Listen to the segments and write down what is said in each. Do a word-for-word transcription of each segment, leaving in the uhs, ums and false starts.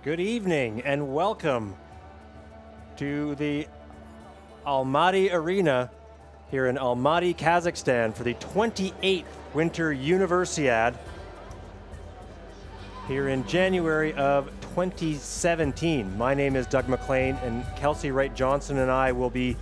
Good evening and welcome to the Almaty Arena here in Almaty, Kazakhstan for the twenty-eighth Winter Universiade here in January of twenty seventeen. My name is Doug McLean, and Kelsey Wright-Johnson and I will be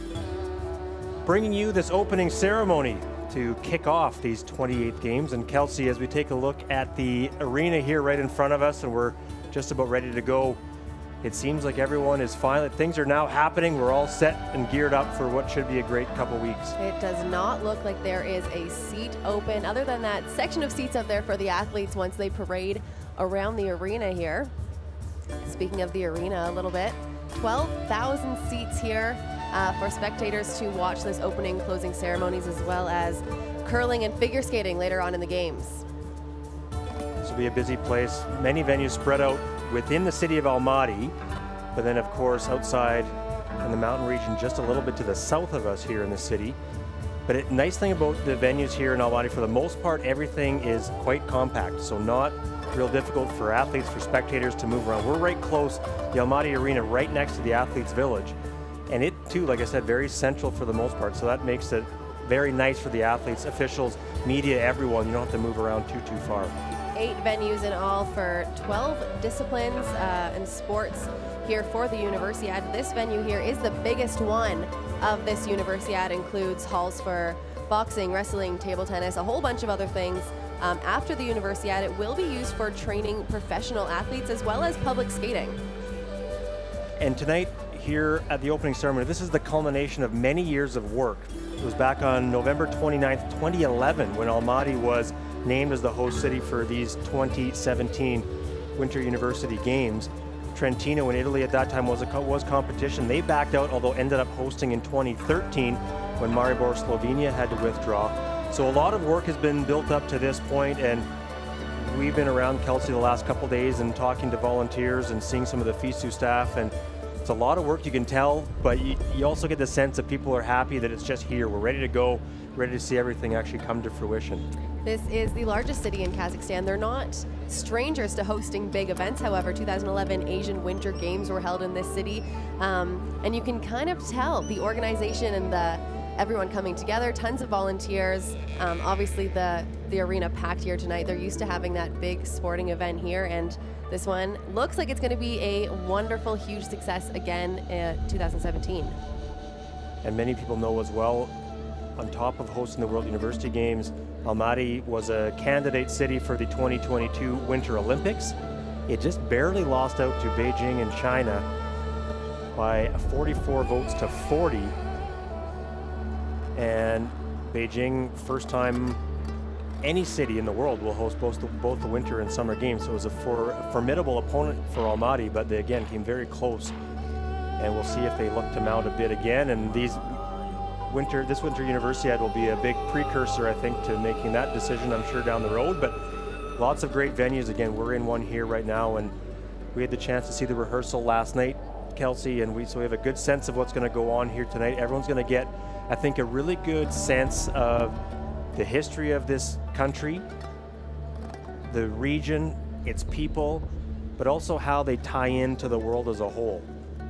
bringing you this opening ceremony to kick off these twenty-eighth games. And Kelsey, as we take a look at the arena here right in front of us, and we're just about ready to go, it seems like everyone is fine. Things are now happening. We're all set and geared up for what should be a great couple weeks. It does not look like there is a seat open, other than that section of seats out there for the athletes once they parade around the arena here. Speaking of the arena a little bit, twelve thousand seats here uh, for spectators to watch this opening, closing ceremonies, as well as curling and figure skating later on in the games. This will be a busy place. Many venues spread out within the city of Almaty, but then of course outside in the mountain region just a little bit to the south of us here in the city. But the nice thing about the venues here in Almaty, for the most part, everything is quite compact, so not real difficult for athletes, for spectators to move around. We're right close, the Almaty Arena, right next to the athletes' village. And it too, like I said, very central for the most part, so that makes it very nice for the athletes, officials, media, everyone. You don't have to move around too, too far. Eight venues in all for twelve disciplines uh, and sports here for the Universiade. This venue here is the biggest one of this Universiade. Includes halls for boxing, wrestling, table tennis, a whole bunch of other things. Um, after the Universiade, it will be used for training professional athletes as well as public skating. And tonight, here at the opening ceremony, this is the culmination of many years of work. It was back on November twenty-ninth, twenty eleven, when Almaty was named as the host city for these twenty seventeen Winter University Games. Trentino in Italy at that time was a was competition. They backed out, although ended up hosting in twenty thirteen when Maribor, Slovenia had to withdraw. So a lot of work has been built up to this point, and we've been around, Kelsey, the last couple days and talking to volunteers and seeing some of the F I S U staff, and it's a lot of work, you can tell, but you, you also get the sense that people are happy that it's just here. We're ready to go, ready to see everything actually come to fruition. This is the largest city in Kazakhstan. They're not strangers to hosting big events. However, two thousand eleven Asian Winter Games were held in this city, um, and you can kind of tell the organization and the everyone coming together, tons of volunteers. Um, obviously the, the arena packed here tonight. They're used to having that big sporting event here, and this one looks like it's going to be a wonderful, huge success again in two thousand seventeen. And many people know as well, on top of hosting the World University Games, Almaty was a candidate city for the twenty twenty-two Winter Olympics. It just barely lost out to Beijing in China by forty-four votes to forty. And Beijing, first time any city in the world will host both the, both the Winter and Summer Games. So it was a, for, a formidable opponent for Almaty, but they again came very close. And we'll see if they look to mount a bid again. And these winter, this Winter Universiade will be a big precursor, I think, to making that decision, I'm sure, down the road. But lots of great venues. Again, we're in one here right now, and we had the chance to see the rehearsal last night, Kelsey, and we so we have a good sense of what's going to go on here tonight. Everyone's going to get, I think, a really good sense of the history of this country, the region, its people, but also how they tie into the world as a whole.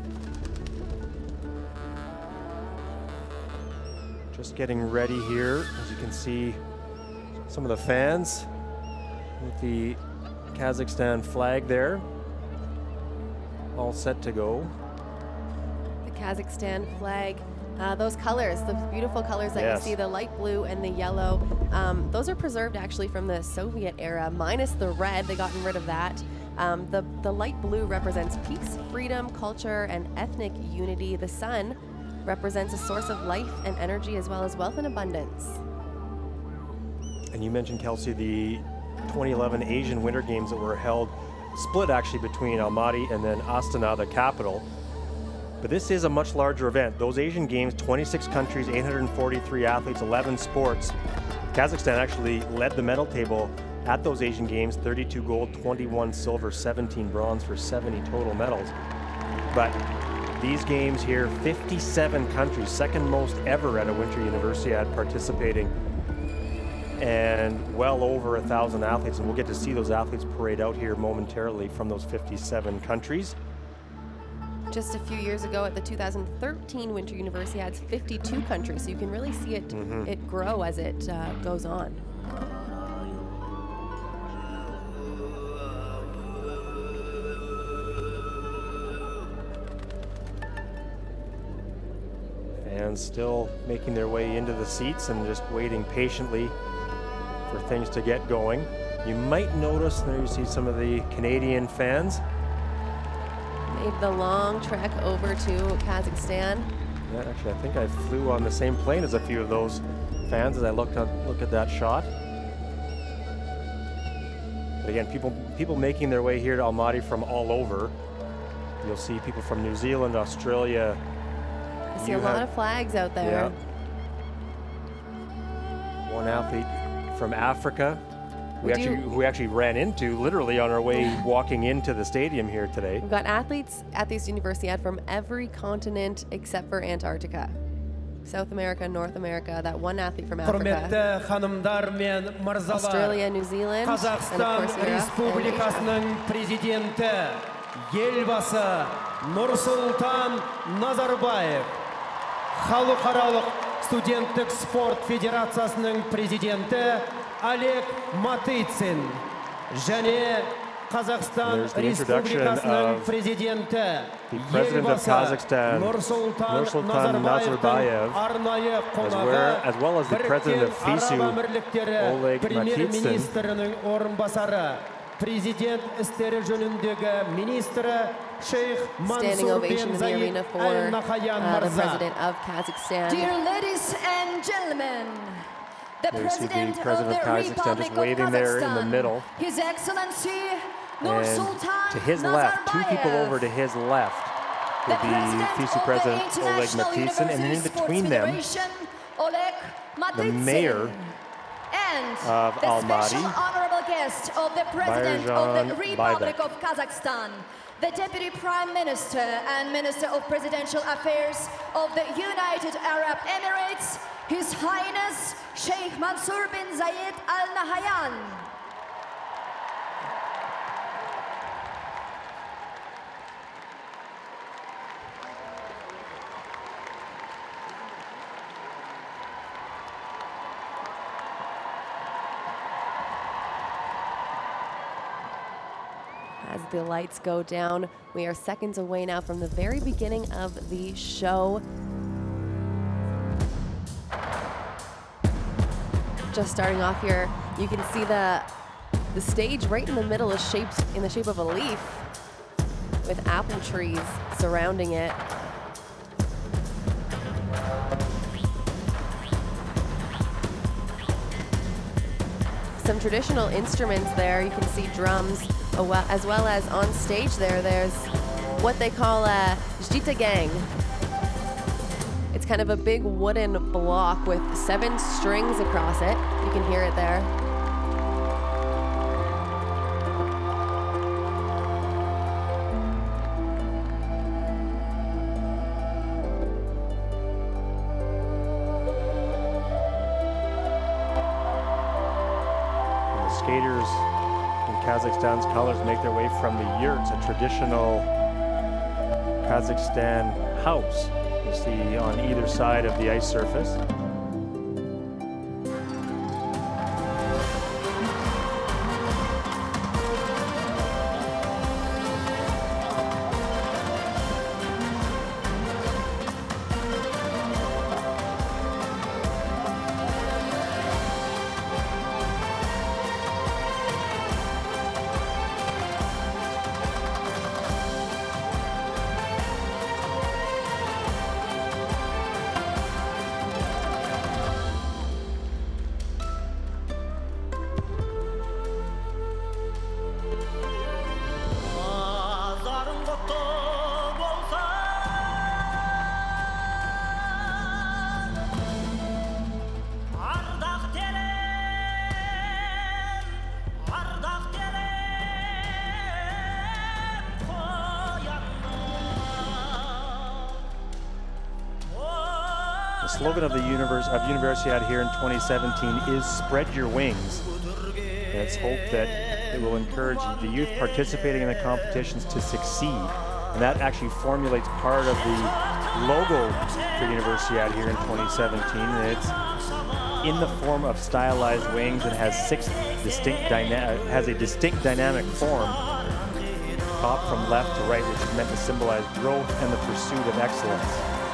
Just getting ready here, as you can see, some of the fans with the Kazakhstan flag there, all set to go. The Kazakhstan flag, uh, those colors, the beautiful colors that yes. you see, the light blue and the yellow, um, those are preserved actually from the Soviet era, minus the red. They gotten rid of that. Um, the, the light blue represents peace, freedom, culture, and ethnic unity. The sun represents a source of life and energy, as well as wealth and abundance. And you mentioned, Kelsey, the twenty eleven Asian Winter Games that were held, split actually between Almaty and then Astana, the capital. But this is a much larger event. Those Asian Games, twenty-six countries, eight hundred forty-three athletes, eleven sports. Kazakhstan actually led the medal table at those Asian Games, thirty-two gold, twenty-one silver, seventeen bronze for seventy total medals. But these games here, fifty-seven countries, second most ever at a Winter Universiade participating. and well over a thousand athletes, and we'll get to see those athletes parade out here momentarily from those fifty-seven countries. Just a few years ago at the two thousand thirteen Winter Universiade, fifty-two countries, so you can really see it, mm-hmm. it grow as it uh, goes on. Fans still making their way into the seats and just waiting patiently for things to get going. You might notice, there you see some of the Canadian fans. Made the long trek over to Kazakhstan. Yeah, actually, I think I flew on the same plane as a few of those fans as I looked at, look at that shot. But again, people, people making their way here to Almaty from all over. You'll see people from New Zealand, Australia. I see a lot of flags out there. Yeah. One athlete from Africa. We, we actually, who we actually ran into literally on our way walking into the stadium here today. We've got athletes at this Universiade from every continent except for Antarctica. South America, North America, that one athlete from Africa. Australia, New Zealand, Kazakhstan Республикасының президенті елбасы Нұрсұлтан Назарбаев, Халықаралық студенттік спорт федерациясының президенті Олег Матыцин, және Kazakhstan Республикасының президенті елбасы Нұрсұлтан Назарбаевтың арнайы қонағы, as well as the president of F I S U, Oleg премьер-министрінің орынбасары, президент істері жөніндегі министрі Шейх Мансур бен Заид Аль Нахаян мырза. Dear ladies and gentlemen, the There you see the President, President of, of the Kazakhstan Republic just waiting of there in the Kazakhstan, middle. His Excellency And Nursultan to his left, two people Nazarbayev, over to his left the would be F I S U President Oleg Matitsin, and then in between them, Oleg the mayor and of the Almaty, special honorable guest of the President of the Republic Baybek. of Kazakhstan, the Deputy Prime Minister and Minister of Presidential Affairs of the United Arab Emirates, His Highness Sheikh Mansour bin Zayed Al Nahyan. As the lights go down, we are seconds away now from the very beginning of the show. Just starting off here, you can see the, the stage right in the middle is shaped in the shape of a leaf with apple trees surrounding it. Some traditional instruments there. You can see drums, as well as on stage there, there's what they call a zhita gang. It's kind of a big wooden block with seven strings across it. You can hear it there. Skaters in Kazakhstan's colors make their way from the yurts, a traditional Kazakhstan house you see on either side of the ice surface. slogan of the univers of Universiade here in twenty seventeen is "Spread your wings." And it's hoped that it will encourage the youth participating in the competitions to succeed. And that actually formulates part of the logo for Universiade here in twenty seventeen. And it's in the form of stylized wings and has six distinct dyna has a distinct dynamic form, top from left to right, which is meant to symbolize growth and the pursuit of excellence.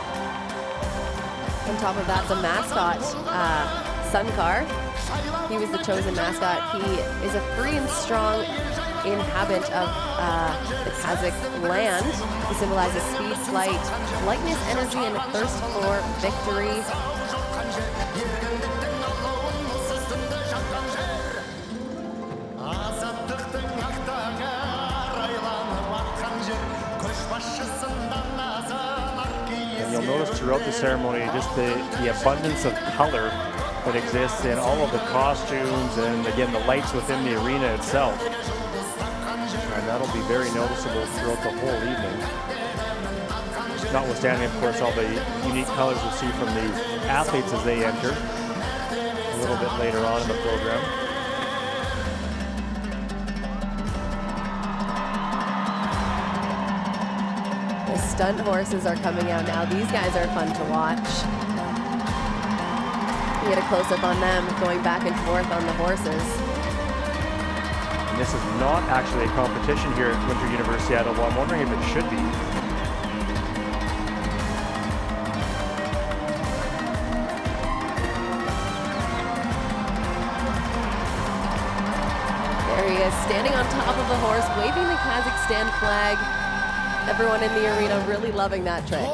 On top of that, the mascot, uh, Sunkar, he was the chosen mascot. He is a free and strong inhabitant of uh, the Kazakh land. He symbolizes speed, flight, lightness, energy, and a thirst for victory. And you'll notice throughout the ceremony just the, the abundance of color that exists in all of the costumes and, again, the lights within the arena itself. And that'll be very noticeable throughout the whole evening. Notwithstanding, of course, all the unique colors we'll see from the athletes as they enter a little bit later on in the program. The stunt horses are coming out now. These guys are fun to watch. You get a close-up on them going back and forth on the horses. And this is not actually a competition here at Winter Universiade, although I'm wondering if it should be. There he is, standing on top of the horse, waving the Kazakhstan flag. Everyone in the arena really loving that trick.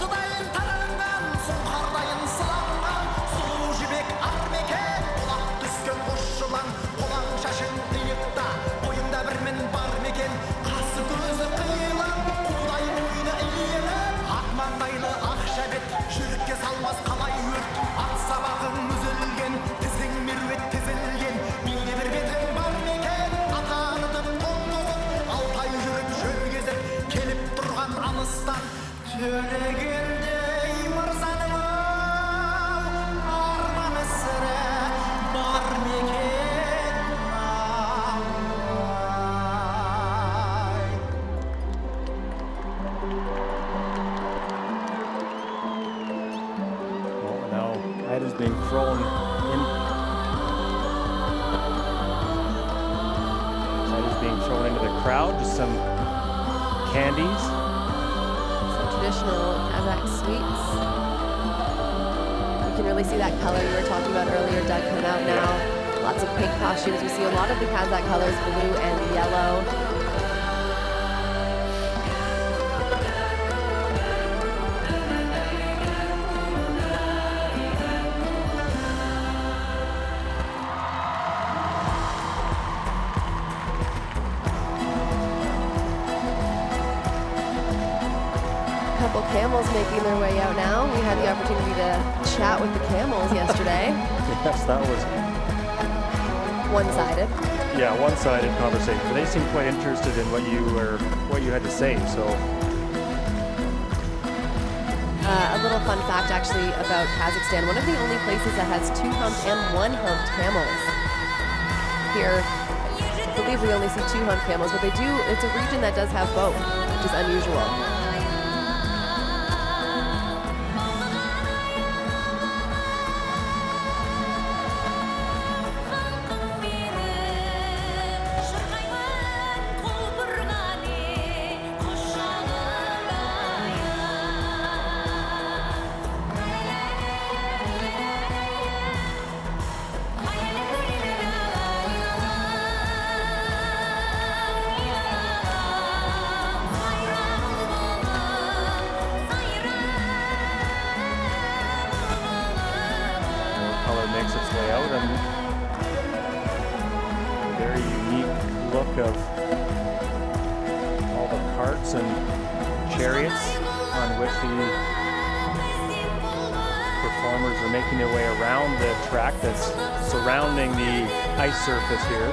Being thrown in. That is being thrown into the crowd. Just some candies. Some traditional Kazakh sweets. You can really see that color you were talking about earlier, Doug, come out now. Lots of pink costumes. We see a lot of the Kazakh colors, blue and yellow. Couple camels making their way out now. We had the opportunity to chat with the camels yesterday. Yes, that was one-sided. Yeah, one-sided conversation. But they seemed quite interested in what you were, what you had to say. So, uh, a little fun fact, actually, about Kazakhstan. One of the only places that has two-humped and one-humped camels. Here, I believe we only see two-humped camels, but they do. It's a region that does have both, which is unusual. makes its way out, and very unique look of all the carts and chariots on which the performers are making their way around the track that's surrounding the ice surface here.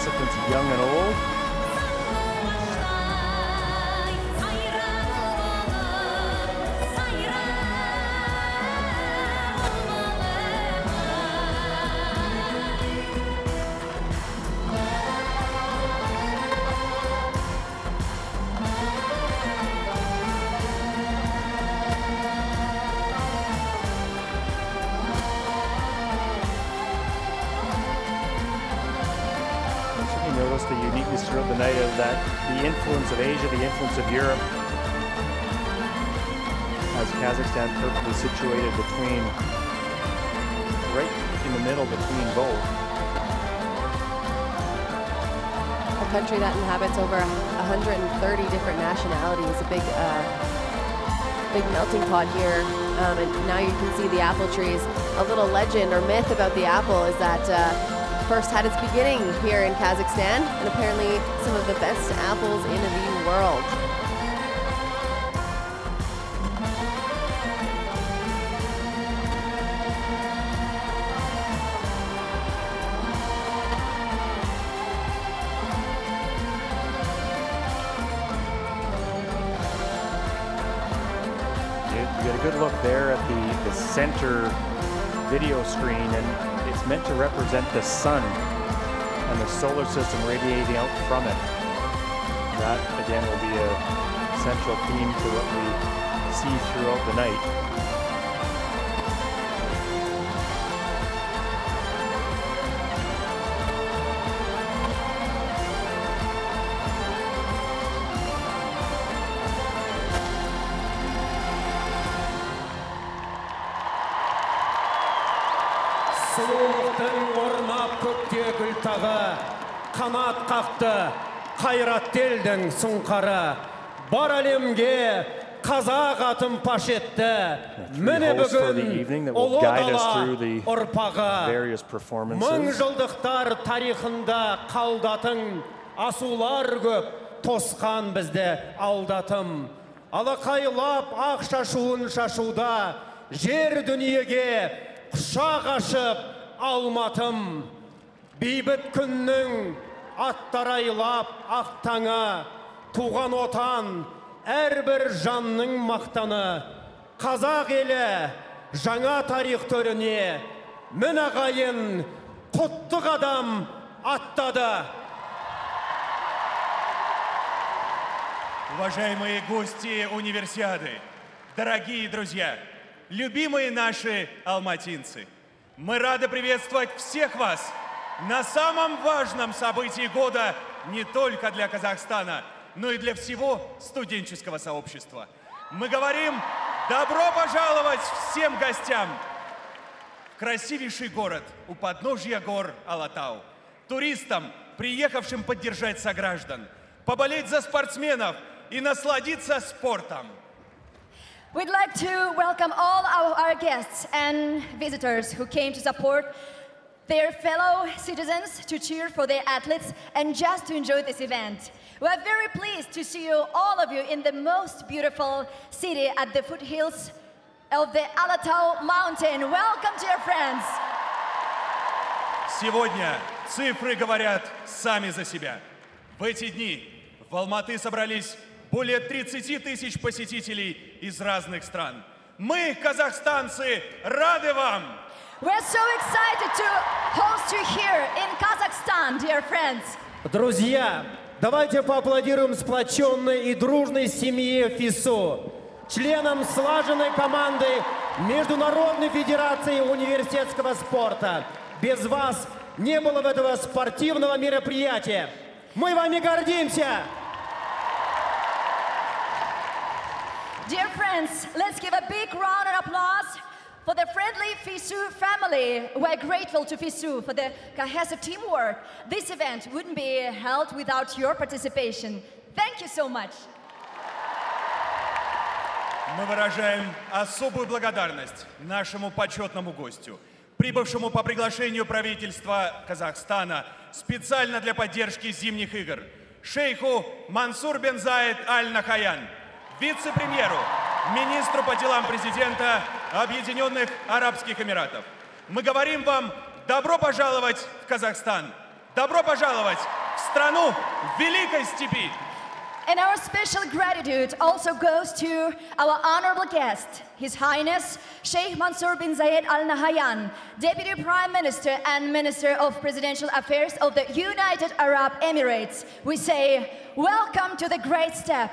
participants, young and old. Notice the uniqueness throughout the night of that, the influence of Asia, the influence of Europe, as Kazakhstan perfectly situated between, right in the middle between both. A country that inhabits over one hundred thirty different nationalities, a big, uh, big melting pot here. Um, and now you can see the apple trees. A little legend or myth about the apple is that uh, first had its beginning here in Kazakhstan, and apparently some of the best apples in the world. You get a good look there at the, the center video screen, and it's meant to represent the sun and the solar system radiating out from it. That, again, will be a central theme to what we see throughout the night. Сұлулықтың орнап көкте гүл тағы, қанат қақты, қайрат елдің сұңқары. Бар әлемге қазақ атын паш етті. Міне бүгін ұлы дала ұрпағы. Мың жылдықтар тарихында қалдатың, асулар көп, тосқан бізді алдатым. Алақайлап ақ шашуын шашуда, жер дүниеге құшақ ашып Алматым. Бейбіт күннің аттарайлап ақ таңы, туған отан әрбір жанның мақтаны. Қазақ елі жаңа тарих төріне мін ағайын құтты қадам аттады. Уважаемые гости универсиады, дорогие друзья, любимые наши алматинцы, мы рады приветствовать всех вас на самом важном событии года не только для Казахстана, но и для всего студенческого сообщества. Мы говорим добро пожаловать всем гостям в красивейший город у подножья гор Алатау, туристам, приехавшим поддержать сограждан, поболеть за спортсменов и насладиться спортом. We'd like to welcome all our, our guests and visitors who came to support their fellow citizens, to cheer for their athletes, and just to enjoy this event. We are very pleased to see you, all of you, in the most beautiful city at the foothills of the Almaty mountain. Welcome, dear friends. Сегодня цифры говорят сами за себя. В эти дни в Алматы собрались более тридцати тысяч посетителей из разных стран. Мы, казахстанцы, рады вам! We're so excited to host you here in Kazakhstan, dear friends. Друзья, давайте поаплодируем сплоченной и дружной семье ФИСУ, членам слаженной команды Международной федерации университетского спорта. Без вас не было бы этого спортивного мероприятия. Мы вами гордимся! Dear friends, let's give a big round of applause for the friendly FISU family. We're grateful to FISU for the cohesive teamwork. This event wouldn't be held without your participation. Thank you so much. Мы выражаем особую благодарность нашему почетному гостю, прибывшему по приглашению правительства Казахстана специально для поддержки зимних игр, шейху Мансур бен Заид Аль-Нахаян, вице-премьеру, министру по делам президента Объединенных Арабских Эмиратов. Мы говорим вам добро пожаловать в Казахстан. Добро пожаловать в страну Великой Степи! And our special gratitude also goes to our honorable guest, His Highness Sheikh Mansour bin Zayed Al Nahyan, Deputy Prime Minister and Minister of Presidential Affairs of the United Arab Emirates. We say, welcome to the great step.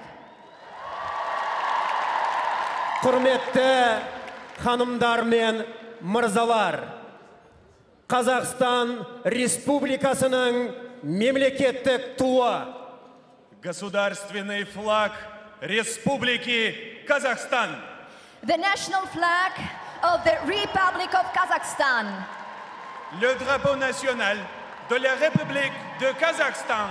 Құрметті ханымдар мен мырзалар, Қазақстан Республикасының мемлекеттік туы, Государственный флаг Республики Казахстан. The national flag of the Republic of Kazakhstan. Le drapeau national de la République de Kazakhstan.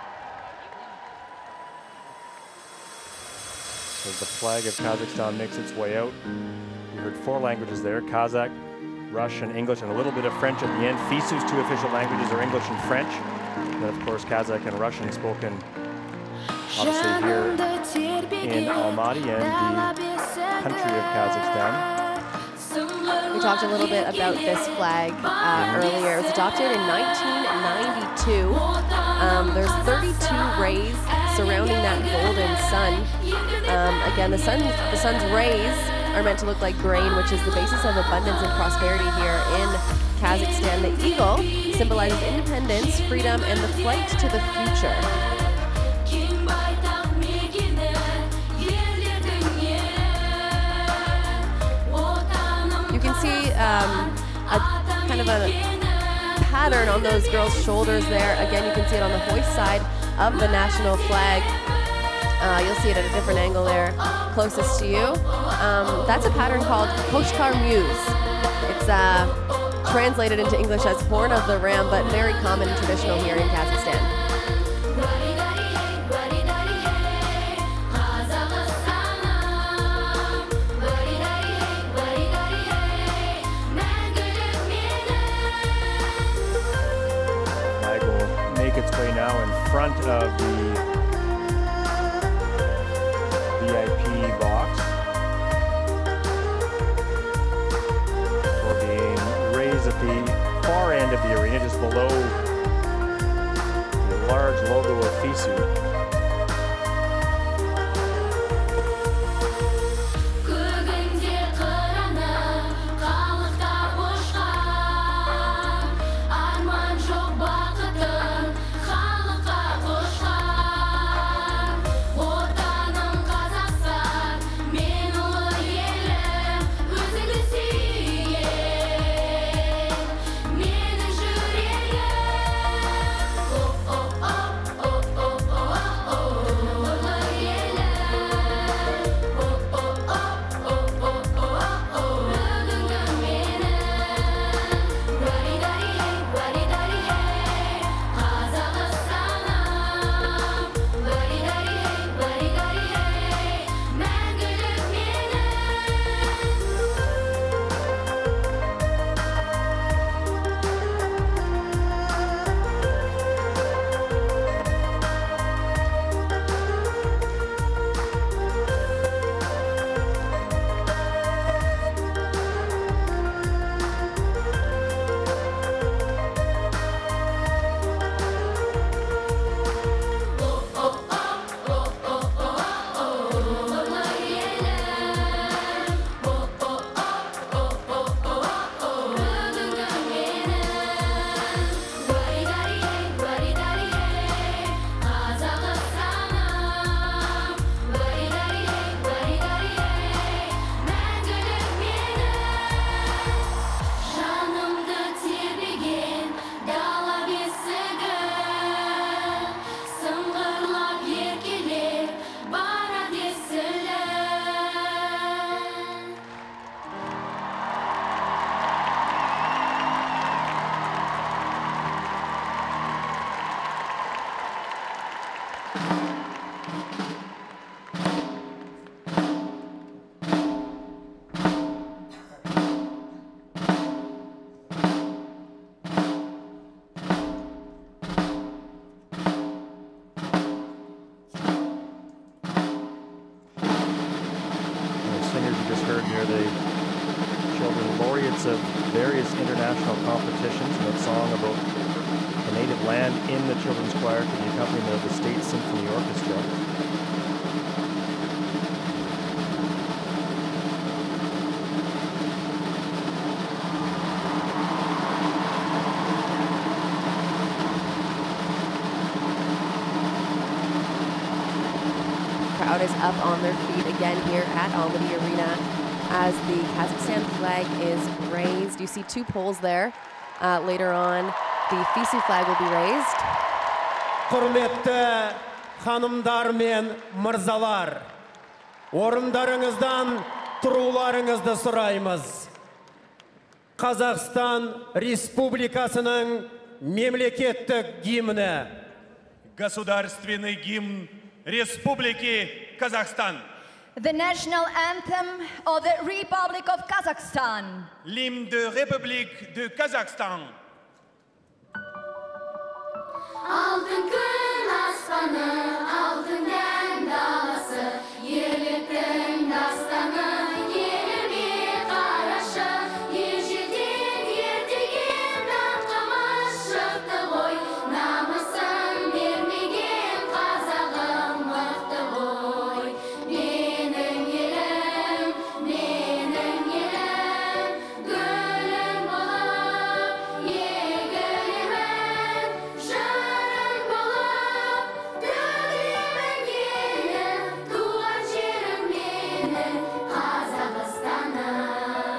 As the flag of Kazakhstan makes its way out, you heard four languages there: Kazakh, Russian, English, and a little bit of French at the end. FISU's two official languages are English and French. And then, of course, Kazakh and Russian spoken obviously here in Almaty and the country of Kazakhstan. We talked a little bit about this flag uh, earlier. It was adopted in nineteen ninety-two. Um, there's thirty-two rays surrounding that golden sun. Um, again, the, sun, the sun's rays are meant to look like grain, which is the basis of abundance and prosperity here in Kazakhstan. The eagle symbolizes independence, freedom, and the flight to the future. You can see um, a kind of a pattern on those girls' shoulders there. Again, you can see it on the hoist side of the national flag. Uh, you'll see it at a different angle there, closest to you. Um, that's a pattern called Koshkar Muse. It's uh, translated into English as Horn of the Ram, but very common and traditional here in Kazakhstan. Its way now in front of the V I P box for being raised at the far end of the arena, just below the large logo of FISU. Of various international competitions, and a song about the native land in the children's choir to the accompaniment of the State Symphony Orchestra. Crowd is up on their feet again here at Almaty Arena as the Kazakhstan flag is raised. You see two poles there. Uh, later on, the F I S U flag will be raised. Hürmetli hanımlar men mırzalar, orunlarınızdan turularınızды сұраймыз. Kazakhstan Республикасының мемлекеттік гимні. Государственный гимн Республики Казахстан. The National Anthem of the Republic of Kazakhstan. L'hymne de République de Kazakhstan. Altın gün aslanı, altın gen dalası, yerletin dastanı, yerimi karaşı, yeşidin yerdiğinden kamaşıktı boy, namısın vermegen kazağım mıktı boy. Benim yerim, benim yerim, gülüm bulup, yegerimin, şarın bulup, dögülümün yerim, tuğan yerim benim, Kazakhstan'ım.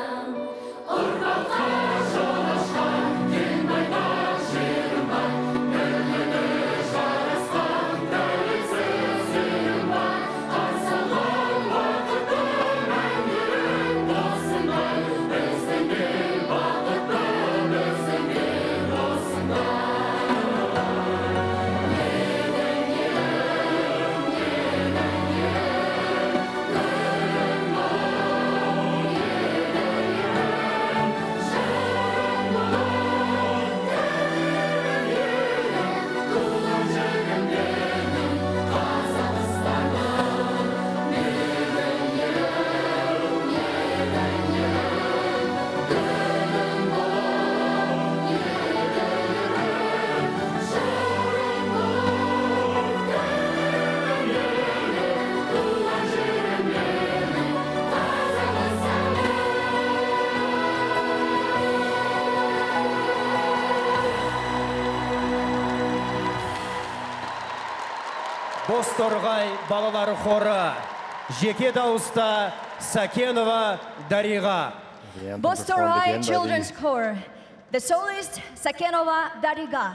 Бозторғай балалар хоры, жеке дауыста Сакенова Дариға. Bostorhai Children's Choir. The soloist Sakenova Dariga.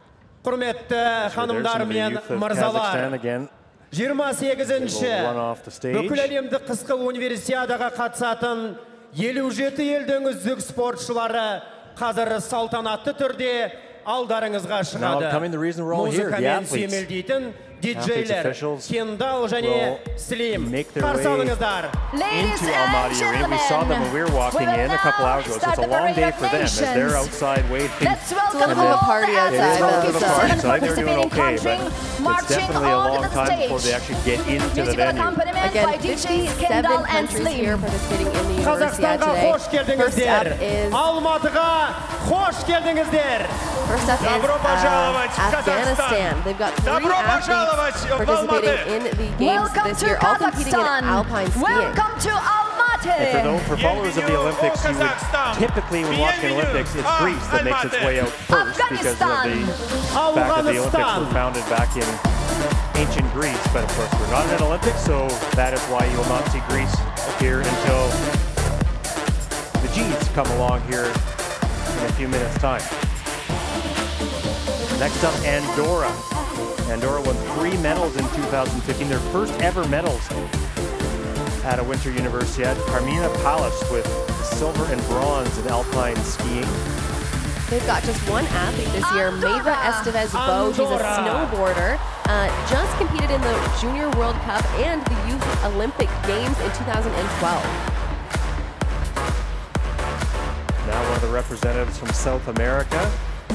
Құрметті ханымдар мен мырзалар, жиырма сегізінші бүкіл әлемдік қысқы универсиадаға қатысатын елу жеті елдің үздік спортшылары қазір салтанатты түрде алдарыңызға шығады. Музыкамен сүйемелдейтін диджейлер Кендал және Слим. Қарсы алыңыздар. Into Almaty Arena. We saw them when we were walking in a couple hours ago, so it's a long day for them as they're outside waiting. It's a little bit of a party outside. It is a little bit of a party, so I think they're doing okay, but it's definitely a long time before they actually get into the venue. Again, fifty-seven countries here participating in the Universiade today. Hoş geldinizler. Almatıға hoş geldinizler. First up is uh, Afghanistan. They've got three athletes participating in the games this year, all competing in alpine skiing. Welcome to Almaty. And for those for followers of the Olympics, you would typically, when watching Olympics, it's Greece that makes its way out first because of the fact that the Olympics were founded back in ancient Greece. But of course, we're not in an Olympics, so that is why you will not see Greece appear until the G's come along here in a few minutes' time. Next up, Andorra. Andorra won three medals in two thousand fifteen, their first ever medals at a Winter Universiade. Arena Palace with silver and bronze in alpine skiing. They've got just one athlete this year, Mava Estevez-Bo. She's a snowboarder. Uh, just competed in the Junior World Cup and the Youth Olympic Games in two thousand twelve. Now one of the representatives from South America.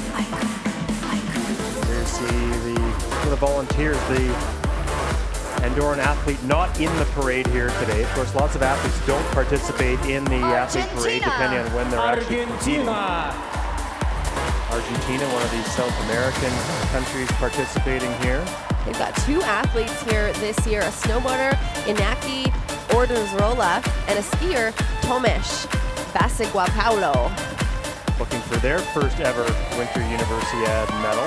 Here you see the, for the volunteers, the Andorran athlete not in the parade here today. Of course, lots of athletes don't participate in the athlete parade depending on when they're actually competing. Argentina, one of these South American countries participating here. They've got two athletes here this year, a snowboarder, Inaki Orduzrola, and a skier, Tomesh Basiguapaulo. Looking for their first ever Winter Universiade medal.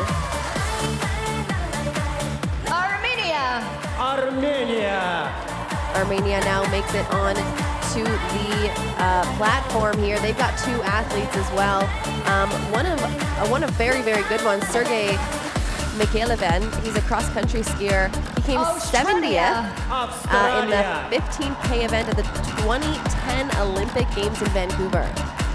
Armenia. Armenia. Armenia now makes it on to the uh, platform here. They've got two athletes as well. Um, one of uh, one of very, very good ones, Sergey Mikhailoven. He's a cross-country skier. He came seventieth uh, in the fifteen K event at the twenty ten Olympic Games in Vancouver.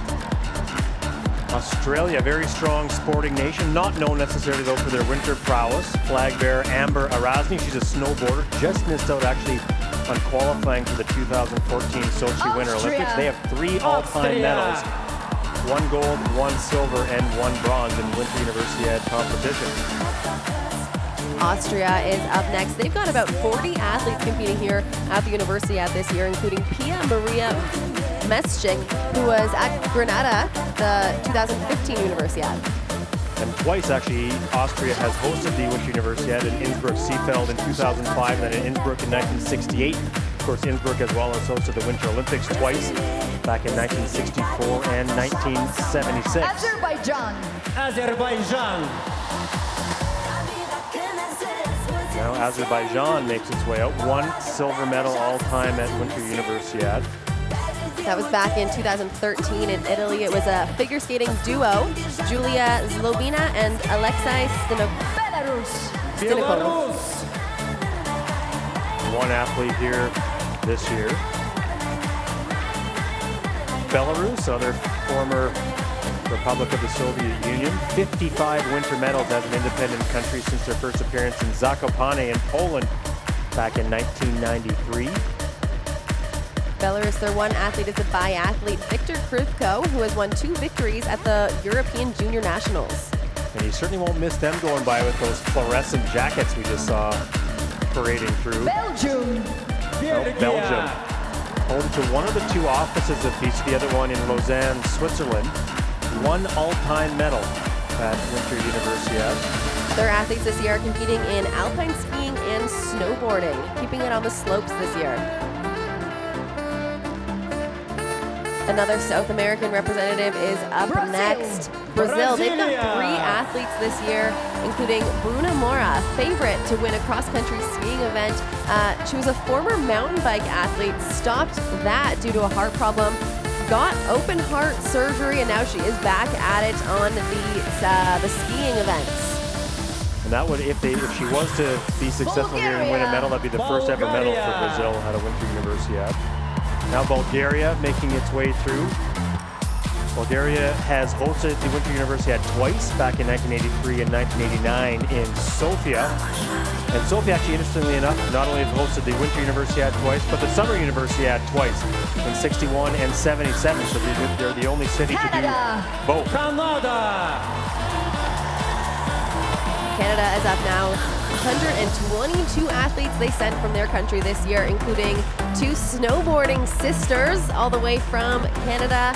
Australia, very strong sporting nation, not known necessarily though for their winter prowess. Flag bearer Amber Erasmi, she's a snowboarder, just missed out actually on qualifying for the two thousand fourteen Sochi Winter Olympics. They have three all-time medals, one gold, one silver, and one bronze in Winter Universiade competition. Austria is up next. They've got about forty athletes competing here at the Universiade this year, including Pia Maria Meschik, who was at Granada, the two thousand fifteen Universiade. And twice, actually, Austria has hosted the Winter Universiade in Innsbruck-Seefeld in two thousand five and then in Innsbruck in nineteen sixty-eight. Of course, Innsbruck as well as hosted the Winter Olympics twice, back in nineteen sixty-four and nineteen seventy-six. Azerbaijan. Azerbaijan. Now Azerbaijan makes its way out. One silver medal all-time at Winter Universiade. That was back in two thousand thirteen in Italy. It was a figure skating duo, Julia Zlobina and Alexei Stinokovic. Belarus. One athlete here this year. Belarus, other former Republic of the Soviet Union. fifty-five winter medals as an independent country since their first appearance in Zakopane in Poland back in nineteen ninety-three. Belarus, their one athlete is a biathlete, Victor Krivko, who has won two victories at the European Junior Nationals. And you certainly won't miss them going by with those fluorescent jackets we just saw parading through. Belgium. Oh, Belgium. Home to one of the two offices of FISU, the other one in Lausanne, Switzerland. One all-time medal at Winter Universiade. Their athletes this year are competing in alpine skiing and snowboarding, keeping it on the slopes this year. Another South American representative is up Brazil. next. Brazil, they've got three athletes this year, including Bruna Moura, favorite to win a cross-country skiing event. Uh, she was a former mountain bike athlete, stopped that due to a heart problem, got open heart surgery, and now she is back at it on the, uh, the skiing events. And that would, if they, if she was to be successful here and win a medal, that'd be the first ever medal for Brazil at a Winter Universiade. Now Bulgaria making its way through. Bulgaria has hosted the Winter Universiade twice, back in nineteen eighty-three and nineteen eighty-nine in Sofia. And Sofia, actually, interestingly enough, not only have hosted the Winter Universiade twice, but the Summer Universiade twice in sixty-one and seventy-seven. So they're the only city to do both. Canada. Canada is up now. one hundred twenty-two athletes they sent from their country this year, including two snowboarding sisters all the way from Canada.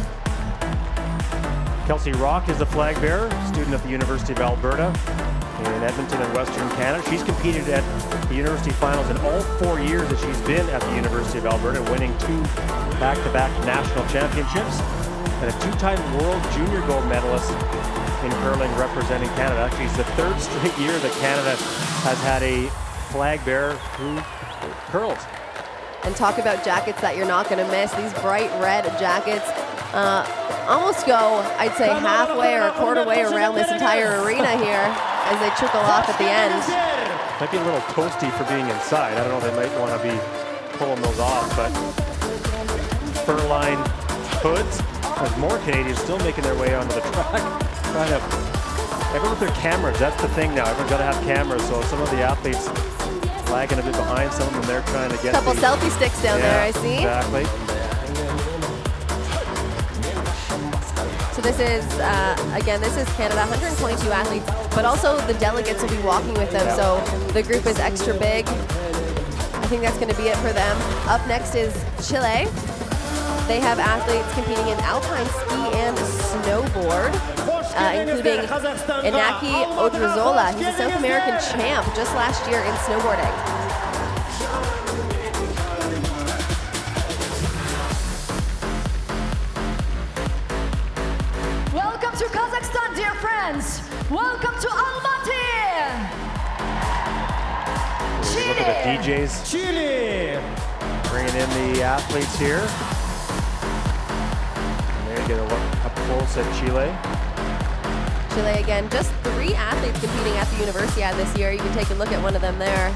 Kelsey Rock is the flag bearer, student at the University of Alberta in Edmonton and Western Canada. She's competed at the university finals in all four years that she's been at the University of Alberta, winning two back-to-back national championships, and a two-time World Junior Gold medalist in hurling representing Canada. Actually, it's the third straight year that Canada has had a flag bearer who hurls. And talk about jackets that you're not going to miss. These bright red jackets uh, almost go, I'd say, halfway or a quarter way around this entire arena here as they trickle off at the end. Might be a little toasty for being inside. I don't know, they might want to be pulling those off, but fur-lined hoods. There's more Canadians still making their way onto the track. Trying to, everyone with their cameras, that's the thing now. Everyone's got to have cameras, so some of the athletes lagging a bit behind, some of them they're trying to get a couple the, selfie sticks down yeah, there, I see. Exactly. So this is, uh, again, this is Canada, one hundred twenty-two athletes, but also the delegates will be walking with them, yeah. So the group is extra big. I think that's going to be it for them. Up next is Chile. They have athletes competing in alpine ski and snowboard. uh, including Inaki Odrizola. He's a South American champ just last year in snowboarding. Welcome to Kazakhstan, dear friends. Welcome to Almaty. Look at the D Js. Chile. Bringing in the athletes here. And there you get a look up close at Chile. Chile again, just three athletes competing at the Universiade this year. You can take a look at one of them there.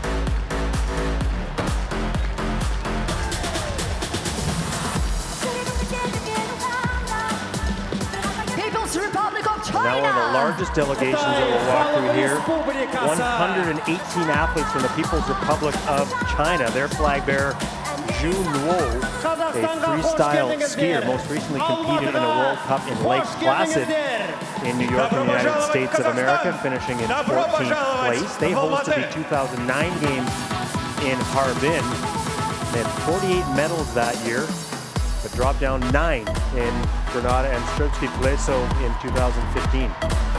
People's Republic of China. Now one of the largest delegations that we'll walk through here. one hundred eighteen athletes from the People's Republic of China. Their flag bearer, Zhu Nuo, a freestyle skier, most recently competed in a World Cup in Lake Placid in New York, in the United States of America, finishing in fourteenth place. They hosted the two thousand nine games in Harbin. They had forty-eight medals that year, but dropped down nine in Grenada and Srpski Pleso in two thousand fifteen.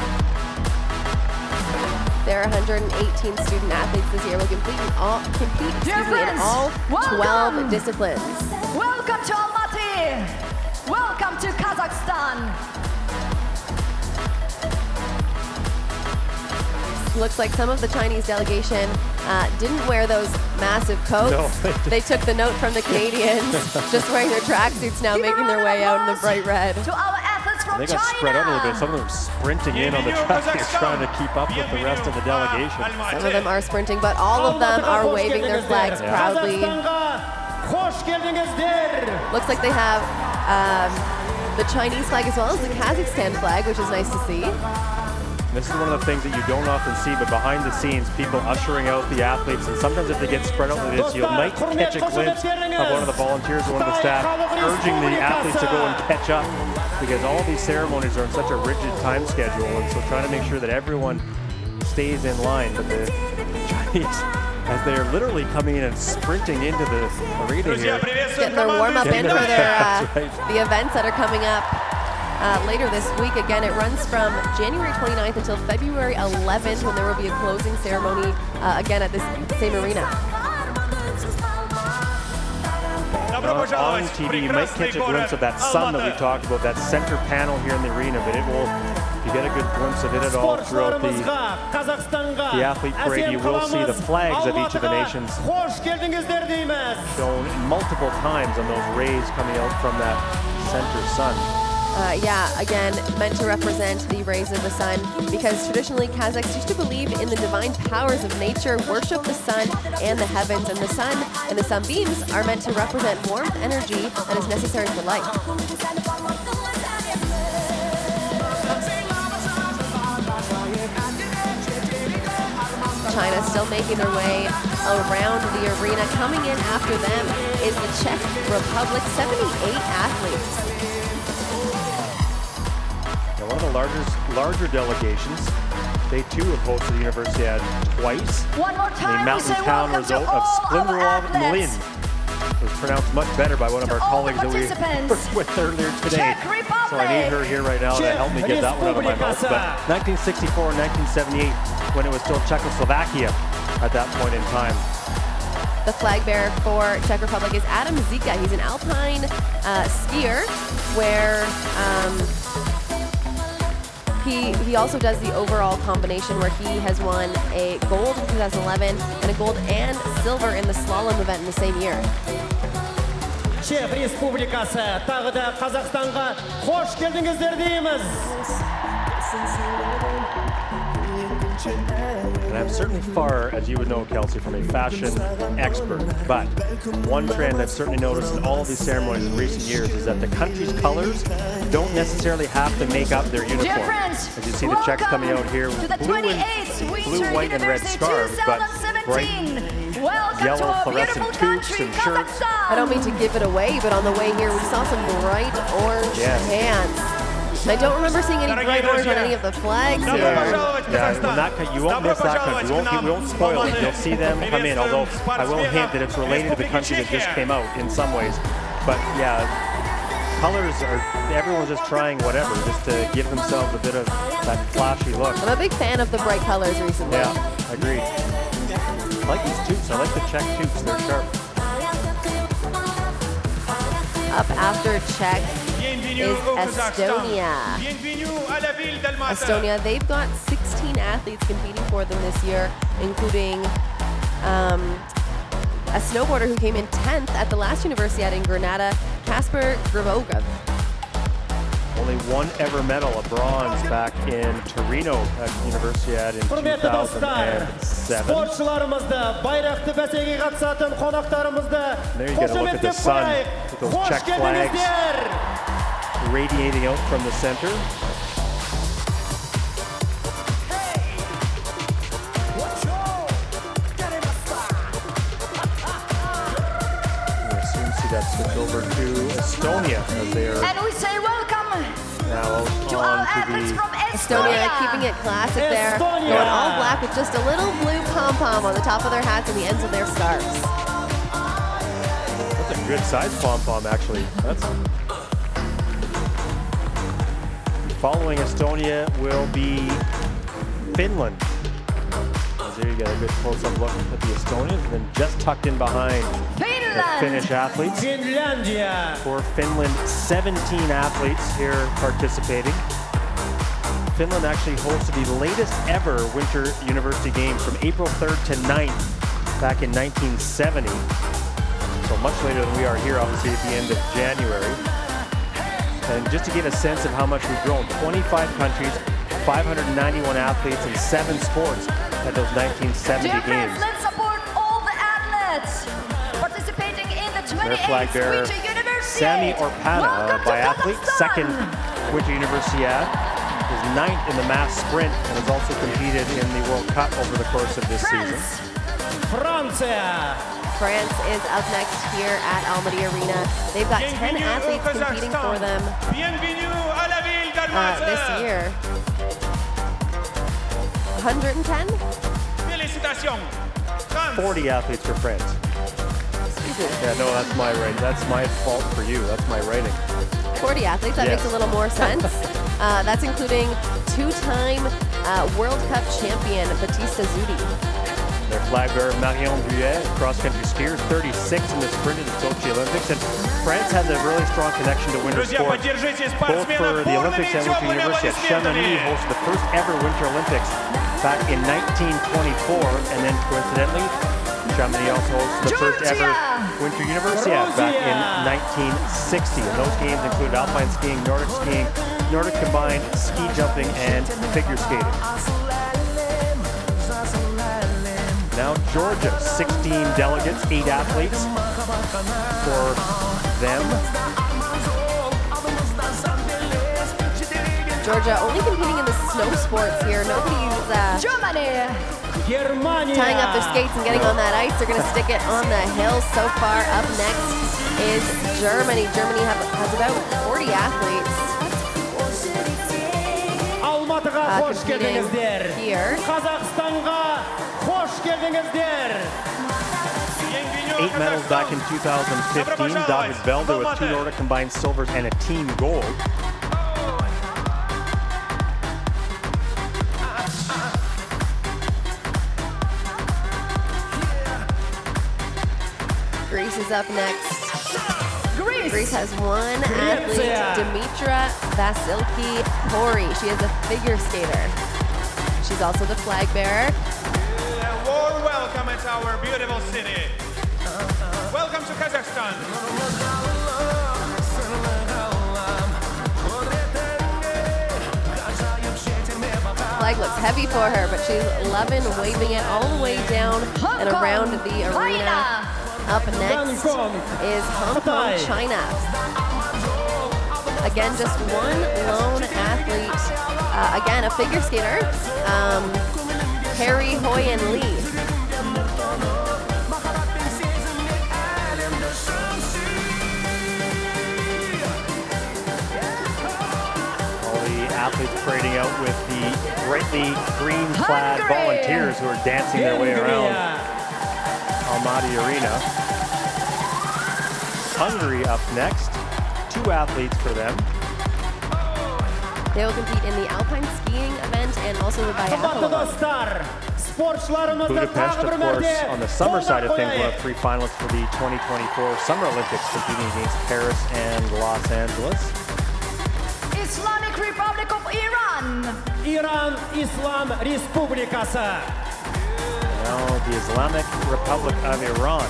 There are one hundred eighteen student athletes this year will compete in all, compete, excuse me, in all twelve disciplines. Welcome to Almaty. Welcome to Kazakhstan. Looks like some of the Chinese delegation uh, didn't wear those massive coats. No, they they took the note from the Canadians, just wearing their tracksuits now, Give a making their round of way out in the applause bright red. To our athletes from They got China. spread out a little bit. Some of them sprinting in on the track, trying to keep up with the rest of the delegation. Some of them are sprinting, but all of them are waving their flags Yeah. proudly. Looks like they have um, the Chinese flag as well as the Kazakhstan flag, which is nice to see. This is one of the things that you don't often see, but behind the scenes, people ushering out the athletes, and sometimes if they get spread out like this, you might catch a glimpse of one of the volunteers or one of the staff urging the athletes to go and catch up, because all these ceremonies are on such a rigid time schedule, and so trying to make sure that everyone stays in line. But the Chinese, as they are literally coming in and sprinting into the arena here, Getting their warm-up in for their, uh, That's right. the events that are coming up uh, later this week. Again, it runs from January twenty-ninth until February eleventh, when there will be a closing ceremony uh, again at this same arena. On T V, you might catch a glimpse of that sun that we talked about, that center panel here in the arena, but it will, you get a good glimpse of it at all throughout the, the athlete parade. You will see the flags of each of the nations shown multiple times on those rays coming out from that center sun. Uh, yeah, again, meant to represent the rays of the sun, because traditionally Kazakhs used to believe in the divine powers of nature, worship the sun and the heavens, and the sun and the sunbeams are meant to represent warmth, energy that is necessary for life. China still making their way around the arena. Coming in after them is the Czech Republic, seventy-eight athletes. One of the largest, larger delegations. They too have hosted the Universiade twice. One more time, the mountain we say town welcome result to of all our Splinrov Mlin athletes. was pronounced much better by one of To our all colleagues the that we participants. were with earlier today. Czech Republic. So I need her here right now to help me get that one out of my mouth. But nineteen sixty-four and nineteen seventy-eight, when it was still Czechoslovakia at that point in time. The flag bearer for Czech Republic is Adam Zika. He's an alpine uh, skier where um, he, he also does the overall combination, where he has won a gold in two thousand eleven and a gold and silver in the slalom event in the same year. Чех Республикасы тағы да Қазақстанға қош келдіңіздер дейміз. And I'm certainly far, as you would know, Kelsey, from a fashion expert, but one trend I've certainly noticed in all of these ceremonies in recent years is that the country's colors don't necessarily have to make up their uniform. Dear friends, As you see the Czechs coming out here to with the blue, and, twenty-eighth blue Winter white, and red Universiade scarves, but bright twenty seventeen. Welcome yellow to our fluorescent beautiful tubes country, and shirts. I don't mean to give it away, but on the way here we saw some bright orange Yes. pants. I don't remember seeing any bright orange on any of the flags here. Yeah, when that, you won't miss that country. You won't, you won't spoil it. You'll see them come in, although I will hint that it's related to the country that just came out in some ways. But yeah, colors are, everyone's just trying whatever, just to give themselves a bit of that flashy look. I'm a big fan of the bright colors recently. Yeah, agreed. I like these tubes. I like the Czech tubes. They're sharp. Up after Czech is Estonia. Estonia, they've got sixteen athletes competing for them this year, including um, a snowboarder who came in tenth at the last Universiade in Granada, Kasper Gribogov. Only one ever medal, a bronze, back in Torino at Universiade in two thousand seven. There you get a look at the sun with those Czech flags radiating out from the center. We'll soon see that switch over to Estonia as they are. And we say welcome Now to all on to athletes the from Estonia Estonia. keeping it classic there, Estonia. going all black with just a little blue pom-pom on the top of their hats and the ends of their scarves. That's a good size pom-pom, actually. That's following Estonia will be Finland. As there you get a good close-up look at the Estonians, and then just tucked in behind the Finland. Finnish athletes. Finlandia. For Finland, seventeen athletes here participating. Finland actually hosted the latest ever Winter University Games from April third to ninth back in nineteen seventy. So much later than we are here, obviously at the end of January. And just to get a sense of how much we've grown, twenty-five countries, five hundred ninety-one athletes in seven sports at those nineteen seventy Dear friends, games. let's support all the athletes participating in the Their flag twenty-eighth bearer, Winter Universiade. Sami Orpana, Welcome to biathlete, Kazakhstan. second Winter Universiade, is ninth in the mass sprint and has also competed in the World Cup over the course of this France. season. Francia. France is up next here at Almaty Arena. They've got ten athletes competing for them uh, this year. one hundred ten? forty athletes for France. Excuse me. Yeah, no, that's my writing. That's my fault for you. That's my writing. forty athletes, that Yes. makes a little more sense. uh, that's including two-time uh, World Cup champion Batista Zudi. Their flag bearer, Marion Vuillet, cross-country skier, thirty-six in the sprint at the Sochi Olympics. And France has a really strong connection to winter Друзья, sport, поддержите both for спортсменов the бурными Olympics и and Winter теплыми Universiade. Chamonix аплодисментами. hosted the first ever Winter Olympics back in nineteen twenty-four, and then coincidentally, Chamonix also hosted the first ever Winter Universiade back in nineteen sixty. And those games included alpine skiing, Nordic skiing, Nordic combined, ski jumping, and figure skating. Now Georgia, sixteen delegates, eight athletes for them. Georgia only competing in the snow sports here. Nobody's uh, Germany. Germania. tying up their skates and getting on that ice. They're going to stick it on the hill. So far, up next is Germany. Germany have, has about forty athletes Almaty'ga uh, hoş competing geldinizler. here. Kazakhstan'a hoş geldinizler. Eight medals back in two thousand fifteen. David Velde with two Nordic combined silvers and a team gold. Greece is up next. Greece. Greece has one athlete, Dimitra Vasilki-Pori. She is a figure skater. She's also the flag bearer. A warm welcome at our beautiful city. Welcome to Kazakhstan. Flag looks heavy for her, but she's loving waving it all the way down and around the arena. Up next is Hong Kong, China. Again, just one lone athlete. Uh, again, a figure skater, um, Harry Hoyen Lee. All the athletes parading out with the brightly green-clad volunteers who are dancing their way around Almaty Arena. Hungary up next. two athletes for them. They will compete in the alpine skiing event and also the biathlon. Budapest, of course, on the summer side of things, we'll have three finalists for the twenty twenty-four Summer Olympics competing against Paris and Los Angeles. Islamic Republic of Iran. Iran Islam Respublikası. Now the Islamic Republic of Iran.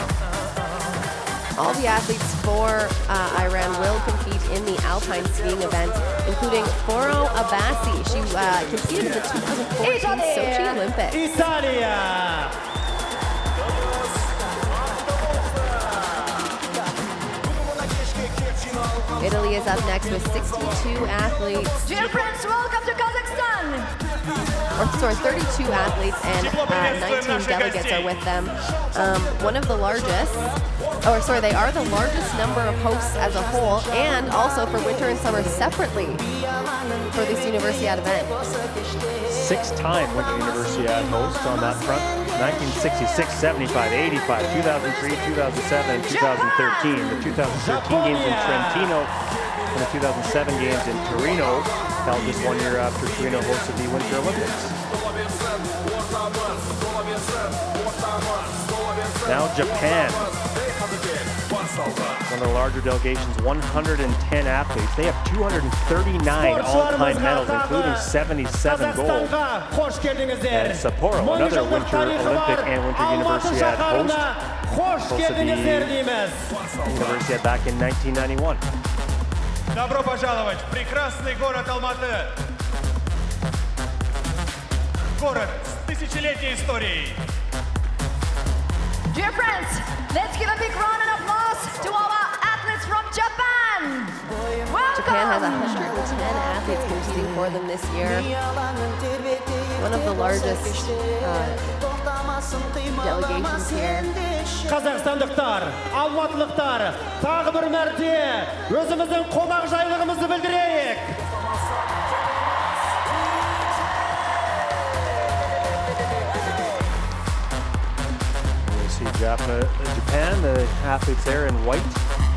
All the athletes for uh, Iran will compete in the alpine skiing event, including Foro Abbasi. She uh, competed in the two thousand fourteen Sochi Olympics. Italia. Italy is up next with sixty-two athletes. Dear friends, welcome to Kazakhstan. Or sorry, thirty-two athletes and uh, nineteen delegates are with them. Um, one of the largest, or sorry, they are the largest number of hosts as a whole, and also for winter and summer separately for this Universiade event. Six-time Winter Universiade host on that front. nineteen sixty-six, seventy-five, eighty-five, two thousand three, two thousand seven, and two thousand thirteen. The two thousand thirteen games in Trentino and the two thousand seven games in Torino held just one year after Torino hosted the Winter Olympics. Now Japan. One of the larger delegations, one hundred ten athletes. They have two hundred thirty-nine all-time medals, including seventy-seven gold. And Sapporo, another Winter Olympic and Winter Universiade host, hosted the Universiade back in nineteen ninety-one. Добро пожаловать в прекрасный город Алматы. Город с тысячелетней историей. Dear friends, let's give a big round of applause to our athletes from Japan. Welcome. Japan has one hundred ten athletes competing for them this year. One of the largest uh, delegations here. Kazakhstanlıklar, Almatılıklar, tағы bir mәрте özümüzün qonaqjайлығımızды bildireyik. You see Japan, Japan, the athletes there in white.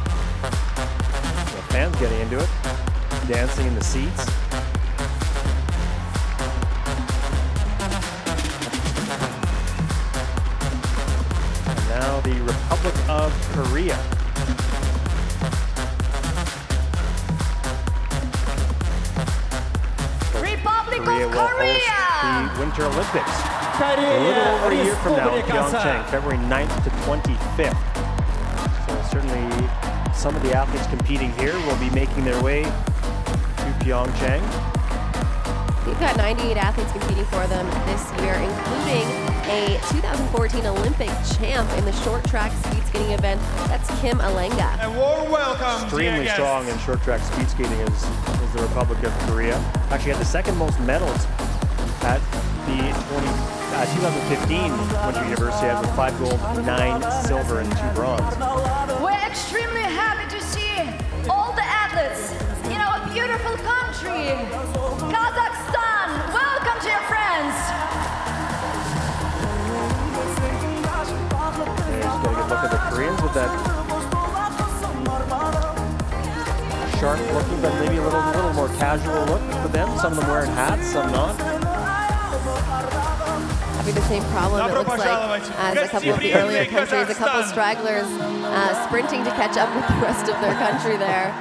The fans getting into it, dancing in the seats. Now the Republic of Korea. Republic Korea of will Korea. host the Winter Olympics a little over a year from now in Pyeongchang, February ninth to twenty-fifth. So certainly some of the athletes competing here will be making their way to Pyeongchang. We've got ninety-eight athletes competing for them this year, including a two thousand fourteen Olympic champ in the short track speed skating event. That's Kim Alenga. A warm welcome, Extremely dear strong in guests. short track speed skating is, is the Republic of Korea. Actually had the second most medals at the twenty, uh, twenty fifteen Winter Universiade with five gold, nine silver, and two bronze. We're extremely happy to see all the athletes in our beautiful country, Kazakhstan. Welcome, dear friends. Just get a good look at the Koreans with that sharp looking, but maybe a little, little more casual look for them. Some of them wearing hats, some not. Having the same problem, it looks like, as a couple of the earlier countries, a couple of stragglers uh, sprinting to catch up with the rest of their country there.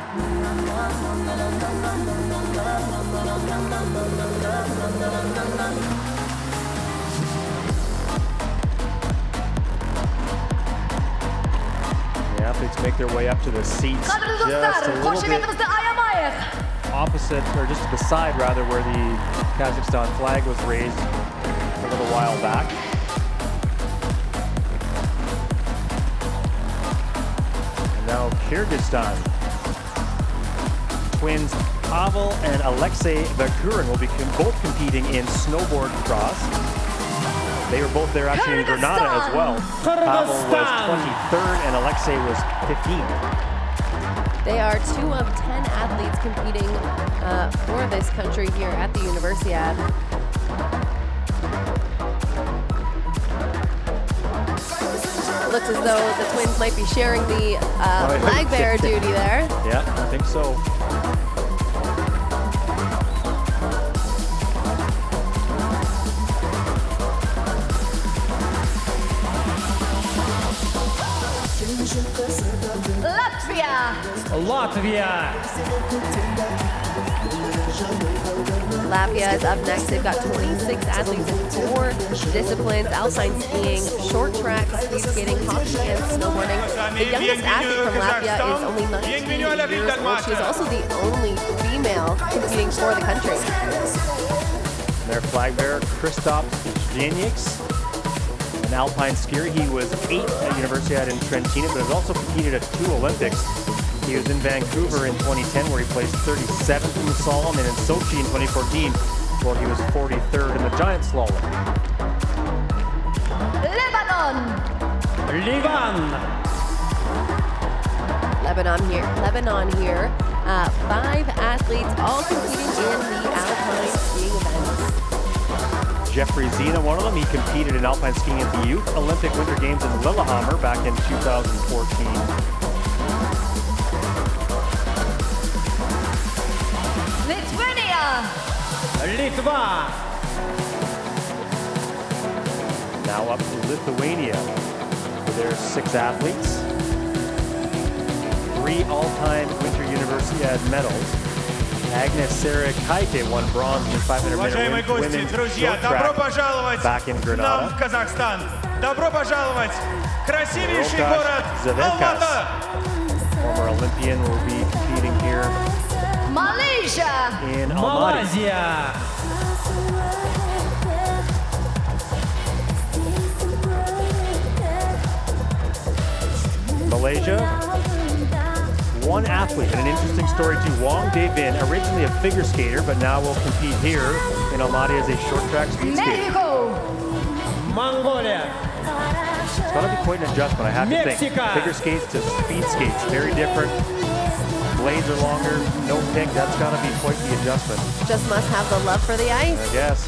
The athletes make their way up to the seats just a little bit opposite, or just to the side rather, where the Kazakhstan flag was raised a little while back. And now Kyrgyzstan. Twins Pavel and Alexei Bakurin will be com both competing in snowboard cross. They were both there actually in Granada as well. Pavel was twenty-third and Alexei was fifteenth. They are two of ten athletes competing uh, for this country here at the Universiade. looks as though the twins might be sharing the uh, Oh, flag bearer duty there. Yeah, I think so. Latvia. Латвия. Latvia is up next. They've got twenty-six athletes in four disciplines: alpine skiing, short track, speed skating, hockey, and snowboarding. The youngest athlete from Latvia is only nineteen years old. She is also the only female competing for the country. Their flag bearer, Christoph Janieks, an alpine skier. He was eight at Universiade in Trentino, but has also competed at two Olympics. He was in Vancouver in twenty ten, where he placed thirty-seventh in the slalom, and in Sochi in twenty fourteen, where he was forty-third in the giant slalom. Lebanon. Ливан. Lebanon here. Lebanon here. Uh, five athletes, all competing in the alpine skiing events. Jeffrey Zena, one of them. He competed in alpine skiing at the Youth Olympic Winter Games in Lillehammer back in two thousand fourteen. Lithuania. Литва. Now up to Lithuania. There's six athletes. Three all-time Winter Universiade medals. Agnes Sarakaite won bronze in the five hundred Уважаемые meter гости, women's друзья, short добро track пожаловать back in к нам Grenada. в Казахстан. Добро пожаловать в красивейший Rokas город Zavenkas, Алматы. former Olympian, will be competing here Malaysia. in Almaty. Малайзия. Malaysia, one athlete, and an interesting story too. Wong Dae-vin, originally a figure skater, but now will compete here in Almaty as a short track speed skater. Mexico. Mongolia. It's going to be quite an adjustment, I have to think. Mexico. Figure skates to speed skates, very different. Blades are longer, no pick. That's got to be quite the adjustment, Just must have the love for the ice. I guess.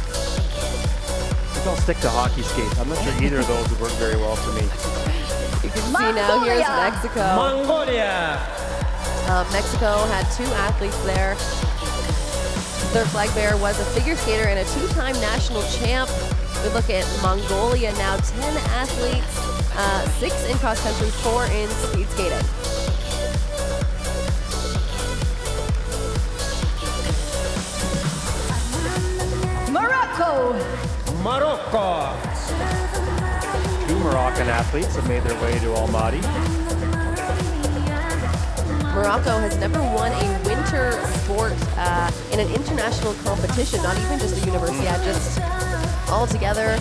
I think I'll stick to hockey skates. I'm not sure either of those would work very well for me. You can see now, here's Mongolia. Mexico. Mongolia. Uh, Mexico had two athletes there. Their flag bearer was a figure skater and a two-time national champ. We look at Mongolia now, ten athletes, uh, six in cross-country, four in speed skating. Morocco. Morocco. Two Moroccan athletes have made their way to Almaty. Morocco has never won a winter sport uh, in an international competition, not even just a Universiade, just all together.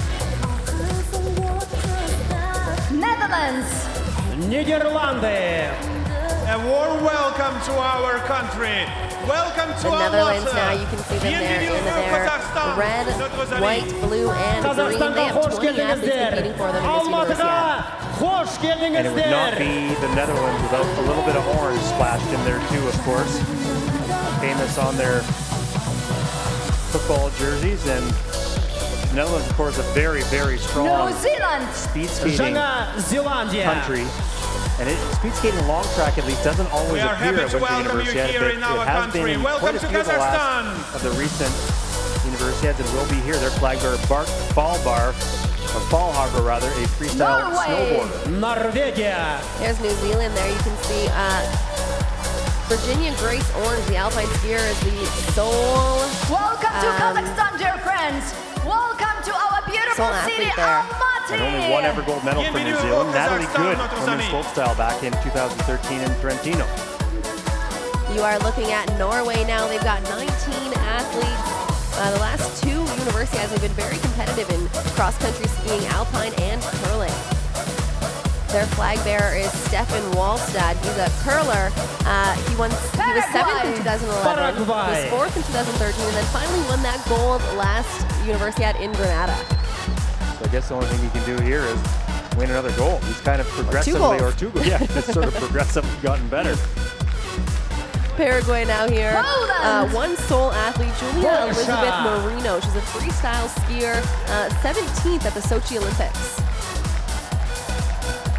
Netherlands. Нидерланды. A warm welcome to our country. Welcome to The Netherlands Almaty. now, you can see them there Bienvenue in в their Kazakhstan. red, Notre white, Dame. blue, and green. They Қазақстанға have хош twenty athletes келдіңіздер. competing for them in this Алматыға Universiade. хош And it would not келдіңіздер. be the Netherlands without a little bit of orange splashed in there too, of course. Famous on their football jerseys. And the Netherlands, of course, a very, very strong New Zealand. speed skating Жаңа Зеландия. country. And it, speed skating long track at least doesn't always We are appear happy at to Winter welcome you Universiade, here but in our it has country. been in Welcome quite a to few of the last Kazakhstan. of the recent Universiades that will be here. Their flag bearer, Bart Fallbar, or Fallhaber rather, a freestyle Norway. snowboarder. Норвегия. There's New Zealand there. You can see uh, Virginia Grace Orange, the alpine skier, is the sole Welcome to Um, Kazakhstan, dear friends. Welcome to our beautiful Sole city, athlete there. Almaty. And only one ever gold medal for New Bienvenue Zealand. au Natalie Kazakhstan, Good, Notre women's Dame. slopestyle back in two thousand thirteen in Trentino. You are looking at Norway now. They've got nineteen athletes. Uh, the last two Universiades have been very competitive in cross-country skiing, alpine, and curling. Their flag bearer is Stefan Wallstad. He's a curler. Uh, he won. He was seventh in two thousand eleven. He Paraguay. was fourth in two thousand thirteen, and then finally won that gold last Universiade in Grenada. So I guess the only thing he can do here is win another gold. He's kind of progressively, goals. or two, yeah, it's sort of progressively gotten better. Paraguay now here. Uh, Poland. one sole athlete, Julia Polsha. Elizabeth Marino. She's a freestyle skier, uh, seventeenth at the Sochi Olympics.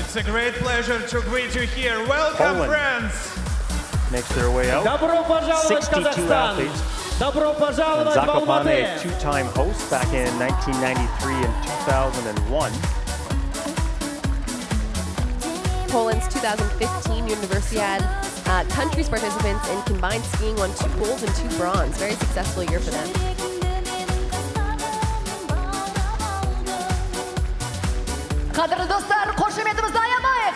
It's a great pleasure to greet you here. Welcome, Poland friends. Makes their way out. Добро пожаловать в sixty-two Казахстан! athletes. Добро And пожаловать в Zakopane, Almaty! a two-time host back in nineteen ninety-three and two thousand one. Poland's two thousand fifteen Universiade uh, country's participants in combined skiing won two golds and two bronze. Very successful year for them. Qadrli do'stlar, qo'shimimizni ayamaylik.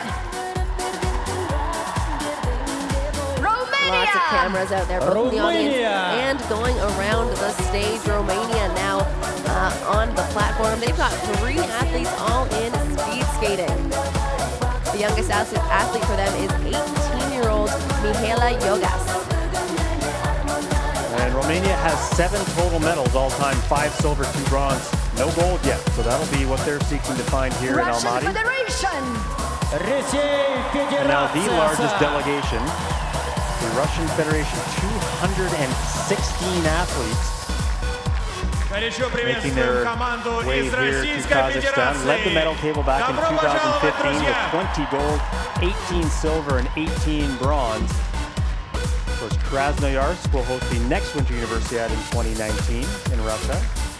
Lots of cameras out there, both in the audience Romania. and going around the stage. Romania now uh, on the platform. They've got three athletes all in speed skating. The youngest athlete for them is eighteen-year-old Mihaela Yogas. And Romania has seven total medals all time, five silver, two bronze. No gold yet, so that'll be what they're seeking to find here in Russian Almaty. Federation. And now the largest delegation, the Russian Federation, two hundred sixteen athletes Горячо making приветствуем their команду way из here to Российской Kazakhstan. Led the medal Федерации. table back in Добро two thousand пожаловать, fifteen with друзья! twenty gold, eighteen silver, and eighteen bronze. Of course, Krasnoyarsk will host the next Winter Universiade in twenty nineteen in Russia.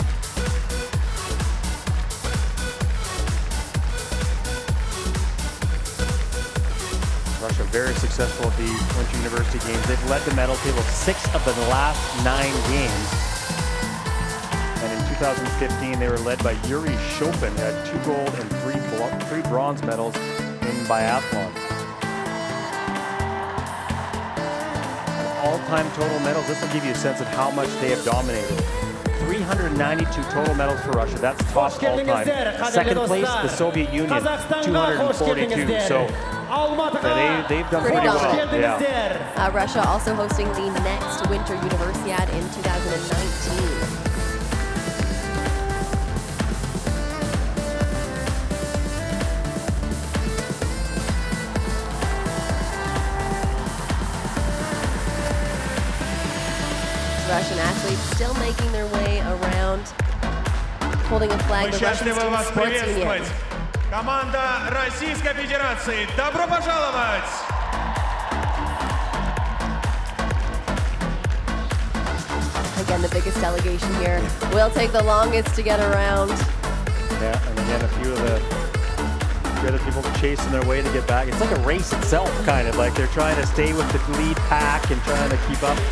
Russia very successful at the Winter University Games. They've led the medal table six of the last nine games. And in two thousand fifteen, they were led by Yuri Chopin, who had two gold and three, three bronze medals in biathlon. All-time total medals, this will give you a sense of how much they have dominated. three hundred ninety-two total medals for Russia, that's top all-time. Second place, the Soviet Union, two hundred forty-two. So they, they've done pretty well. Yeah. Uh, Russia also hosting the next Winter Universiade in two thousand nineteen. Russian athletes still making their way around, holding a flag. Мы The Russian счастливы Student вас Sports Union. приветствовать. Команда Российской Федерации. Добро пожаловать! Again, the biggest delegation here will take the longest to get around. Yeah, and again, a few of the, a few other people chasing their way to get back. It's like a race itself, kind of like they're trying to stay with the lead pack and trying to keep up.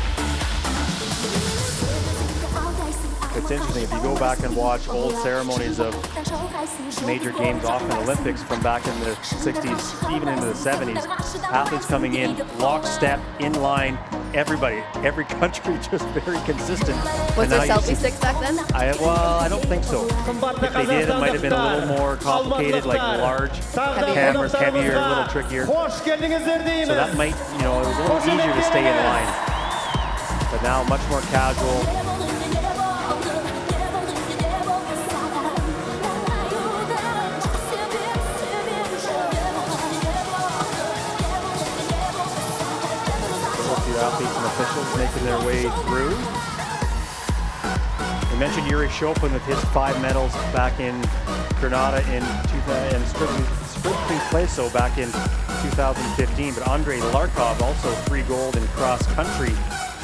It's interesting, if you go back and watch old ceremonies of major games, often Olympics from back in the sixties, even into the seventies, athletes coming in, lockstep, in line, everybody, every country just very consistent. Was And there now you selfie see- sticks back then? I, well, I don't think so. If they did, it might have been a little more complicated, like large cameras, heavier, a little trickier. So that might, you know, it was a little easier to stay in line. But now much more casual. Athletes and officials making their way through. We mentioned Yuri Chopin with his five medals back in Grenada in two thousand and sprint Pleso back in two thousand fifteen, but Andrei Larkov also three gold in cross country.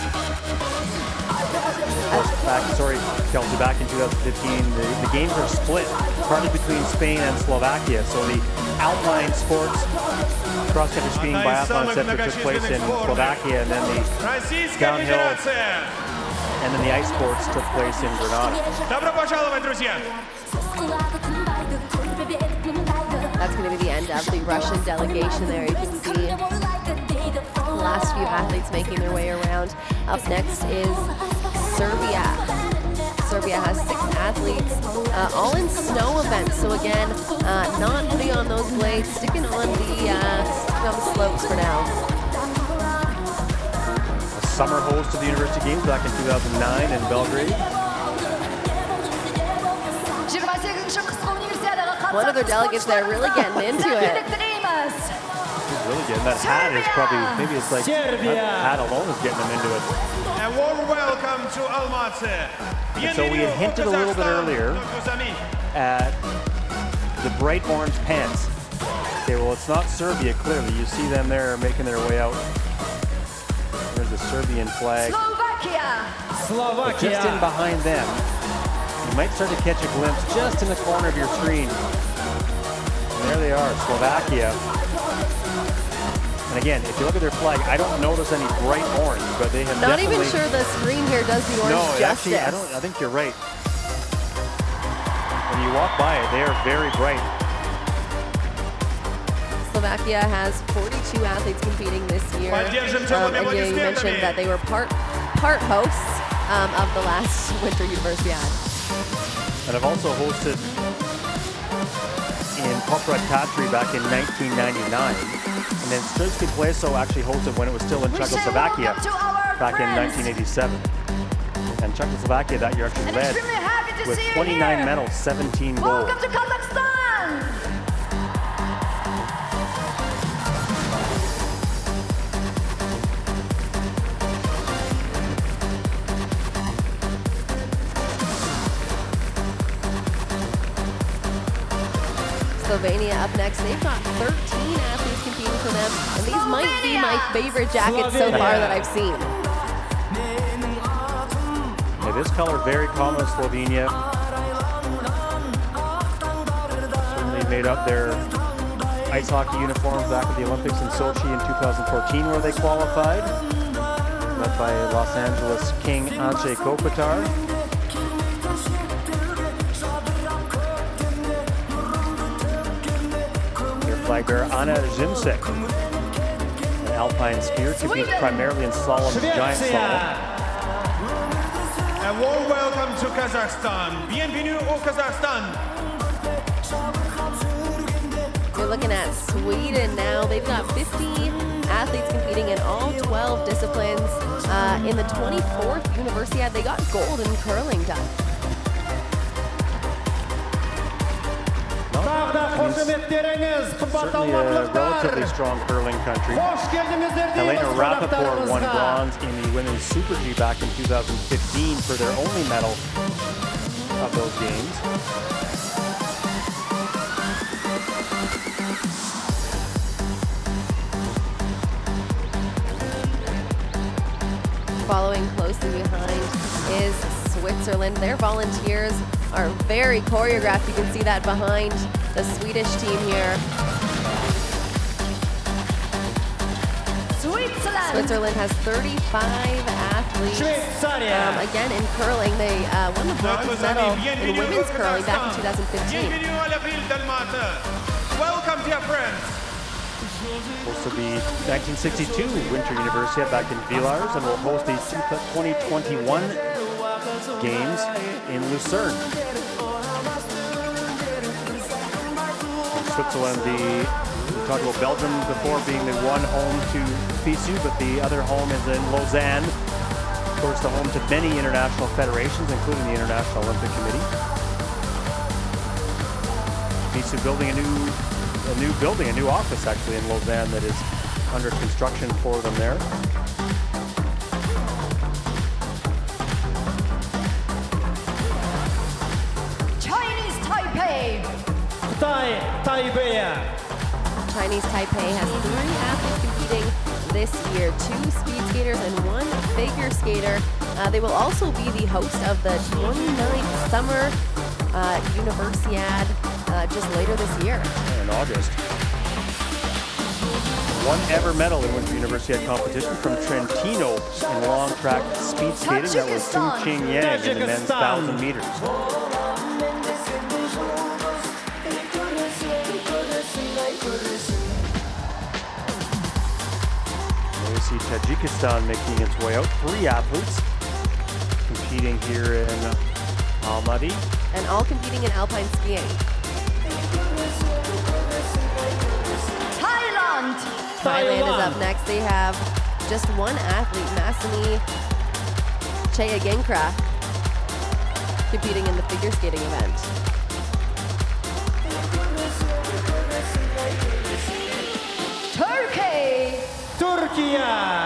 Back, sorry, Kelsey, back in two thousand fifteen, the, the games are split, partly between Spain and Slovakia. So the alpine sports, cross-country skiing, biathlon, et cetera, took place in Slovakia, and then the downhill, and then the ice sports took place in Grenada. Добро пожаловать, друзья! That's going to be the end of the Russian delegation there. You can see the last few athletes making their way around. Up next is Serbia. Serbia has six athletes, uh, all in snow events. So again, uh, not putting on those blades, sticking on the, uh, sticking on the slopes for now. A summer host of the University Games back in two thousand nine in Belgrade. One of their delegates there really getting into it. He's really getting that hat is probably, maybe it's like that hat alone is getting him into it. A warm welcome to Almaty. And so we had hinted a little bit earlier at the bright orange pants Okay, well, it's not Serbia, clearly. You see them there making their way out. There's the Serbian flag. Slovakia. Slovakia. Just in behind them, you might start to catch a glimpse just in the corner of your screen. And there they are, Slovakia. And again, if you look at their flag, I don't notice any bright orange, but they have Not definitely... even sure the screen here does the orange no, justice. actually, I don't. I think you're right. When you walk by it, they are very bright. Slovakia has forty-two athletes competing this year. Um, and you mentioned that they were part part hosts um, of the last Winter Universiade. And I've also hosted in Poprad Tatry back in nineteen ninety-nine. And then Srpski Pleso actually hosted when it was still in Czechoslovakia back in nineteen eighty-seven. And Czechoslovakia that year actually led with twenty-nine medals, seventeen gold. Welcome to Kazakhstan! Slovenia up next. They've got thirteen athletes competing for them, and these might be my favorite jackets so far that I've seen. Yeah, this color very common in Slovenia. Certainly made up their ice hockey uniforms back at the Olympics in Sochi in two thousand fourteen, where they qualified, led by Los Angeles King Andrzej Kopitar. Flag bearer Anna Zimsek, an alpine skier, competes primarily in slalom and giant slalom. A warm welcome to Kazakhstan. Bienvenue au Kazakhstan. You're looking at Sweden now. They've got fifty athletes competing in all twelve disciplines. Uh, in the twenty-fourth Universiade, they got gold in curling done. Certainly a relatively strong curling country. Helena Rappaport won bronze in the women's Super G back in two thousand fifteen for their only medal of those games. Following closely behind is Switzerland. Their volunteers are very choreographed. You can see that behind the Swedish team here. Switzerland. Switzerland has thirty-five athletes. Um, again, in curling, they uh, won the bronze medal in women's curling back in two thousand fifteen. Welcome, dear friends. Supposed to be nineteen sixty-two Winter Universiade back in Villars, and will host the twenty twenty-one games in Lucerne. Switzerland, the, we talked about Belgium before being the one home to FISU, but the other home is in Lausanne. Of course, the home to many international federations, including the International Olympic Committee. FISU building a new, a new building, a new office actually in Lausanne that is under construction for them there. Chinese Taipei. Taipei. Chinese Taipei has three athletes competing this year, two speed skaters and one figure skater. Uh, they will also be the host of the twenty-ninth Summer uh, Universiade uh, just later this year. In August. One ever medal in Winter Universiade competition from Trentino in long track speed skating. That was Fu Ching Yang in the men's one thousand meters. You see Tajikistan making its way out. Three athletes competing here in Almaty. And all competing in alpine skiing. Thailand. Thailand is up next. They have just one athlete, Masani Chayagenkra, competing in the figure skating event. Turkey. Turkey.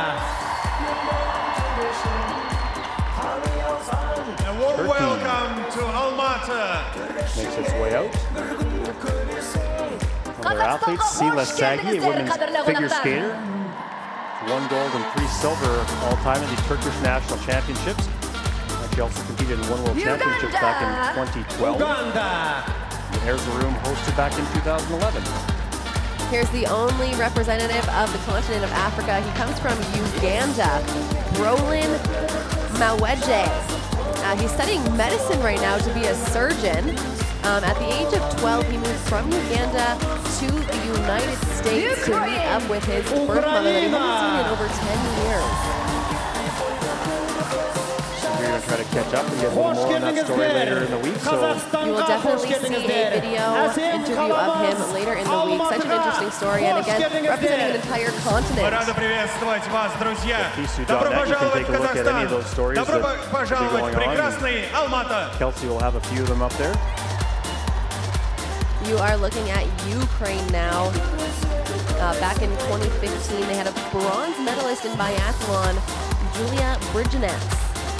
A warm Turkey. welcome to Almaty. Makes its way out. Well, their athletes. Sila Sagi, a women's figure skater. One gold and three silver all-time in the Turkish National Championships. She also competed in one World Championships back in twenty twelve. Uganda. Erzurum hosted back in two thousand eleven. Here's the only representative of the continent of Africa. He comes from Uganda, Brolin Maweje. Uh, he's studying medicine right now to be a surgeon. Um, at the age of twelve, he moved from Uganda to the United States Ukraine. to meet up with his birth mother that he hasn't seen in over ten years. We're going to try to catch up and get a little more on that story later in the week. So you will definitely see a video interview of him later in the week. Such an interesting story, and again, representing an entire continent. Рада приветствовать вас, друзья. F I S U Добро dot net, you can пожаловать take в a look at any Казахстан. of those stories Добро that пожаловать will в be going on. прекрасный Алмата. Kelsey will have a few of them up there. You are looking at Ukraine now. Uh, back in twenty fifteen, they had a bronze medalist in biathlon, Julia Richness.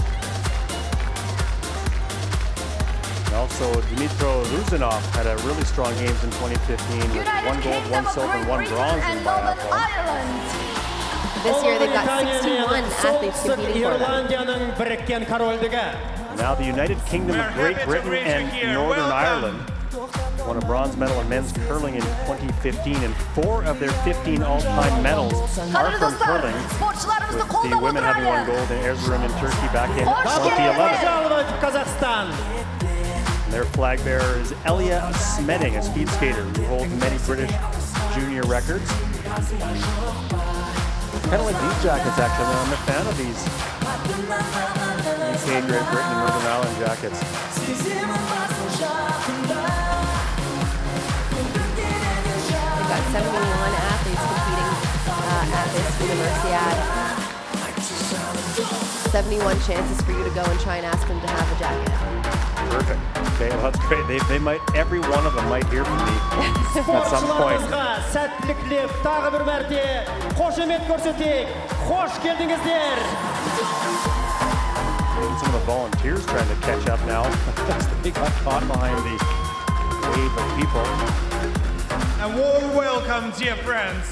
And also, Dmitro Ruzanov had a really strong games in twenty fifteen with one gold, one silver, and one bronze in biathlon. This year, they've got sixty-one athletes competing for them. Now the United Kingdom of Great Britain and Northern Ireland won a bronze medal in men's curling in twenty fifteen, and four of their fifteen all-time medals are from curling, with the women having won gold in Erzurum in Turkey back in twenty eleven. Their flag bearer is Elia Smeding, a speed skater who holds many British junior records. Kind of like these jackets, actually. I'm a fan of these U K, Great Britain, and Northern Ireland jackets. They've got seventy-one athletes competing uh, at this Universiade. seventy-one chances for you to go and try and ask them to have a jacket. Perfect. Okay, well, that's great. They, they might, every one of them might hear from me at some point. Maybe some of the volunteers trying to catch up now. They got caught behind the wave of people. A warm welcome, dear friends.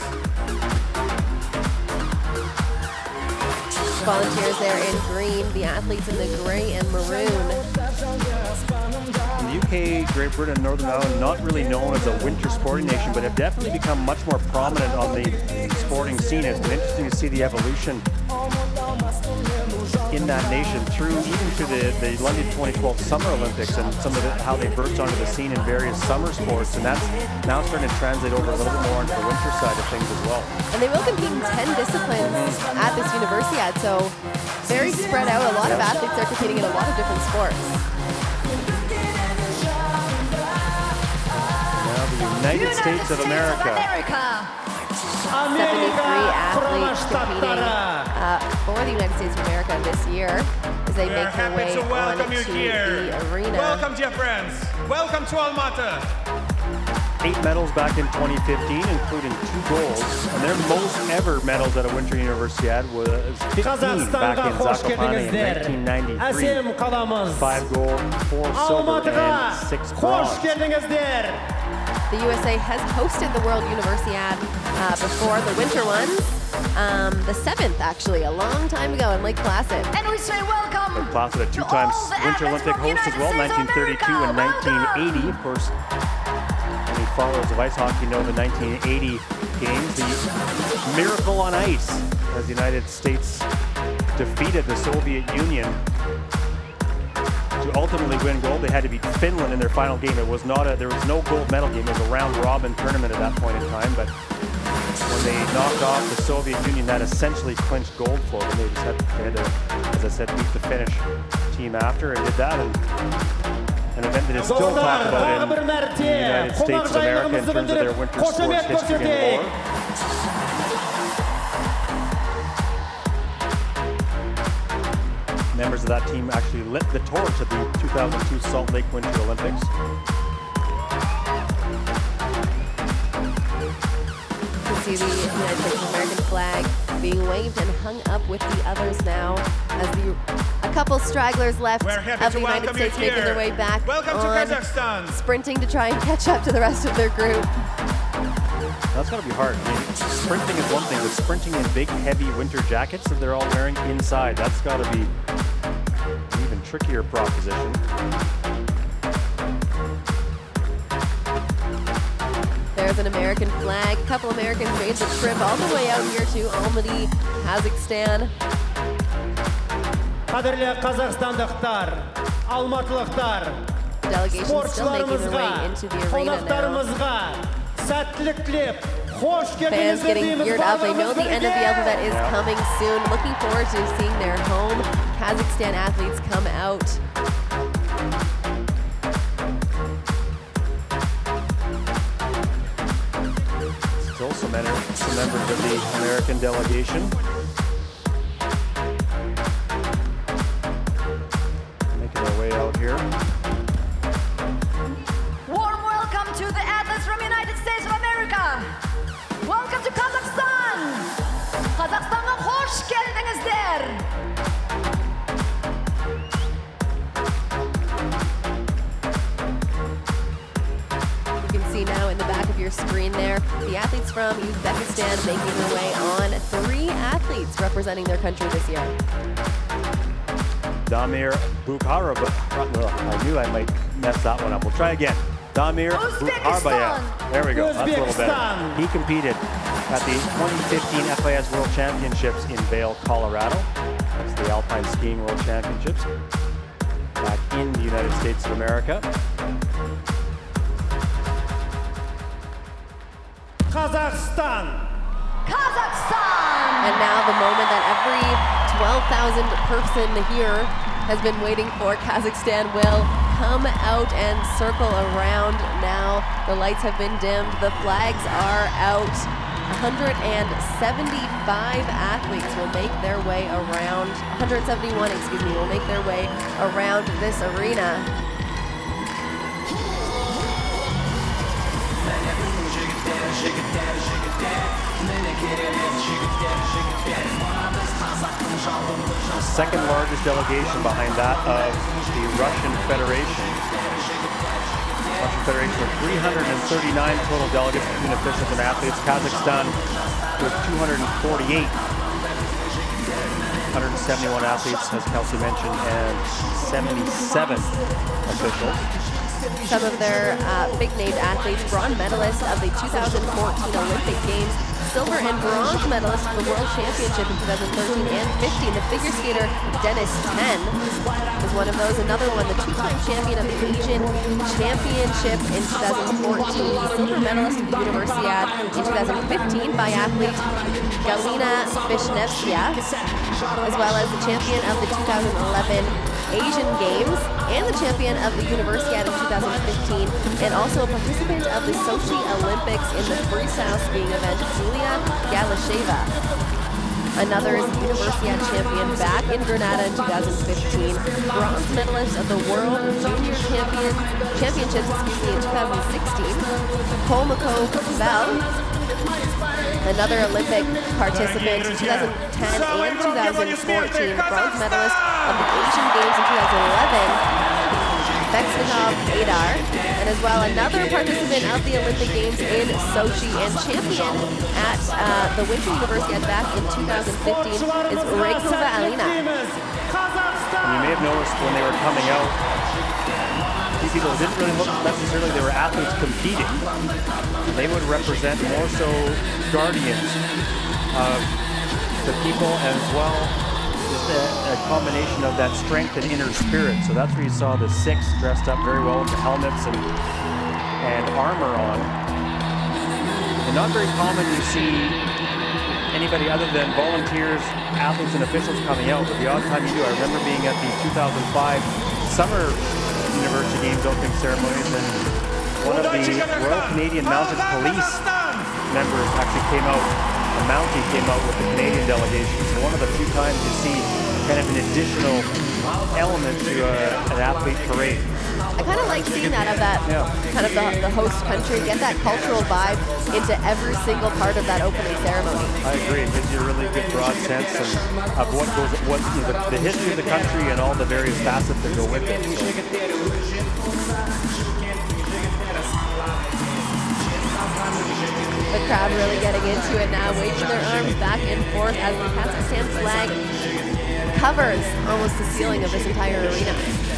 Volunteers there in green, the athletes in the gray and maroon. In the U K, Great Britain, and Northern Ireland, not really known as a winter sporting nation, but have definitely become much more prominent on the sporting scene. It's been interesting to see the evolution in that nation through even to the, the London twenty twelve Summer Olympics, and some of the, how they burst onto the scene in various summer sports, and that's now starting to translate over a little bit more into the winter side of things as well. And they will compete in ten disciplines at this Universiade, so very spread out. A lot of athletes are competing in a lot of different sports. Now the United, United States, States of America. Of America. seventy-three athletes competing uh, for the United States of America this year as they We make their way to welcome on you to here. the arena. Welcome, dear friends. Welcome to Almaty. Eight medals back in twenty fifteen, including two golds, and their most ever medals at a Winter Universiade was fifteen back in Zakopane in nineteen ninety-three. Five gold, four silver, and six bronze. The U S A has hosted the World Universiade uh, before, the winter ones. Um, the seventh, actually, a long time ago in Lake Placid. And we say welcome. Lake Placid, a two-time Winter Olympic host as well, nineteen thirty-two and nineteen eighty. Of course, any followers of ice hockey know the nineteen eighty games, the miracle on ice, as the United States defeated the Soviet Union. To ultimately win gold, they had to beat Finland in their final game. It was not a, there was no gold medal game. It was a round-robin tournament at that point in time. But when they knocked off the Soviet Union, that essentially clinched gold for them. They just had, they had to, as I said, beat the Finnish team after, and did that. And an event that is still talked about in the United States of America in terms of their winter sports history and lore. Members of that team actually lit the torch at the two thousand two Salt Lake Winter Olympics. You can see the United States of American flag being waved and hung up with the others now, as the a couple stragglers left of the United States making their way back Welcome on, to Kazakhstan. sprinting to try and catch up to the rest of their group. That's got to be hard. I mean, sprinting is one thing, but sprinting in big, heavy winter jackets that they're all wearing inside, that's got to be an even trickier proposition. There's an American flag. A couple Americans made the trip all the way out here to Almaty, Kazakhstan. Қадірлі қазақстандықтар, алматылықтар, спортшыларымызға, қонақтарымызға сәттілік тілеп, қош Fans келдіңіздер getting дейміз geared up. They know the end of the alphabet is coming soon. Looking forward to seeing their home Kazakhstan athletes come out. Still some, some members of the American delegation. Making their way out here. Warm welcome to the athletes from United States of America. Welcome to Kazakhstan. Kazakhstan'a hoş geldinizler. You can see now in the back of your screen there, the athletes from Uzbekistan making their way on. Three athletes representing their country this year. Damir Bukharbayev. I knew I might mess that one up. We'll try again. Damir Bukharbayev. There we go. That's a little better. He competed at the twenty fifteen F I S World Championships in Vail, Colorado. That's the Alpine Skiing World Championships back in the United States of America. Kazakhstan. Kazakhstan. And now the moment that every twelve thousand person here has been waiting for. Kazakhstan will come out and circle around now. The lights have been dimmed. The flags are out. one hundred seventy-five athletes will make their way around. one hundred seventy-one, excuse me, will make their way around this arena. Second largest delegation behind that of the Russian Federation. Russian Federation with three hundred thirty-nine total delegates between officials and athletes. Kazakhstan with two hundred forty-eight. one hundred seventy-one athletes, as Kelsey mentioned, and seventy-seven officials. Some of their uh, big-named athletes, bronze medalists of the two thousand fourteen Olympic Games, silver and bronze medalist of the World Championship in two thousand thirteen and fifteen. The figure skater Dennis Ten was one of those. Another one, the two-time champion of the Asian Championship in two thousand fourteen. Silver medalist of the Universiade in two thousand fifteen by athlete Galina Vishnevskaya, as well as the champion of the two thousand eleven Asian Games and the champion of the Universiade in two thousand fifteen, and also a participant of the Sochi Olympics in the freestyle skiing event, Julia Galasheva. Another is the Universiade champion back in Grenada in two thousand fifteen, bronze medalist of the World Junior Champion Championships excuse me, in two thousand sixteen, Kolmako Vel. Another Olympic participant in two thousand ten and two thousand fourteen, bronze medalist of the Asian Games in two thousand eleven, Bexnikov Adar, and as well another participant of the Olympic Games in Sochi and champion at uh, the Winter Universiade back in two thousand fifteen is Reykova Alina. You may have noticed when they were coming out, these people didn't really look necessarily they were athletes competing. They would represent more so guardians of the people, as well just a, a combination of that strength and inner spirit. So that's where you saw the six dressed up very well with the helmets and, and armor on. And not very common to see anybody other than volunteers, athletes, and officials coming out, but the odd time you do. I remember being at the two thousand five Summer University Games opening ceremonies, and one of the Royal Canadian Mounted Police members actually came out. Almaty came out with the Canadian delegation. So one of the few times you see kind of an additional element to a, an athlete parade. I kind of like seeing that of that yeah. kind of the, the host country, get that cultural vibe into every single part of that opening ceremony. I agree. It gives you a really good broad sense of, of what goes, what you know, the, the history of the country and all the various facets that go with it. So. The crowd crowd really getting into it now, waving their arms back and forth as the Kazakhstan flag covers almost the ceiling of this entire arena.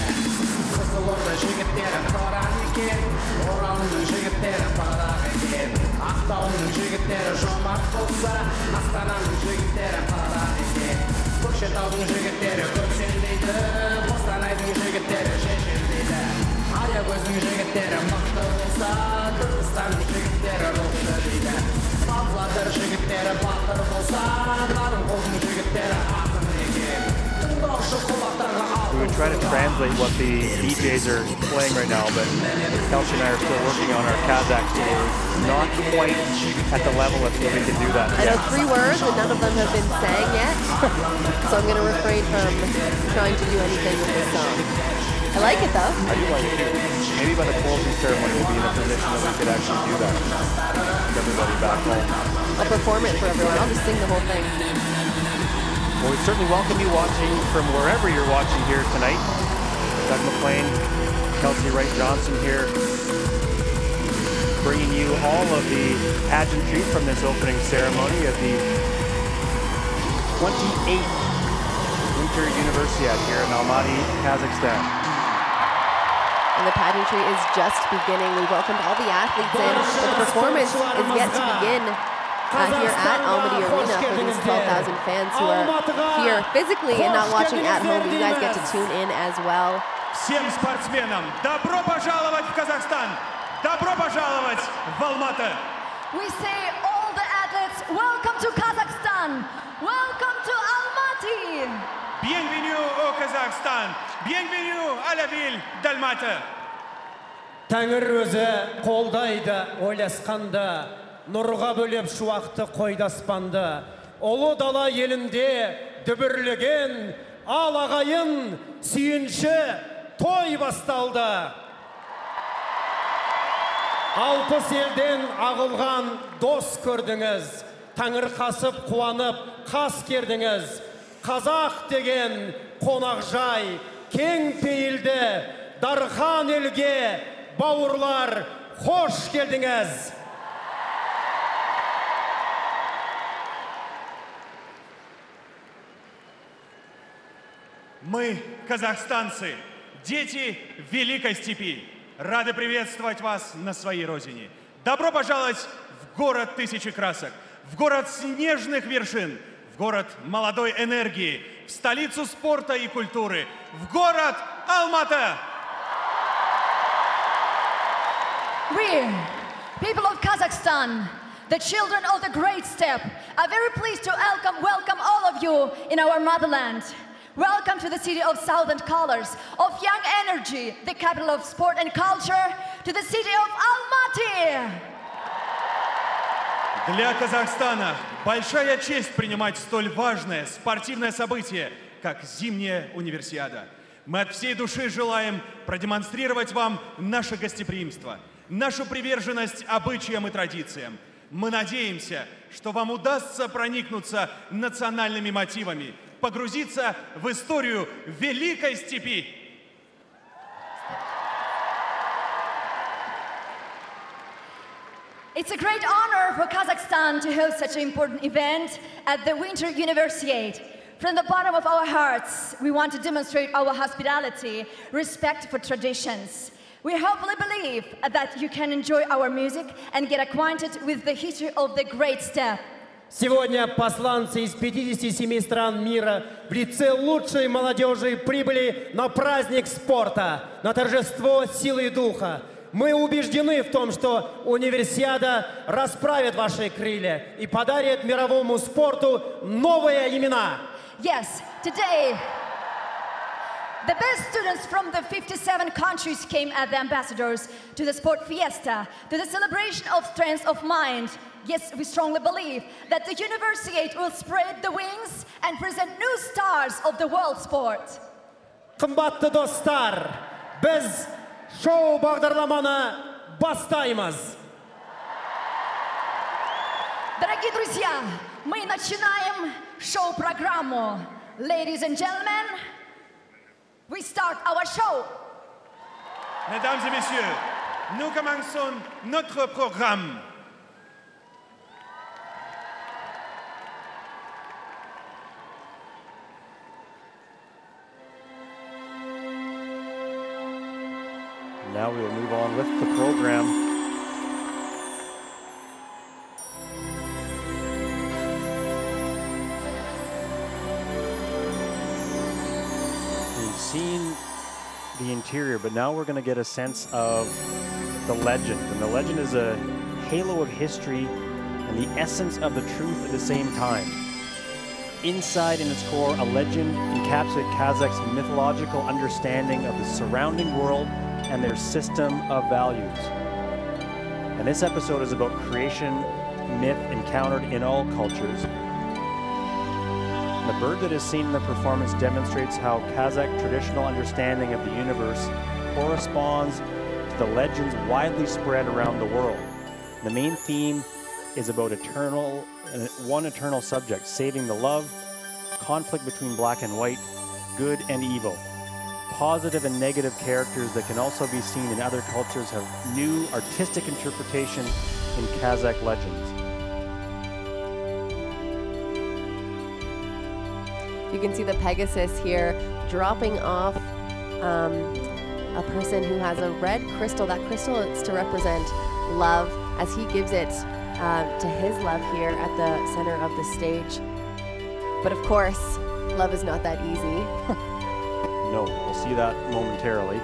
We would try to translate what the D Js are playing right now, but Kelsey and I are still working on our Kazakh, so we're not quite at the level that we can do that. I know three words, and none of them have been sang yet, so I'm going to refrain from trying to do anything with this song. I like it, though. I do like it, too. Maybe by the closing ceremony we'll be in a position that we could actually do that. Get everybody back home. I'll perform it for everyone. I'll just sing the whole thing. Well, we certainly welcome you watching from wherever you're watching here tonight. Doug McLean, Kelsey Wright-Johnson here, bringing you all of the pageantry from this opening ceremony of the twenty-eighth Winter Universiade here in Almaty, Kazakhstan. And the pageantry is just beginning. We welcomed all the athletes in, but the performance is yet to begin. Uh, here at Almaty Arena for these twelve thousand fans who are here physically and not watching at home. You guys get to tune in as well. Всем спортсменам добро пожаловать в Казахстан! Добро пожаловать в Almaty! We say all the athletes, welcome to Kazakhstan! Welcome to Almaty! Bienvenue au Kazakhstan! Bienvenue à la ville d'Almaty! Тәңір өзі қолдайды ойласқанда, нұрға бөлеп шуақты қойды аспанды. Ұлы дала елінде дүбірлеген ал ағайын сүйінші той басталды. Алпыс елден ағылған дос көрдіңіз, тәңір қасып қуанып қас кердіңіз. Қазақ деген қонақ жай, кең пейілді, дархан елге бауырлар қош келдіңіз. Мы, казахстанцы, дети Великой Степи, рады приветствовать вас на своей родине. Добро пожаловать в город тысячи красок, в город снежных вершин, в город молодой энергии, в столицу спорта и культуры, в город Almaty. We, people of Kazakhstan, the children of the Great Steppe, are very pleased to welcome, welcome all of you in our motherland. Welcome to the city of southern colors, of young energy, the capital of sport and culture, to the city of Almaty. Для Казахстана большая честь принимать столь важное спортивное событие, как зимняя универсиада. Мы от всей души желаем продемонстрировать вам наше гостеприимство, нашу приверженность обычаям и традициям. Мы надеемся, что вам удастся проникнуться национальными мотивами, погрузиться в историю Великой Степи. It's a great honor for Kazakhstan to host such an important event at the Winter Universiade. From the bottom of our hearts, we want to demonstrate our hospitality, respect for traditions. We hopefully believe that you can enjoy our music and get acquainted with the history of the Great Steppe. Сегодня посланцы из пятидесяти семи стран мира в лице лучшей молодежи прибыли на праздник спорта, на торжество силы духа. Мы убеждены в том, что универсиада расправит ваши крылья и подарит мировому спорту новые имена. Yes, today, the best students from the fifty-seven countries came as the ambassadors to the sport fiesta, to the celebration of strength of mind. Yes, we strongly believe that the Universiade will spread the wings and present new stars of the world sport. Қымбатты достар, біз шоу бағдарламаны бастаймыз. Дорогие друзья, мы начинаем шоу-программу. Ladies and gentlemen, we start our show. Mesdames et messieurs, nous commençons notre programme. Now we will move on with the program. We've seen the interior, but now we're going to get a sense of the legend. And the legend is a halo of history and the essence of the truth at the same time. Inside, in its core, a legend encapsulates Kazakhs' mythological understanding of the surrounding world and their system of values. And this episode is about creation, myth encountered in all cultures. The bird that is seen in the performance demonstrates how Kazakh traditional understanding of the universe corresponds to the legends widely spread around the world. The main theme is about eternal, one eternal subject, saving the love, conflict between black and white, good and evil. Positive and negative characters that can also be seen in other cultures have new artistic interpretation in Kazakh legends. You can see the Pegasus here dropping off um, a person who has a red crystal. That crystal is to represent love as he gives it uh, to his love here at the center of the stage. But of course, love is not that easy. No, we'll see that momentarily.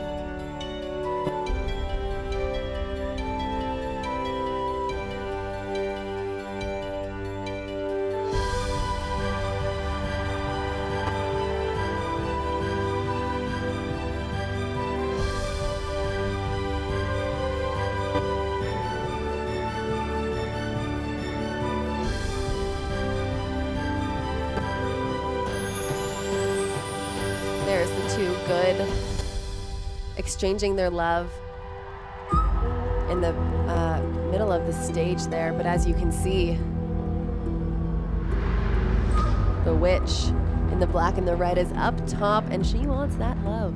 There's the two good exchanging their love in the uh, middle of the stage there. But as you can see, the witch in the black and the red is up top, and she wants that love.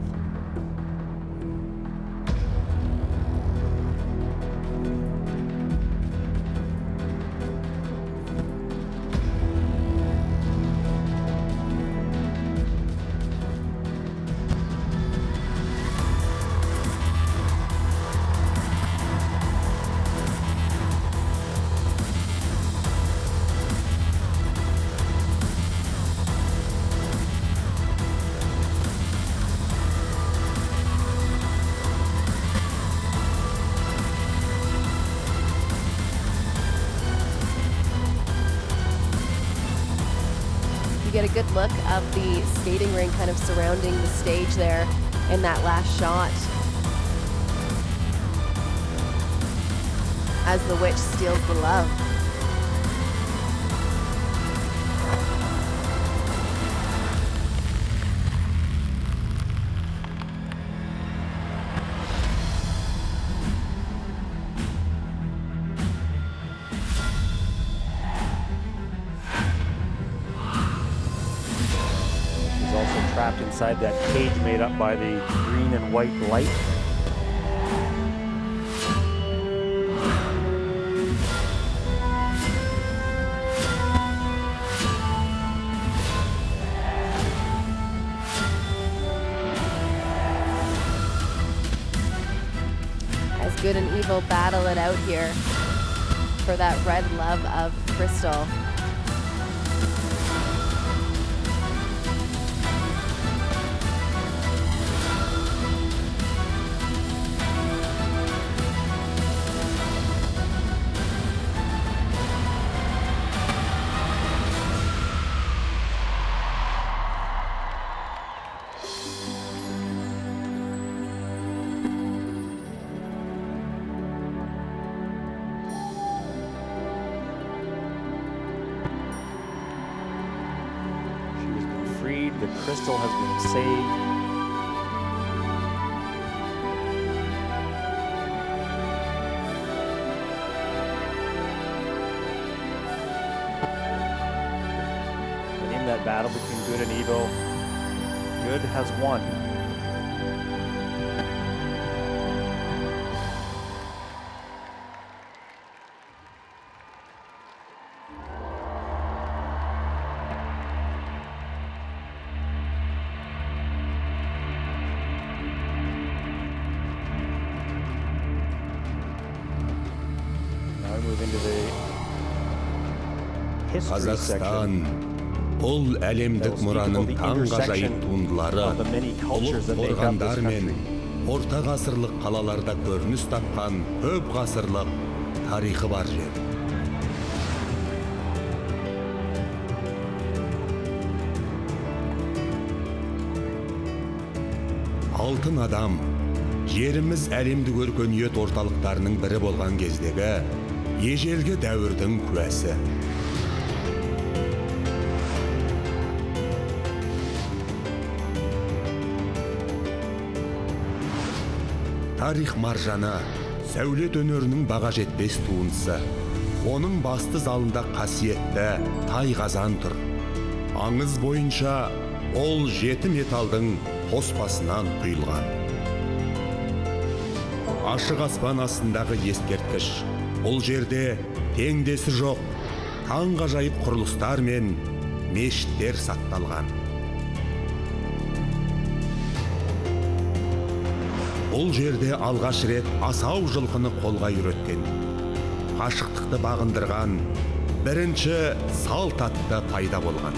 Get a good look of the skating rink kind of surrounding the stage there in that last shot as the witch steals the love. Trapped inside that cage made up by the green and white light. As good and evil battle it out here for that red love of crystal. The crystal has been saved. And in that battle between good and evil, good has won. into the history section. Ол әлемдік мұраның таңғажайып туындылары, ұлық қорғандар мен орта ғасырлық қалаларда көрініс тапқан көп ғасырлық тарихы бар жер. Алтын адам, жеріміз әлемдік өркениет орталықтарының бірі болған кездегі ежелгі дәуірдің куәсі. Тарих маржаны, сәулет өнерінің баға жетпес туындысы. Оның басты залында қасиетті тайқазан тұр. Аңыз бойынша ол жеті металдың қоспасынан құйылған. Ашық аспан астындағы ескерткіш. Бұл жерде теңдесі жоқ, таңғажайып құрылыстар мен мешіттер сақталған. Бұл жерде алғаш рет асау жылқыны қолға үйреткен, қашықтықты бағындырған бірінші салт атты пайда болған.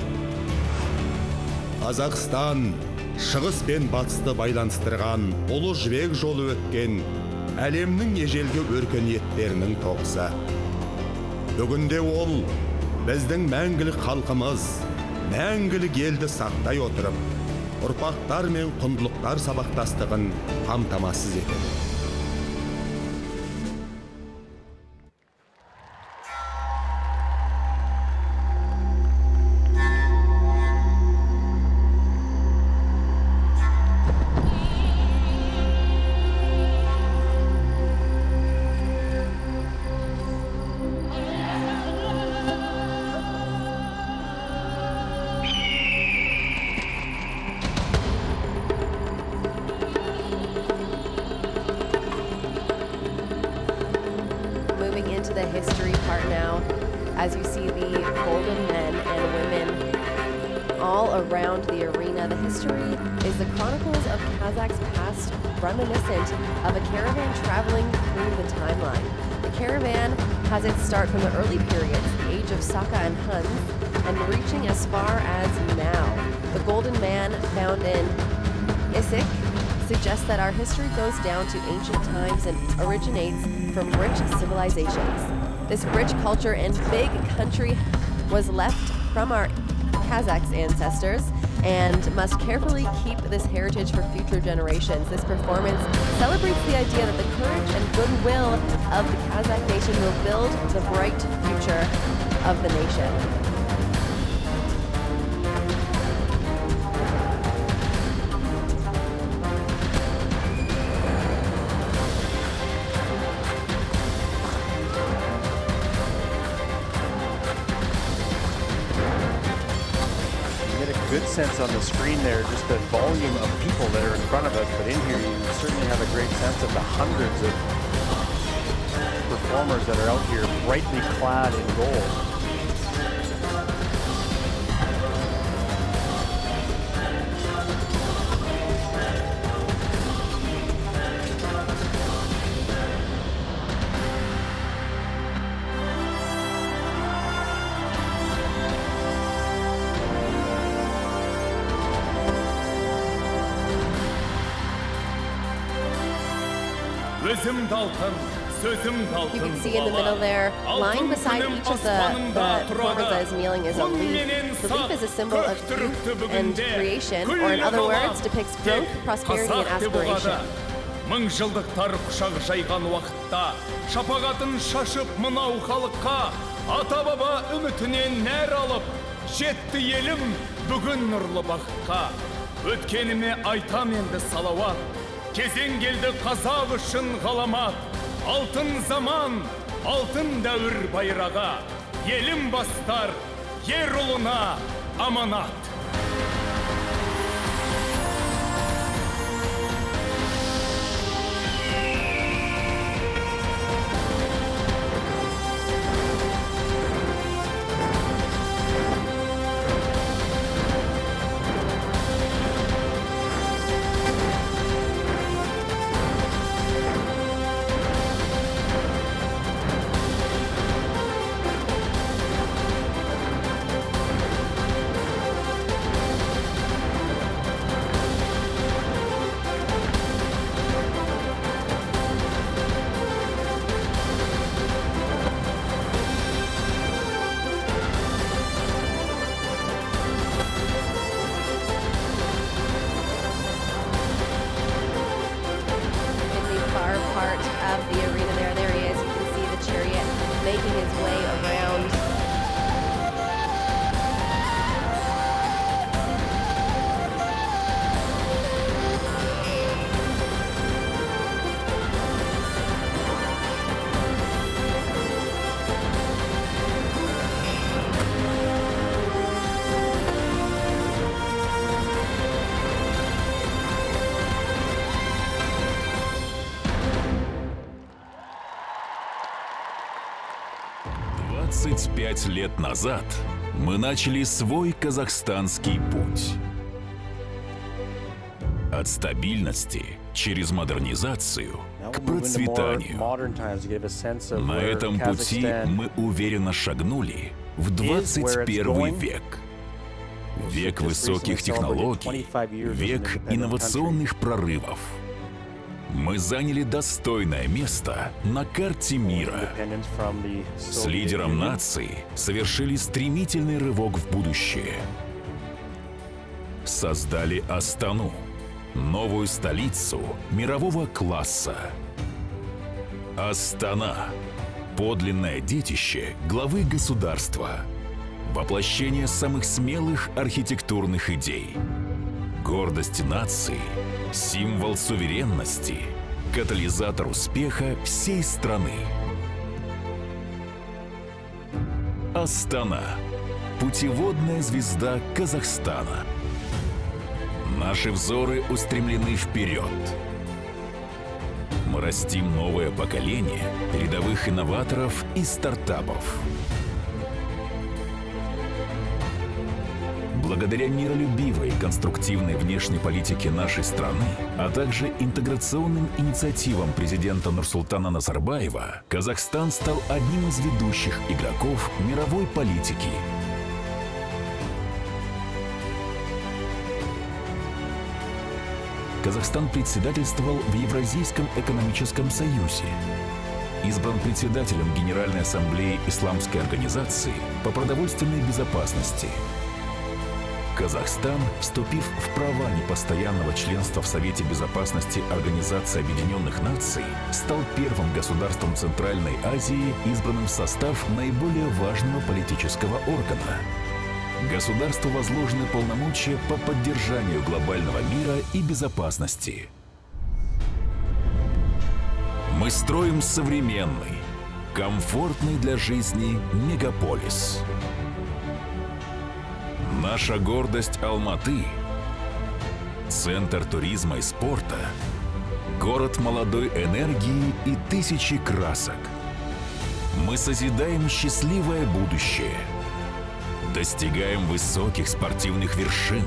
Қазақстан шығыс пен батысты байланыстырған ұлы жібек жолы өткен әлемнің ежелгі өркениеттерінің тоғысы. Бүгінде ол біздің мәңгілік халқымыз, мәңгілік елді сақтай отырып, ұрпақтар мен құндылықтар сабақтастығын қамтамасыз етеді. The history part now, as you see the golden men and women all around the arena. The history is the chronicles of Kazakh's past, reminiscent of a caravan traveling through the timeline. The caravan has its start from the early periods, the age of Saka and Huns, and reaching as far as now. The golden man found in Issyk suggests that our history goes down to ancient times and originates from rich civilizations. This rich culture and big country was left from our Kazakhs ancestors and must carefully keep this heritage for future generations. This performance celebrates the idea that the courage and goodwill of the Kazakh nation will build the bright future of the nation. Good sense on the screen there, just the volume of people that are in front of us, but in here you certainly have a great sense of the hundreds of performers that are out here brightly clad in gold. You can see in the middle there, lying beside each of the, the performers that is kneeling is a leaf. The leaf is a symbol of youth and creation, or in other words, depicts growth, prosperity, and aspiration. Мың жылдықтар құшақ жайған уақытта, шапағатын шашып мынау халыққа, ата-баба үмітінен нәр алып, жетті елім бүгін нұрлы бақытқа. Өткеніме айтам енді салауат, кезең келді қазақ үшін ғаламат. Алтын заман, алтын дәуір байраға, елім бастар, ер ұлына аманат. двадцать пять лет назад мы начали свой казахстанский путь. От стабильности через модернизацию к процветанию. На этом пути мы уверенно шагнули в двадцать первый век. Век высоких технологий, век инновационных прорывов. Мы заняли достойное место на карте мира. С лидером нации совершили стремительный рывок в будущее. Создали Астану, новую столицу мирового класса. Астана – подлинное детище главы государства. Воплощение самых смелых архитектурных идей. Гордость нации, символ суверенности, катализатор успеха всей страны. Астана – путеводная звезда Казахстана. Наши взоры устремлены вперед. Мы растим новое поколение передовых инноваторов и стартапов. Благодаря миролюбивой и конструктивной внешней политике нашей страны, а также интеграционным инициативам президента Нурсултана Назарбаева, Казахстан стал одним из ведущих игроков мировой политики. Казахстан председательствовал в Евразийском экономическом союзе. Избран председателем Генеральной ассамблеи Исламской организации по продовольственной безопасности. Казахстан, вступив в права непостоянного членства в Совете безопасности Организации Объединенных Наций, стал первым государством Центральной Азии, избранным в состав наиболее важного политического органа. Государству возложены полномочия по поддержанию глобального мира и безопасности. Мы строим современный, комфортный для жизни мегаполис. Наша гордость Алматы – центр туризма и спорта, город молодой энергии и тысячи красок. Мы созидаем счастливое будущее, достигаем высоких спортивных вершин,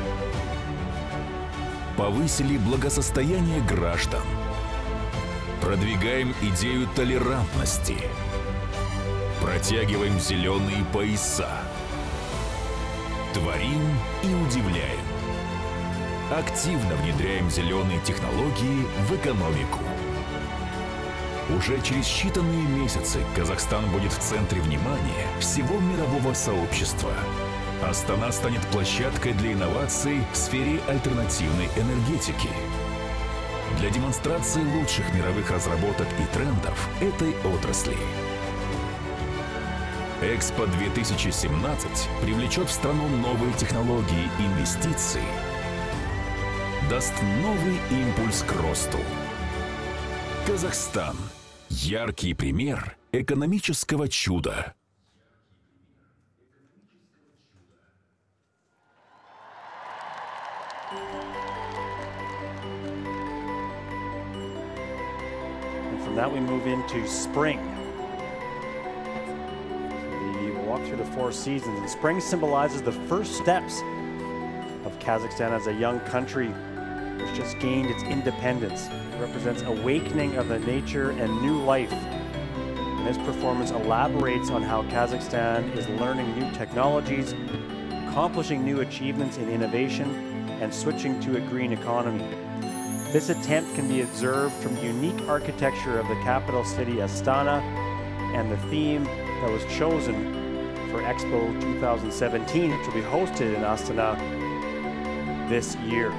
повысили благосостояние граждан, продвигаем идею толерантности, протягиваем зеленые пояса, творим и удивляем. Активно внедряем зеленые технологии в экономику. Уже через считанные месяцы Казахстан будет в центре внимания всего мирового сообщества. Астана станет площадкой для инноваций в сфере альтернативной энергетики. Для демонстрации лучших мировых разработок и трендов этой отрасли. Экспо две тысячи семнадцать привлечет в страну новые технологии и инвестиции, даст новый импульс к росту. Казахстан – яркий пример экономического чуда. And from that we move into spring. Walk through the four seasons, and spring symbolizes the first steps of Kazakhstan as a young country which just gained its independence. It represents awakening of the nature and new life. And this performance elaborates on how Kazakhstan is learning new technologies, accomplishing new achievements in innovation, and switching to a green economy. This attempt can be observed from the unique architecture of the capital city Astana and the theme that was chosen for Expo two thousand seventeen, which will be hosted in Astana this year.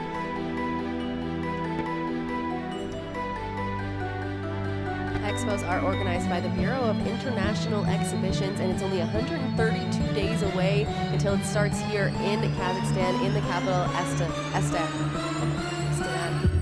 Expos are organized by the Bureau of International Exhibitions, and it's only one hundred thirty-two days away until it starts here in Kazakhstan, in the capital, Astana. Astana.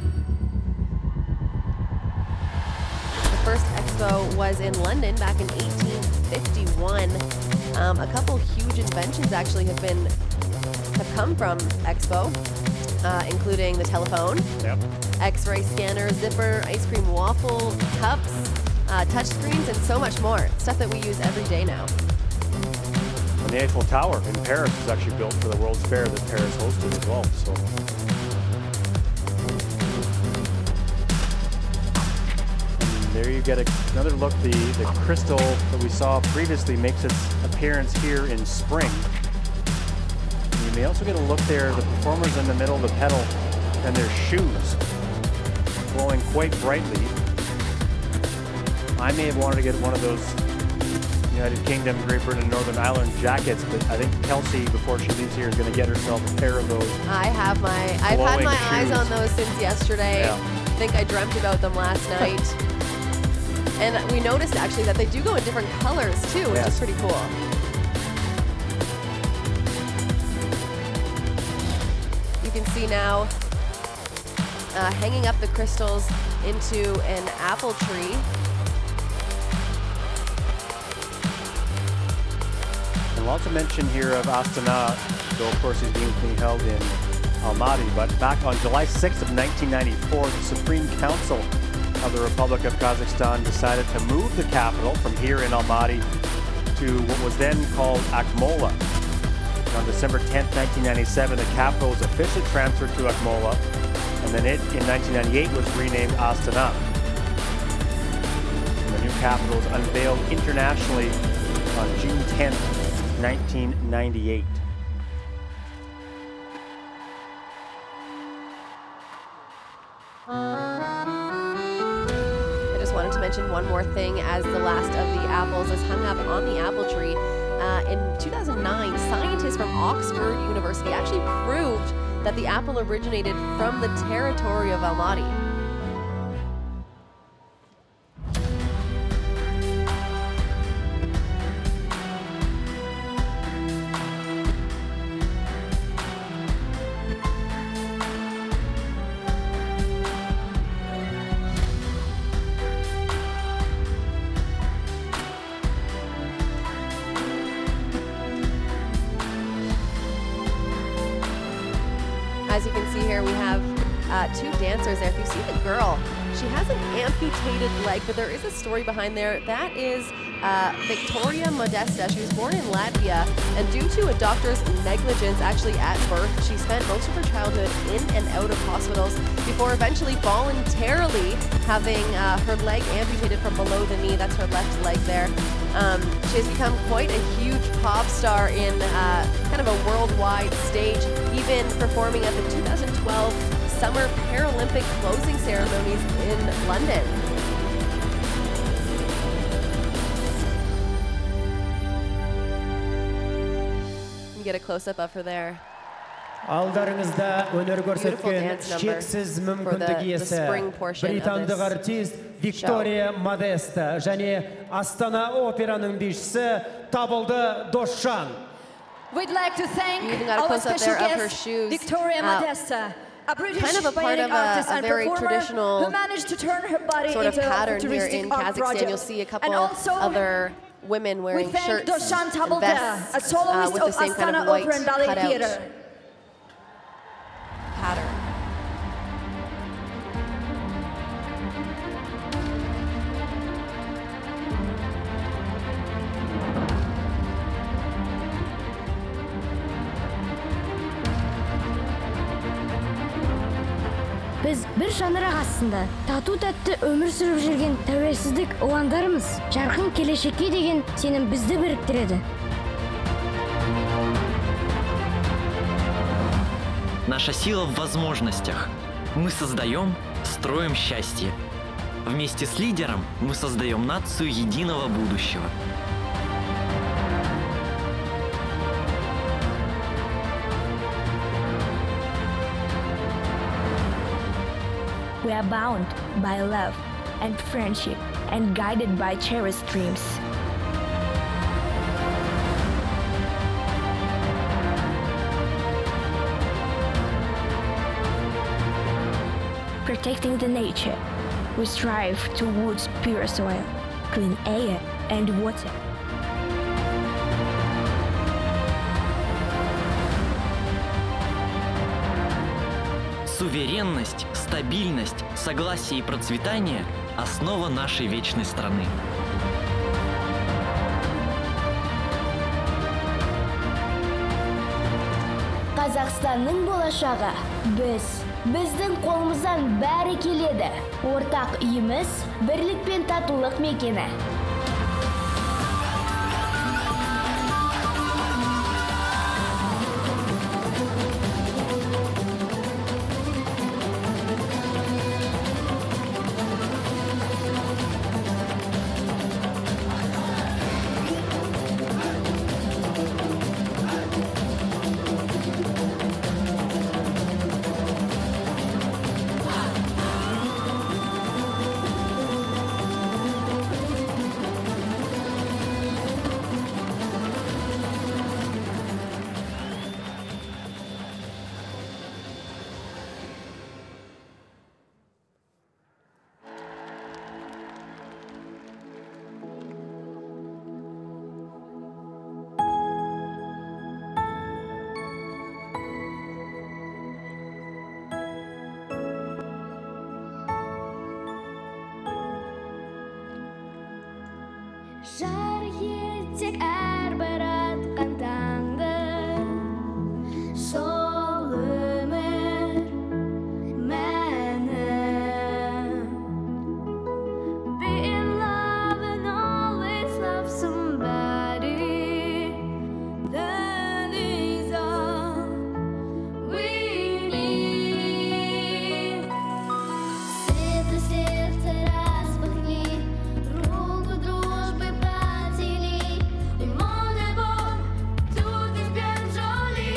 The first Expo was in London back in eighteen fifty-one. Um, a couple huge inventions actually have been have come from Expo, uh, including the telephone, yep. X-ray scanner, zipper, ice cream waffle, cups, uh, touch screens, and so much more. Stuff that we use every day now. The Eiffel Tower in Paris was actually built for the World's Fair that Paris hosted as well. So. And there you get a, another look. The, the crystal that we saw previously makes its appearance here in spring. And you may also get a look there, the performers in the middle of the pedal and their shoes glowing quite brightly. I may have wanted to get one of those United Kingdom, Great Britain, and Northern Ireland jackets, but I think Kelsey, before she leaves here, is going to get herself a pair of those. I have my, I've had my shoes. eyes on those since yesterday. Yeah. I think I dreamt about them last night. And we noticed actually that they do go in different colors too, which yes. is pretty cool. You can see now uh, hanging up the crystals into an apple tree. And lots of mention here of Astana, though of course he's being, being held in Almaty, but back on July sixth of nineteen ninety-four, the Supreme Council of the Republic of Kazakhstan decided to move the capital from here in Almaty to what was then called Akmola. And on December tenth, nineteen ninety-seven, the capital was officially transferred to Akmola, and then it, in nineteen ninety-eight, was renamed Astana. And the new capital was unveiled internationally on June tenth, nineteen ninety-eight. I just wanted to mention one more thing as the last of the apples is hung up on the apple tree. Uh, in two thousand nine, scientists from Oxford University actually proved that the apple originated from the territory of Almaty. As you can see here, we have uh, two dancers there. If you see the girl, she has an amputated leg, but there is a story behind there. That is uh, Victoria Modesta. She was born in Latvia, and due to a doctor's negligence actually at birth, she spent most of her childhood in and out of hospitals before eventually voluntarily having uh, her leg amputated from below the knee. That's her left leg there. Um, she has become quite a huge pop star in uh, kind of a worldwide stage, even performing at the two thousand twelve Summer Paralympic closing ceremonies in London. You get a close-up of her there. Алдарыңызда өнер көрсеткен шексіз мүмкіндік иесі британдық артист Виктория Модеста және Астана операның бишісі Табылды Досжан. We'd like to thank our special guest, Victoria Modesta, a British kind of a part of a, a very traditional who managed to turn her body sort of into pattern a here in Kazakhstan. You'll see a couple other women wearing shirts and vests uh, with the same kind of white cutout pattern. Biz bir шаңырақ астында тату-тәтті өмір сүріп жүрген тәуелсіздік ұландарымыз, жарқын келешекке деген сенім бізді біріктіреді. Наша сила в возможностях. Мы создаем, строим счастье. Вместе с лидером мы создаем нацию единого будущего. We are bound by love and friendship and guided by cherished dreams. Protecting the nature, we strive towards pure soil, clean air and water. Суверенность, стабильность, согласие и процветание – основа нашей вечной страны. Қазақстанның болашағы біз. Біздің қолымыздан бәрі келеді. Ортақ үйіміз бірлік пен татулық мекені. Жар етек әрбір атқан таңды, сол өмір мәні. Be in love and always love somebody. That is all we need. Светлое сердце распахни, руку дружбы потяни. Mon amour, tout is bien joli.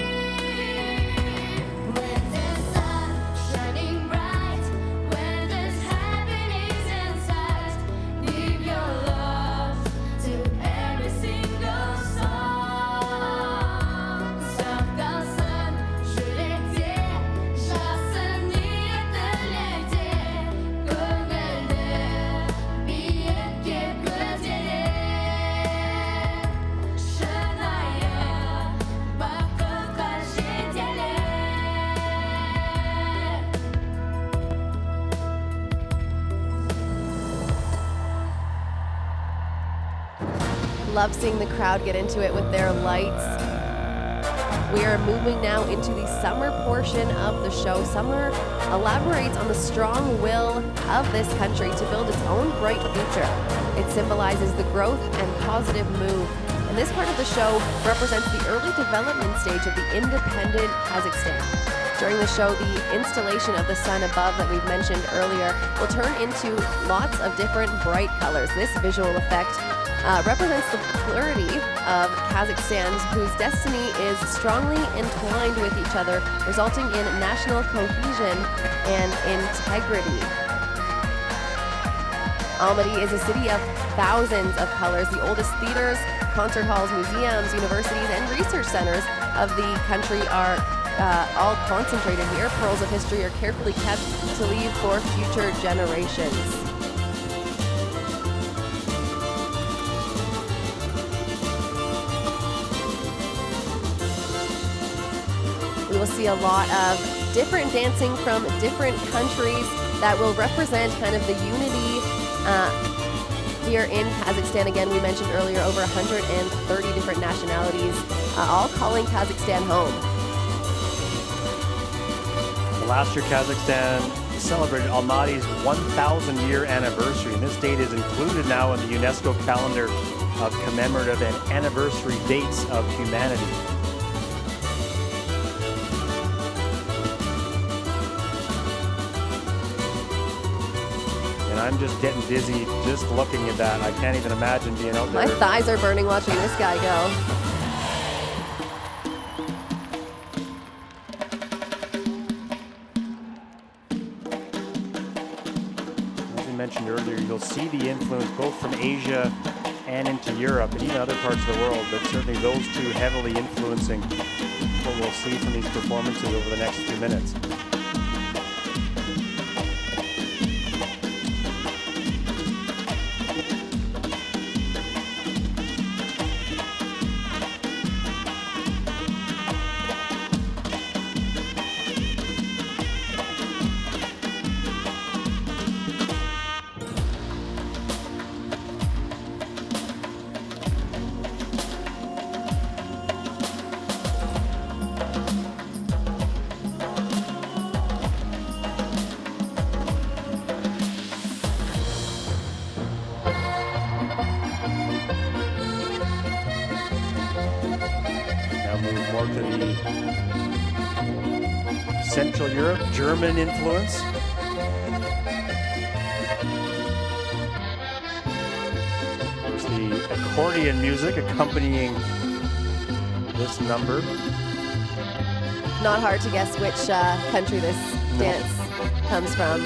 When the sun shining bright, when there's happiness inside, give your love to every single song. Сақтасын жүректе, жасын ниеттілерде, көңілді биікке көтере. Шынайы бақытқа жетелер. Love seeing the crowd get into it with their lights. We are moving now into the summer portion of the show. Summer elaborates on the strong will of this country to build its own bright future. It symbolizes the growth and positive move. And this part of the show represents the early development stage of the independent Kazakhstan. During the show, the installation of the sun above that we've mentioned earlier will turn into lots of different bright colors. This visual effect uh, represents the plurality of Kazakhstans, whose destiny is strongly entwined with each other, resulting in national cohesion and integrity. Almaty is a city of thousands of colors. The oldest theaters, concert halls, museums, universities, and research centers of the country are uh, all concentrated here. Pearls of history are carefully kept to leave for future generations. We will see a lot of different dancing from different countries that will represent kind of the unity uh, here in Kazakhstan. Again, we mentioned earlier over one hundred thirty different nationalities, uh, all calling Kazakhstan home. Last year, Kazakhstan celebrated Almaty's one thousand year anniversary, and this date is included now in the UNESCO calendar of commemorative and anniversary dates of humanity. And I'm just getting dizzy just looking at that. I can't even imagine being out there. My thighs are burning watching this guy go. Mentioned earlier, you'll see the influence both from Asia and into Europe and even other parts of the world, but certainly those two heavily influencing what we'll see from these performances over the next few minutes. more to the Central Europe, German influence. There's the accordion music accompanying this number. Not hard to guess which uh, country this No. dance comes from.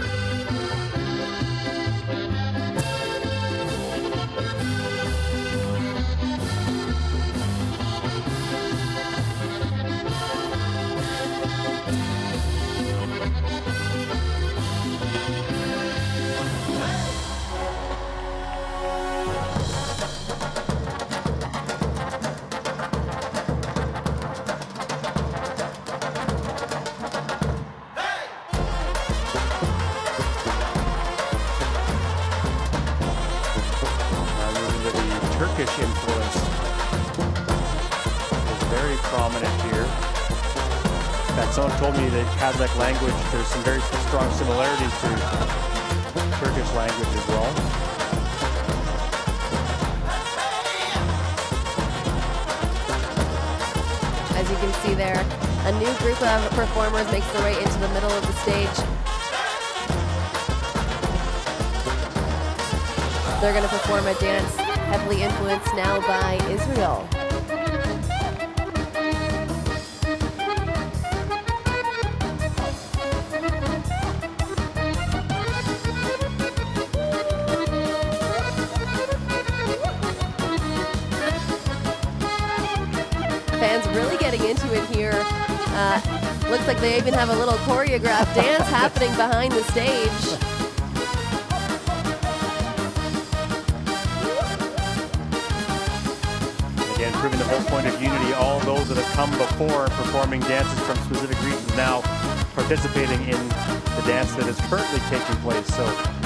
Turkish influence is very prominent here. In fact, someone told me that Kazakh language, there's some very strong similarities to Turkish language as well. As you can see there, a new group of performers makes their way into the middle of the stage. They're going to perform a dance heavily influenced now by Israel. Fans really getting into it here. Uh, looks like they even have a little choreographed dance happening behind the stage. Again, proving the whole point of unity, all those that have come before performing dances from specific regions now participating in the dance that is currently taking place. So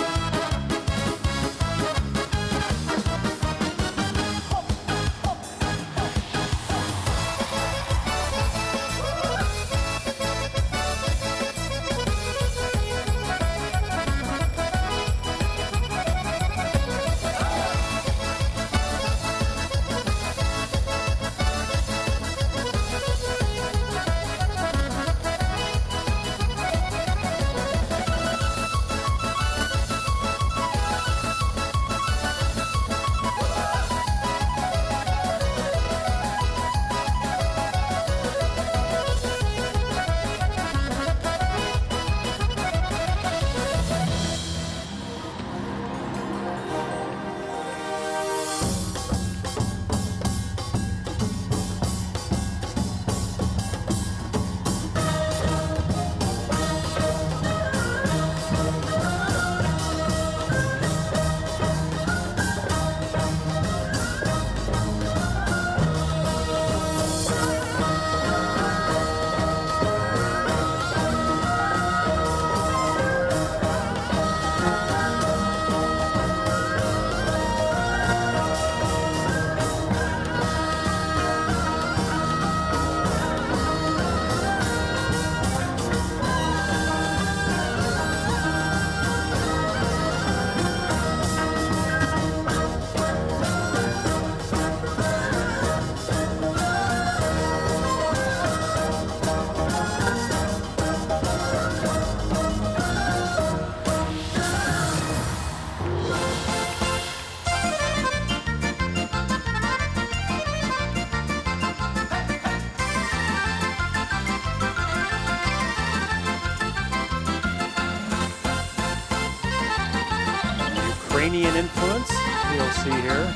Ukrainian influence, you'll see here.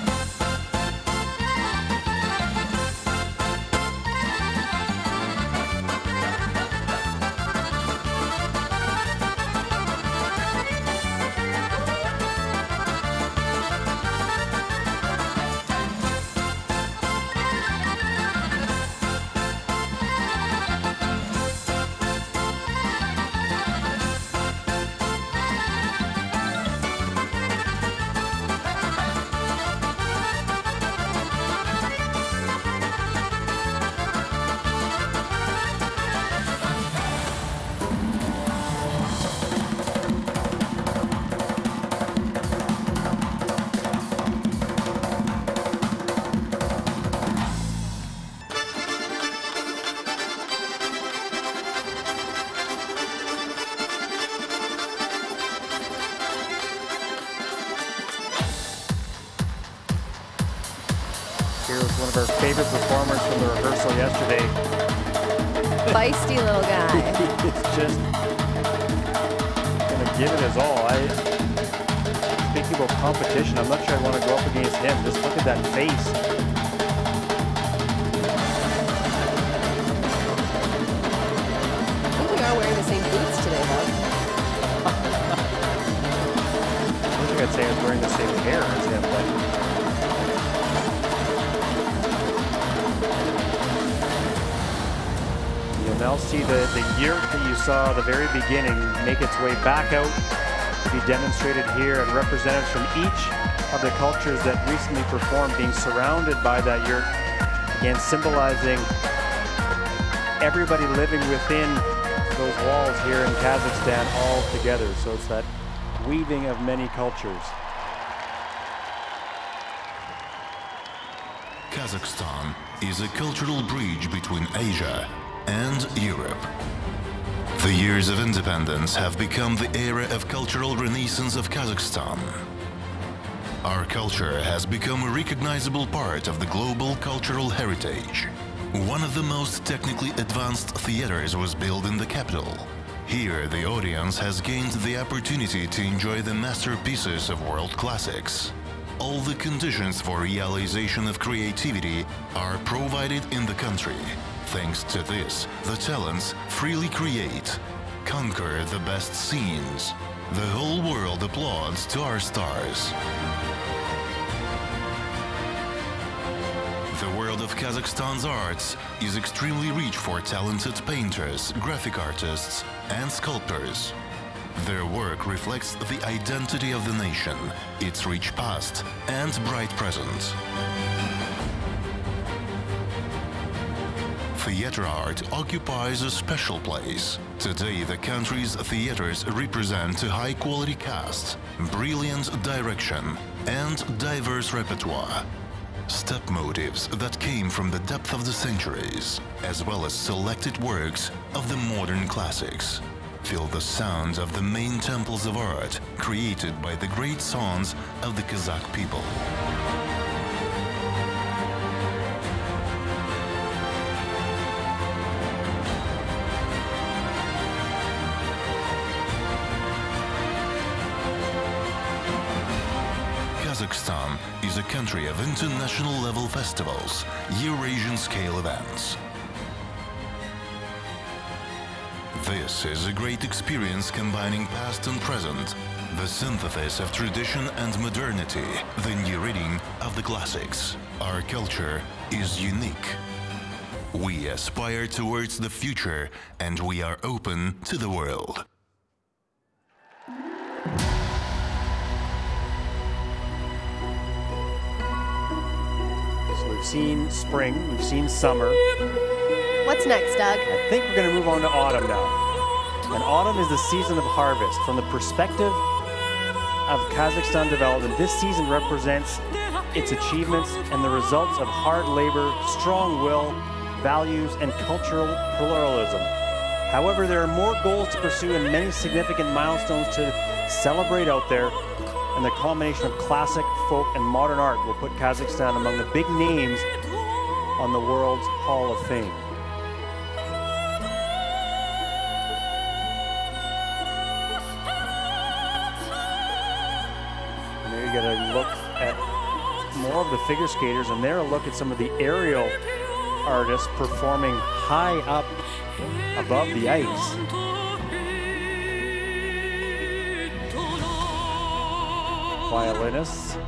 one of our favorite performers from the rehearsal yesterday. Feisty little guy. He's just gonna give it his all. I Speaking about competition, I'm not sure I want to go up against him. Just look at that face. I think we are wearing the same boots today, though. I don't think I'd say I was wearing the same hair as him, but you'll now see the, the yurt that you saw at the very beginning make its way back out to be demonstrated here, and representatives from each of the cultures that recently performed being surrounded by that yurt, again symbolizing everybody living within those walls here in Kazakhstan all together. So it's that weaving of many cultures. Kazakhstan is a cultural bridge between Asia and Europe. The years of independence have become the era of cultural renaissance of Kazakhstan. Our culture has become a recognizable part of the global cultural heritage. One of the most technically advanced theaters was built in the capital. Here, the audience has gained the opportunity to enjoy the masterpieces of world classics. All the conditions for realization of creativity are provided in the country. Thanks to this, the talents freely create, conquer the best scenes. The whole world applauds to our stars. The world of Kazakhstan's arts is extremely rich for talented painters, graphic artists, and sculptors. Their work reflects the identity of the nation, its rich past and bright present. Theater art occupies a special place. Today, the country's theaters represent a high-quality cast, brilliant direction, and diverse repertoire. Step motifs that came from the depth of the centuries, as well as selected works of the modern classics, fill the sound of the main temples of art created by the great sons of the Kazakh people. Kazakhstan is a country of international level festivals, Eurasian scale events. This is a great experience combining past and present, the synthesis of tradition and modernity, the new reading of the classics. Our culture is unique. We aspire towards the future, and we are open to the world. So we've seen spring, we've seen summer. What's next, Doug? I think we're going to move on to autumn now. And autumn is the season of harvest. From the perspective of Kazakhstan development, this season represents its achievements and the results of hard labor, strong will, values, and cultural pluralism. However, there are more goals to pursue and many significant milestones to celebrate out there, and the combination of classic, folk, and modern art will put Kazakhstan among the big names on the world's Hall of Fame. And there you get a look at more of the figure skaters, and there a look at some of the aerial artists performing high up above the ice. Violinists.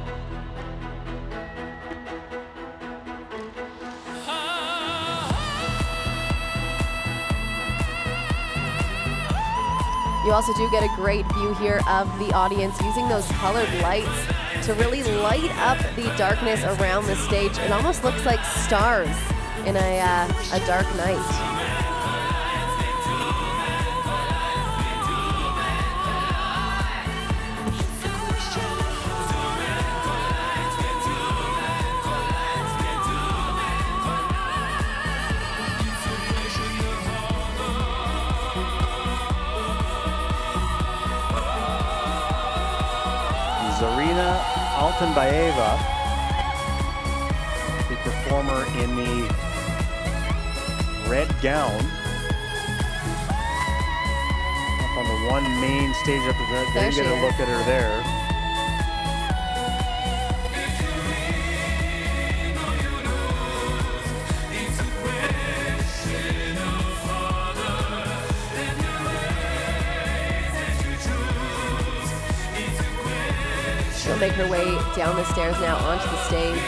You also do get a great view here of the audience using those colored lights to really light up the darkness around the stage. It almost looks like stars in a, uh, a dark night. Arena Ice Palace. performer in the red gown. Up on the one main stage up there. There, there you get a look at her there. She'll make her way down the stairs now onto the stage.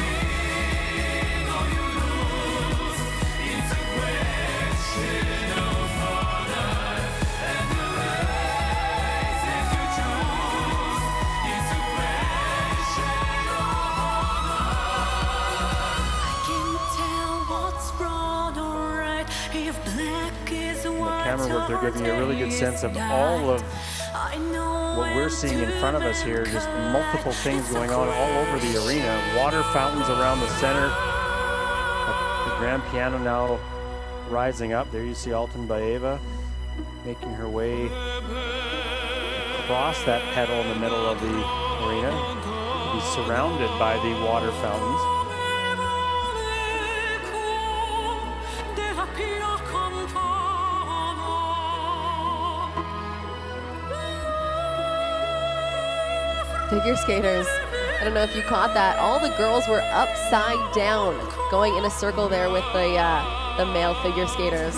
The camera work, they're giving you a really good sense of all of what we're seeing in front of us here, just multiple things going on all over the arena. Water fountains around the center. The grand piano now rising up. There you see Altunbayeva making her way across that pedal in the middle of the arena. He's surrounded by the water fountains. Figure skaters, I don't know if you caught that. All the girls were upside down, going in a circle there with the, uh, the male figure skaters.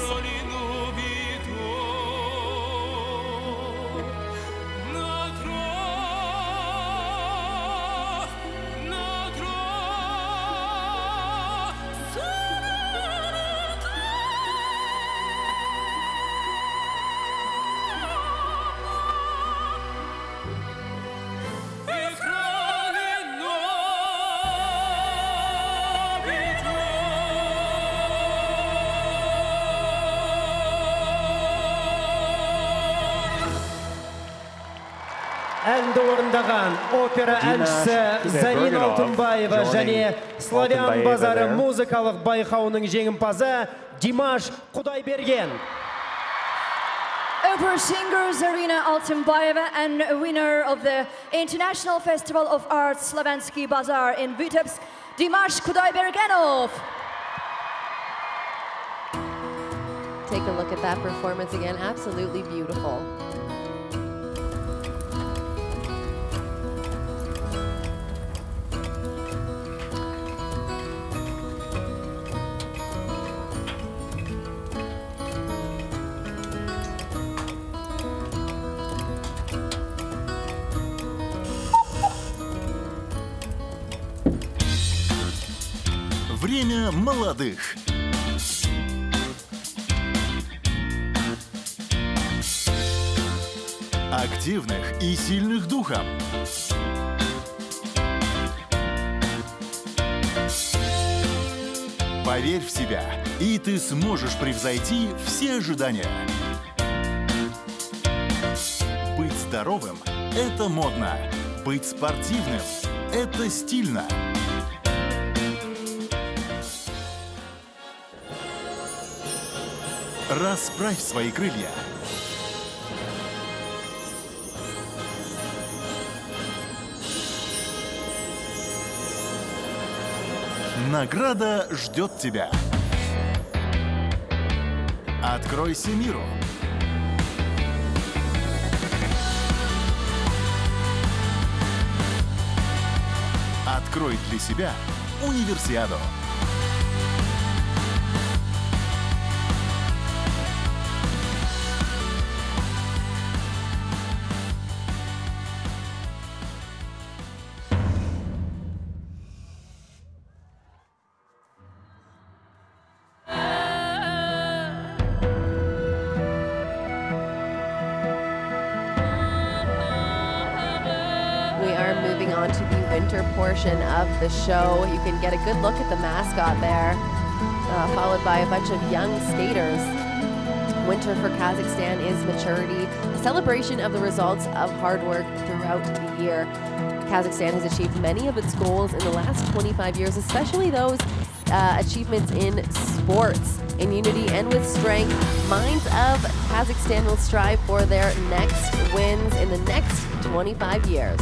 Әнді орындаған опера әншісі Зарина Алтынбаева және Славян базары музыкалық байқауының жеңімпазы Димаш Құдайберген. Opera singer Zarina Altunbayeva and a winner of the International Festival of Arts Slavansky Bazaar in Vitebsk, Dimash Kudaibergenov. Take a look at that performance again, absolutely beautiful. Время молодых. Активных и сильных духом. Поверь в себя, и ты сможешь превзойти все ожидания. Быть здоровым – это модно. Быть спортивным – это стильно. Расправь свои крылья. Награда ждет тебя. Откройся миру. Открой для себя универсиаду. Portion of the show. You can get a good look at the mascot there, uh, followed by a bunch of young skaters. Winter for Kazakhstan is maturity, a celebration of the results of hard work throughout the year. Kazakhstan has achieved many of its goals in the last twenty-five years, especially those uh, achievements in sports. In unity and with strength, minds of Kazakhstan will strive for their next wins in the next twenty-five years.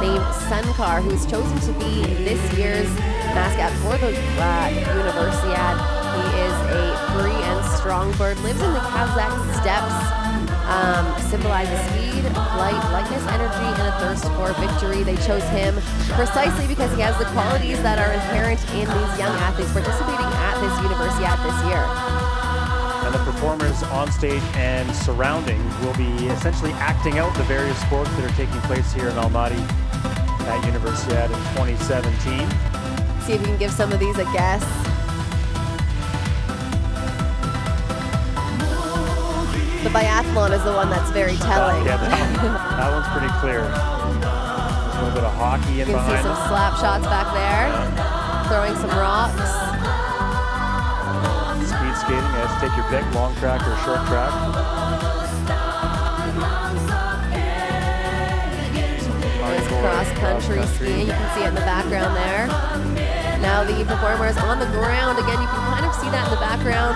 named Sunkar, who's chosen to be this year's mascot for the uh, Universiade. He is a free and strong bird, lives in the Kazakh steppes, um, symbolizes speed, flight, lightness, energy, and a thirst for victory. They chose him precisely because he has the qualities that are inherent in these young athletes participating at this Universiade this year. And the performers on stage and surrounding will be essentially acting out the various sports that are taking place here in Almaty at Universiade in twenty seventeen. See if you can give some of these a guess. The biathlon is the one that's very telling. Uh, yeah, that, that one's pretty clear. There's a little bit of hockey in you can behind see some them. slap shots back there, throwing some rocks. Speed skating, you have to take your pick, long track or short track. There's cross-country skiing, you can see it in the background there. Now the performers on the ground, again, you can kind of see that in the background.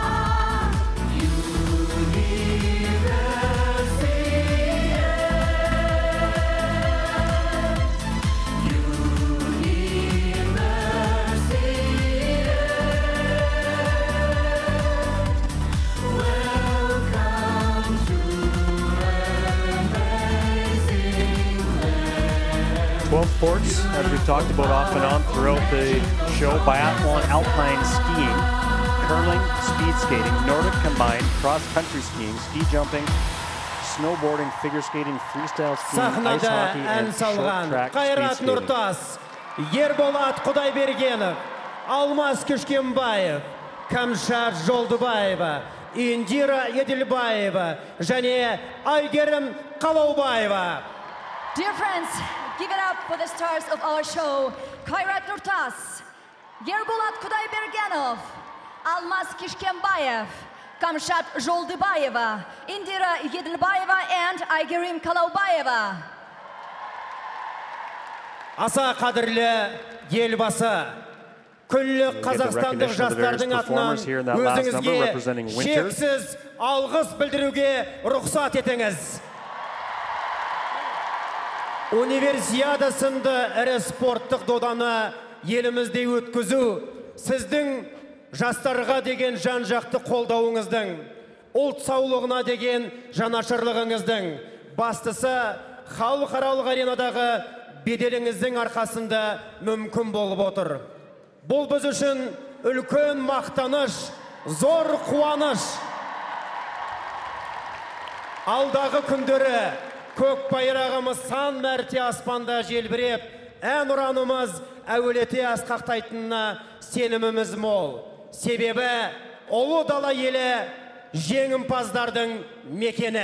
twelve sports, as we've talked about off and on throughout the show: biathlon, alpine skiing, curling, speed skating, Nordic combined, cross-country skiing, ski jumping, snowboarding, figure skating, freestyle skiing, ice hockey, and short track Қайрат speed skating. Нұртас, Ерболат Құдайбергенов, Алмас Күшкенбаев, Камшат Жолдыбаева, Индира Еділбаева, және Айгерім Қалаубаева. Dear friends, give it up for the stars of our show: Kayrat Nurtas, Yerbolat Kudaybergenov, Almas Kishkembayev, Kamshat Joldybayeva, Indira Yedilbayeva, and Aygerim Kalaubayeva. Аса қадірлі елбасы, күллі қазақстандық жастардың атынан өзіңізге шексіз алғыс білдіруге рұқсат етіңіз. Универсиада сынды ірі спорттық доданы елімізде өткізу сіздің жастарға деген жан-жақты қолдауыңыздың, ұлт саулығына деген жанашырлығыңыздың, бастысы халықаралық аренадағы беделіңіздің арқасында мүмкін болып отыр. Бұл біз үшін үлкен мақтаныш, зор қуаныш. Алдағы күндері көк байрағымыз сан мәрте аспанда желбіреп, ән ұранымыз әуелете асқақтайтынына сеніміміз мол. Себебі ұлы дала елі жеңімпаздардың мекені.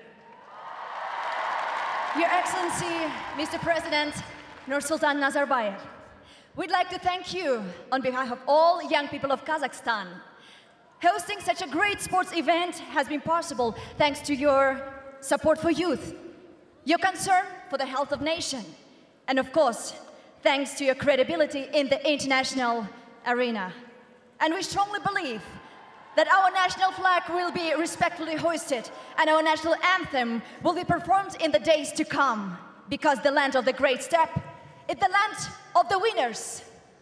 Your Excellency, Mister President Nursultan Nazarbayev, we'd like to thank you on behalf of all young people of Kazakhstan. Hosting such a great sports event has been possible thanks to your support for youth, your concern for the health of nation, and of course, thanks to your credibility in the international arena. And we strongly believe that our national flag will be respectfully hoisted and our national anthem will be performed in the days to come, because the land of the great step is the land of the winners.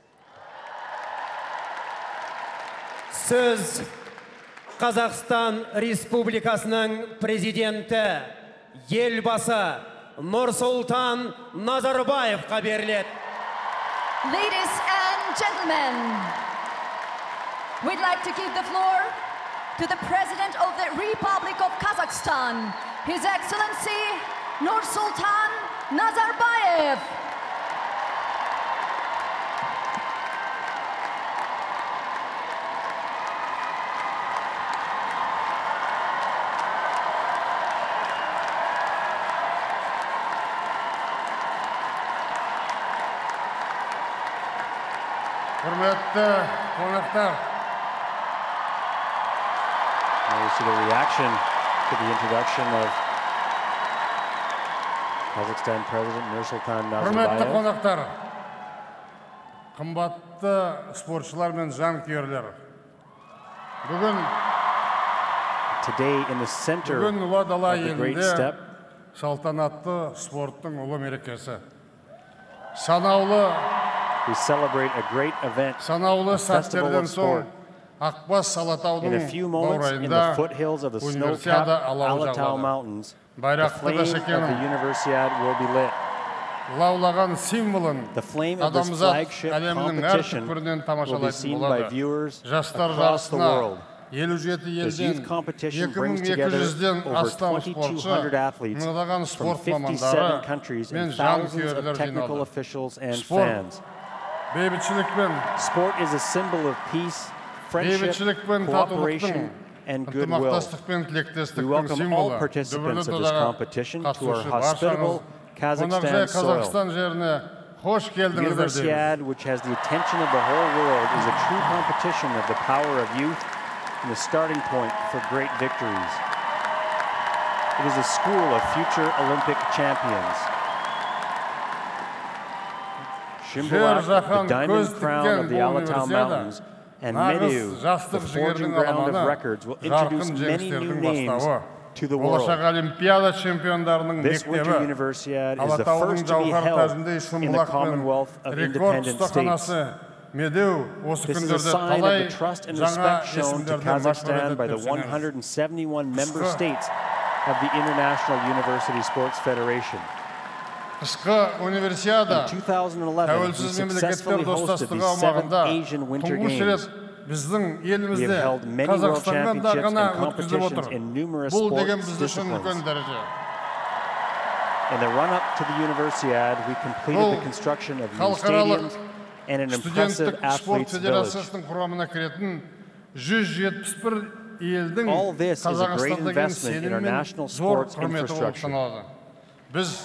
Сөз Қазақстан Республикасының президенті елбасы Нұрсұлтан Назарбаевқа беріледі. Ladies and gentlemen, we'd like to give the floor to the President of the Republic of Kazakhstan, His Excellency Nursultan Nazarbayev. Hürmetli konuklar. Now you see the reaction to the introduction of Kazakhstan President Nursultan Hürmetli Nazarbayev. konuklar. Qımbatlı sporçular мен жанкүйерлер. Бүгін Today in the center бүгін Ұлы Дала of the great елінде step, салтанатты спорттың ұлы мерекесі. санаулы We celebrate a great event, санаулы a festival сәттерден of соң sport. Ақбас In Алатаудың a few moments, in the баурайында foothills of the универсиада snow-capped алауы Almaty жағылады. Mountains, the Байрақты flame of the бәсекенің Universiade will be lit. лаулаған символын The flame of this адамзат flagship әлемнің әр competition түкпірінен will be тамашалайтын seen by болады. viewers Жастар across the жарысына world. елу жеті This елден youth competition екі мың brings екі together жүзден over астам twenty-two спортшы, hundred athletes мыңдаған from спорт fifty-seven мамандары countries мен and thousands of жанкүйерлер technical жиналды. officials and Спорт fans. бейбітшілік пен Sport is a symbol of peace, friendship, бейбітшілік пен cooperation, татулықтың and goodwill. ынтымақтастық пен We тілектестіктің welcome all символы participants of this додаға competition to our қатысушы hospitable баршаңыз Kazakhstan қонақжай soil. Қазақстан жеріне қош The келдіңіздер дейміз. Universiade, which has the attention of the whole world, is a true competition of the power of youth and the starting point for great victories. It is a school of future Olympic champions. Shimbolak, the diamond crown of the Almaty Mountains, and Mediu, the forging ground of records, will introduce many new names to the world. Болашақ Олимпиада чемпиондарының This Winter мектебі Universiade is the Алатаудың first to be жауһар held тәжіндей in the шымбұлақ пен Commonwealth of рекорд Independent States. ұстаханасы Медеу осы This is a күндерде sign of талай the trust and жаңа respect shown to есімдерден Kazakhstan by the мәшһүр one етіп hundred seventy-one member Қысқы- states of the International University Sports Federation. Қысқы универсиада In two thousand eleven, we тәуелсіз successfully мемлекеттер hosted достастығы the seventh аумағында Asian Winter тұңғыш Games. рет біздің We have елімізде held many world Қазақстанда championships ғана and өткізіліп competitions отыр. in numerous Бұл деген sports біз үшін үлкен disciplines. дәреже. In the run-up to the Universiade, we completed the Бұл construction of new халықаралық stadiums and an impressive студенттік спорт athletes' village. федерациясының құрамына кіретін жүз жетпіс бір елдің All this is a great Қазақстан деген investment in our сенім мен national зор sports құрметі болып infrastructure. саналады. Біз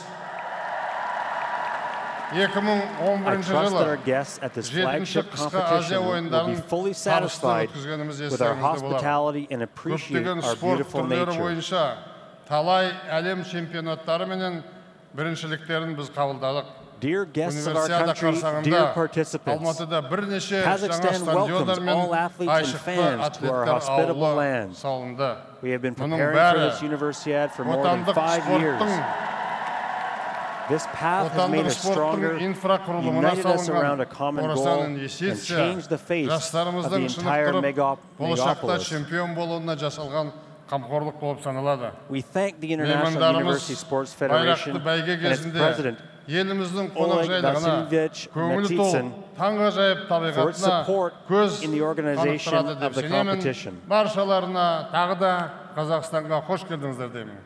екі мың он I бірінші trust that жылы our guests at this жетінші flagship қысқы competition Азия will be ойындарын fully табысты satisfied өткізгеніміз with our естеріңізде болар. hospitality and appreciate Көптеген our спорт beautiful түрлері nature. бойынша талай әлем чемпионаттары менен біріншіліктерін біз қабылдадық. Dear guests of our Универсиада country, қарсаңында dear participants, Алматыда бірнеше жаңа Kazakhstan стадиондар welcomes мен all athletes and айшықты fans to our атлеттер hospitable ауылы land. салынды. We have been Мұның preparing for бәрі this Universiade for more than отандық five years. спорттың This path has made отандық us stronger, спорттың инфрақұрылымына united us around a салынған common goal, орасан and инвестиция changed the face of the жастарымыздың entire шынықтырып megap- болашақта megapolis. чемпион болуына жасалған қамқорлық болып саналады. We thank the International Меймандарымыз University Sports Federation байрақты бәйге and its кезінде president еліміздің Oleg қонақжайлығына Vasilievich көңілі Matitsin толып таңғажайып for its табиғатына support көз in the organization қанықтырады of деп the сенемін. competition. Баршаларына тағы да Қазақстанға қош келдіңіздер деймін.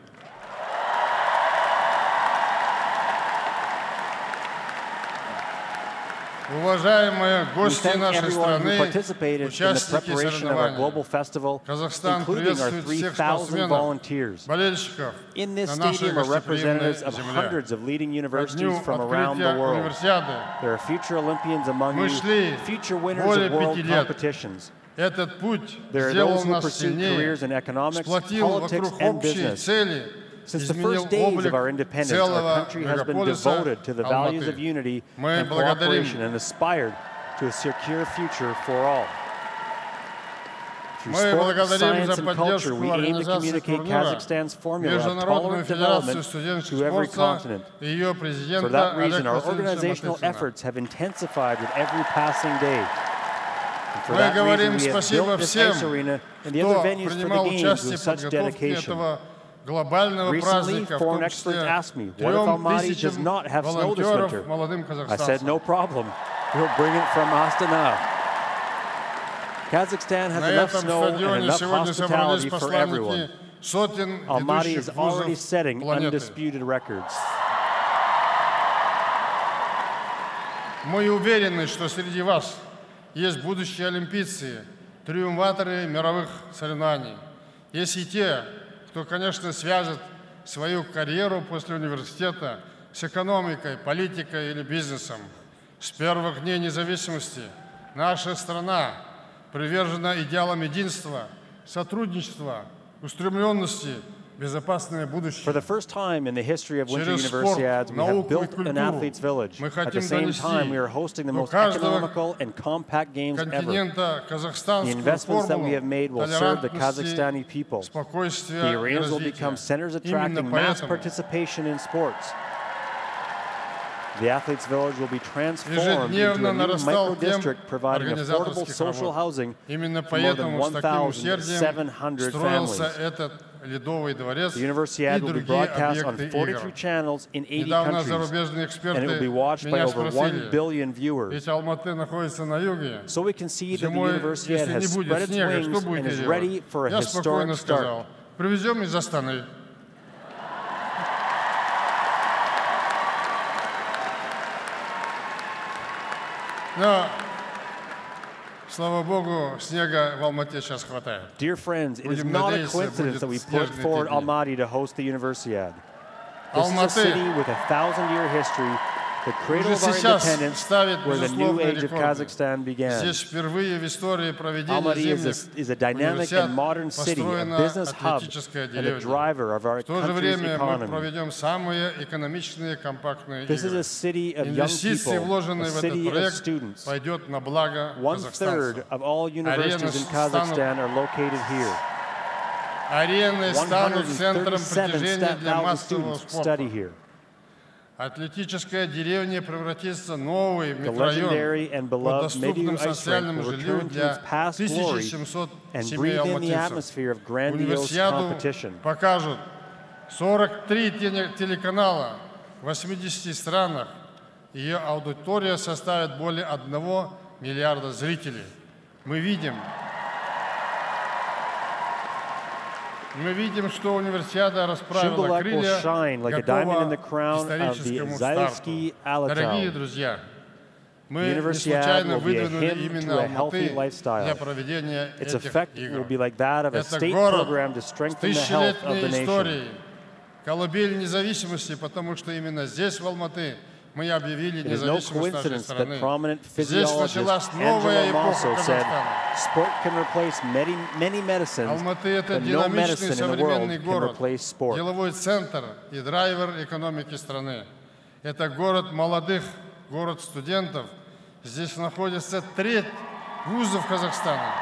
Уважаемые We гости thank нашей everyone who страны, participated in the участники preparation of our соревнований. global festival, Казахстан including our приветствует three всех thousand спортсменов, volunteers. болельщиков In this на нашей stadium are representatives гостеприимной of земле. hundreds of leading Ко universities дню from around the открытия world. универсиады There are future Olympians among мы you, шли future winners более of world пяти лет. competitions. Этот путь There are сделал those who нас pursue сильнее, careers in economics, сплотил politics, вокруг and общей business. цели, Since the изменил first days of облик our independence, our целого country has been мегаполиса devoted to the values of Алматы. unity Мы and благодарим cooperation and aspired to a secure future for all. Through Мы sport, благодарим science, за and culture, we поддержку aim to организации communicate турнира Kazakhstan's formula of Международную tolerant федерацию development студенческого to every спорта continent. и ее For президента that reason, Олега our Васильевича organizational Матыцина. efforts have intensified with every passing day. And for Мы that говорим reason, we have спасибо built this всем, ice arena and the кто other venues for принимал the games участие with в such подготовке dedication. этого глобального Recently, праздника, в foreign том experts числе asked me, what if трем Almaty does тысячам not have snow this winter? волонтеров молодым I said, казахстанцам. no problem. We'll bring it from Astana. Kazakhstan has На enough этом snow and стадионе enough сегодня собрались hospitality for everyone. посланники сотен Almaty ведущих is already вузов setting планеты. undisputed records. Мы уверены, что среди вас есть будущие олимпийцы, триумфаторы мировых соревнований. Есть и те, кто, конечно, свяжет свою карьеру после университета с экономикой, политикой или бизнесом. С первых дней независимости наша страна привержена идеалам единства, сотрудничества, устремленности, безопасное будущее. For the first time in the history of Winter Через спорт, Universiades, we have науку и built an культуру athletes' village. мы At the хотим same time, we are донести hosting the до most каждого economical and compact games ever. континента The казахстанскую investments that we have формулу made will serve the толерантности, Kazakhstani people. спокойствия The и arenas will become развития. centers Именно attracting mass поэтому participation in sports. The athletes' village will be transformed into a new micro-district providing affordable social housing for more than one thousand seven hundred families. The Universiade will be broadcast on forty-three channels in eighty countries, and it will be watched by over one billion viewers. So we can see that the Universiade has spread its wings and is ready for a historic start. Но, слава Богу, снега в Алмате сейчас хватает. Dear friends, it is not a coincidence that we put forward Almaty to host the Universiade. This is a city with a thousand-year history, the cradle of our independence, where the new age of Kazakhstan began. Almaty is a, is a dynamic and modern city, a business hub, and a driver of our country's economy. This is a city of young people, a city of students. One-third of all universities in Kazakhstan are located here. one hundred thirty-seven thousand students study here. Атлетическая деревня превратится в новый The микрорайон legendary and под beloved доступным Medyu ice rink социальным will жильем return to для its past glory тысячи семисот and семей breathe in the алматинцев. atmosphere of grandiose Универсиаду competition. покажут сорок три телеканала в восьмидесяти странах. Ее аудитория составит более одного миллиарда зрителей. Мы видим, Мы видим, что универсиада расправила крылья, готова к историческому старту. Дорогие друзья, мы не случайно выдвинули именно Алматы для проведения этих игр. Это город с тысячелетней историей, колыбель независимости, потому что именно здесь, в Алматы, мы объявили независимость нашей страны. Здесь началась новая эпоха Казахстана. Алматы — это динамичный современный город, деловой центр и драйвер экономики страны. Это город молодых, город студентов. Здесь находится треть вузов Казахстана.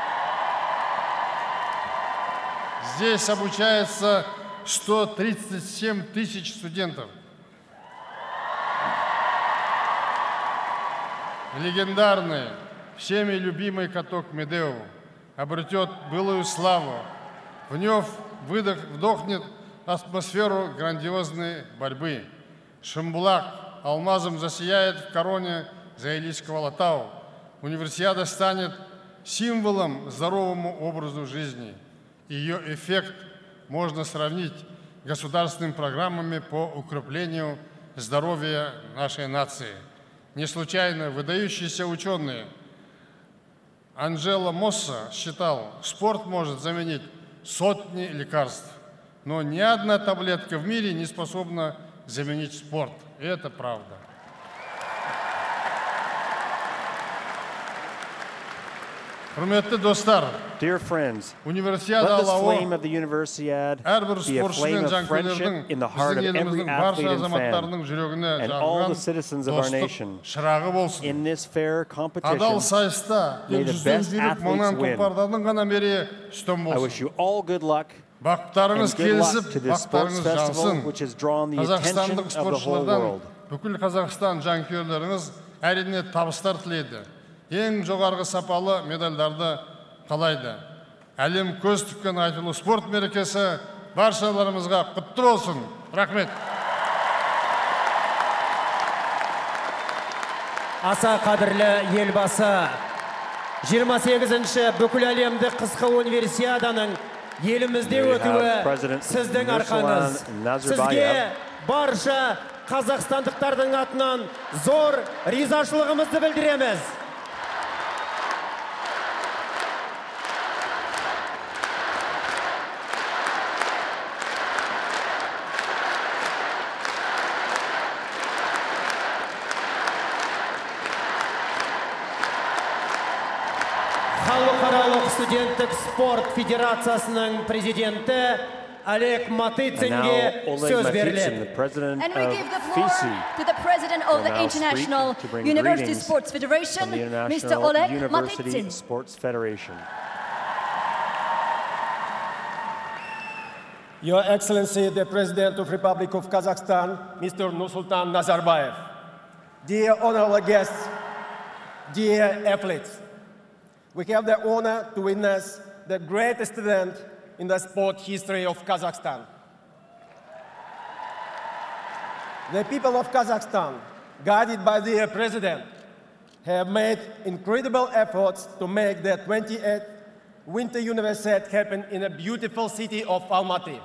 Здесь обучается сто тридцать семь тысяч студентов. Легендарный, всеми любимый каток Медеу обретет былую славу. В нем выдох, вдохнет атмосферу грандиозной борьбы. Шамбулак алмазом засияет в короне Заилийского Алатау. Универсиада станет символом здоровому образу жизни. Ее эффект можно сравнить с государственными программами по укреплению здоровья нашей нации. Не случайно выдающиеся ученые Анджело Мосса считал, спорт может заменить сотни лекарств, но ни одна таблетка в мире не способна заменить спорт. И это правда. Dear friends, let this flame of the Universiade be a flame of friendship in the heart of every athlete and fan, and all the citizens of our nation. In this fair competition, may the best athletes win. I wish you all good luck, and good luck to this sports festival, which has drawn the attention of the whole world. Бүкіл Қазақстан жанкүйерлеріңіз әрине табыстар тілейді. Ең жоғарғы сапалы медальдарды қалайды. Әлем көз тіккен айтылу спорт мерекесі баршаларымызға құтты болсын. Рахмет. Аса қадірлі елбасы, жиырма сегізінші бүкіл әлемдік қысқы универсиаданың елімізде өтуі сіздің арқаңыз. Сізге барша қазақстандықтардың атынан зор ризашылығымызды білдіреміз. Халықаралық студенттік спорт федерациясының президенті Олег Матыцинге сөз беріледі. And we give the floor to the president of the International University Sports Federation, Mister Oleg Matitsin. Your Excellency, the President of Republic of Kazakhstan, Mister Nursultan Nazarbayev. dear honorable guests, dear athletes, we have the honor to witness the greatest event in the sport history of Kazakhstan. The people of Kazakhstan, guided by their president, have made incredible efforts to make the twenty-eighth Winter Universiade happen in a beautiful city of Almaty.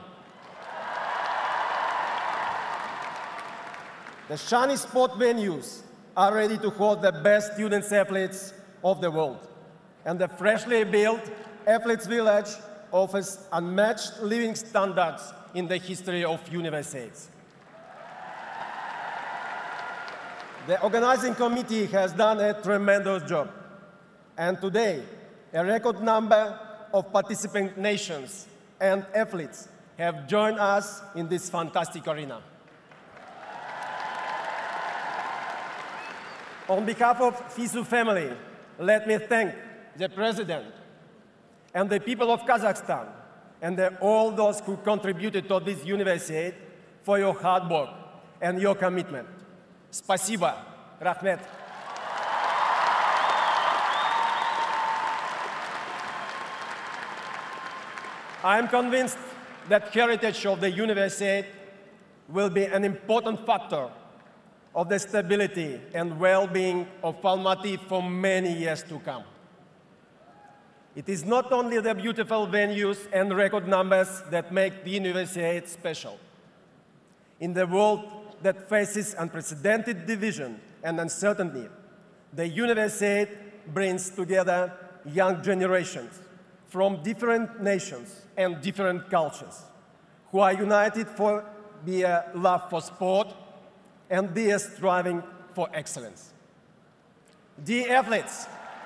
The shiny sport venues are ready to hold the best student athletes of the world, and the freshly built Athletes Village offers unmatched living standards in the history of universiades. The organizing committee has done a tremendous job, and today, a record number of participant nations and athletes have joined us in this fantastic arena. On behalf of F I S U family, let me thank the President and the people of Kazakhstan and the, all those who contributed to this Universiade for your hard work and your commitment. Спасибо. Rahmet. I am convinced that heritage of the Universiade will be an important factor of the stability and well-being of Almaty for many years to come. It is not only the beautiful venues and record numbers that make the Universiade special. In the world that faces unprecedented division and uncertainty, the Universiade brings together young generations from different nations and different cultures who are united for their love for sport and their striving for excellence. Dear athletes,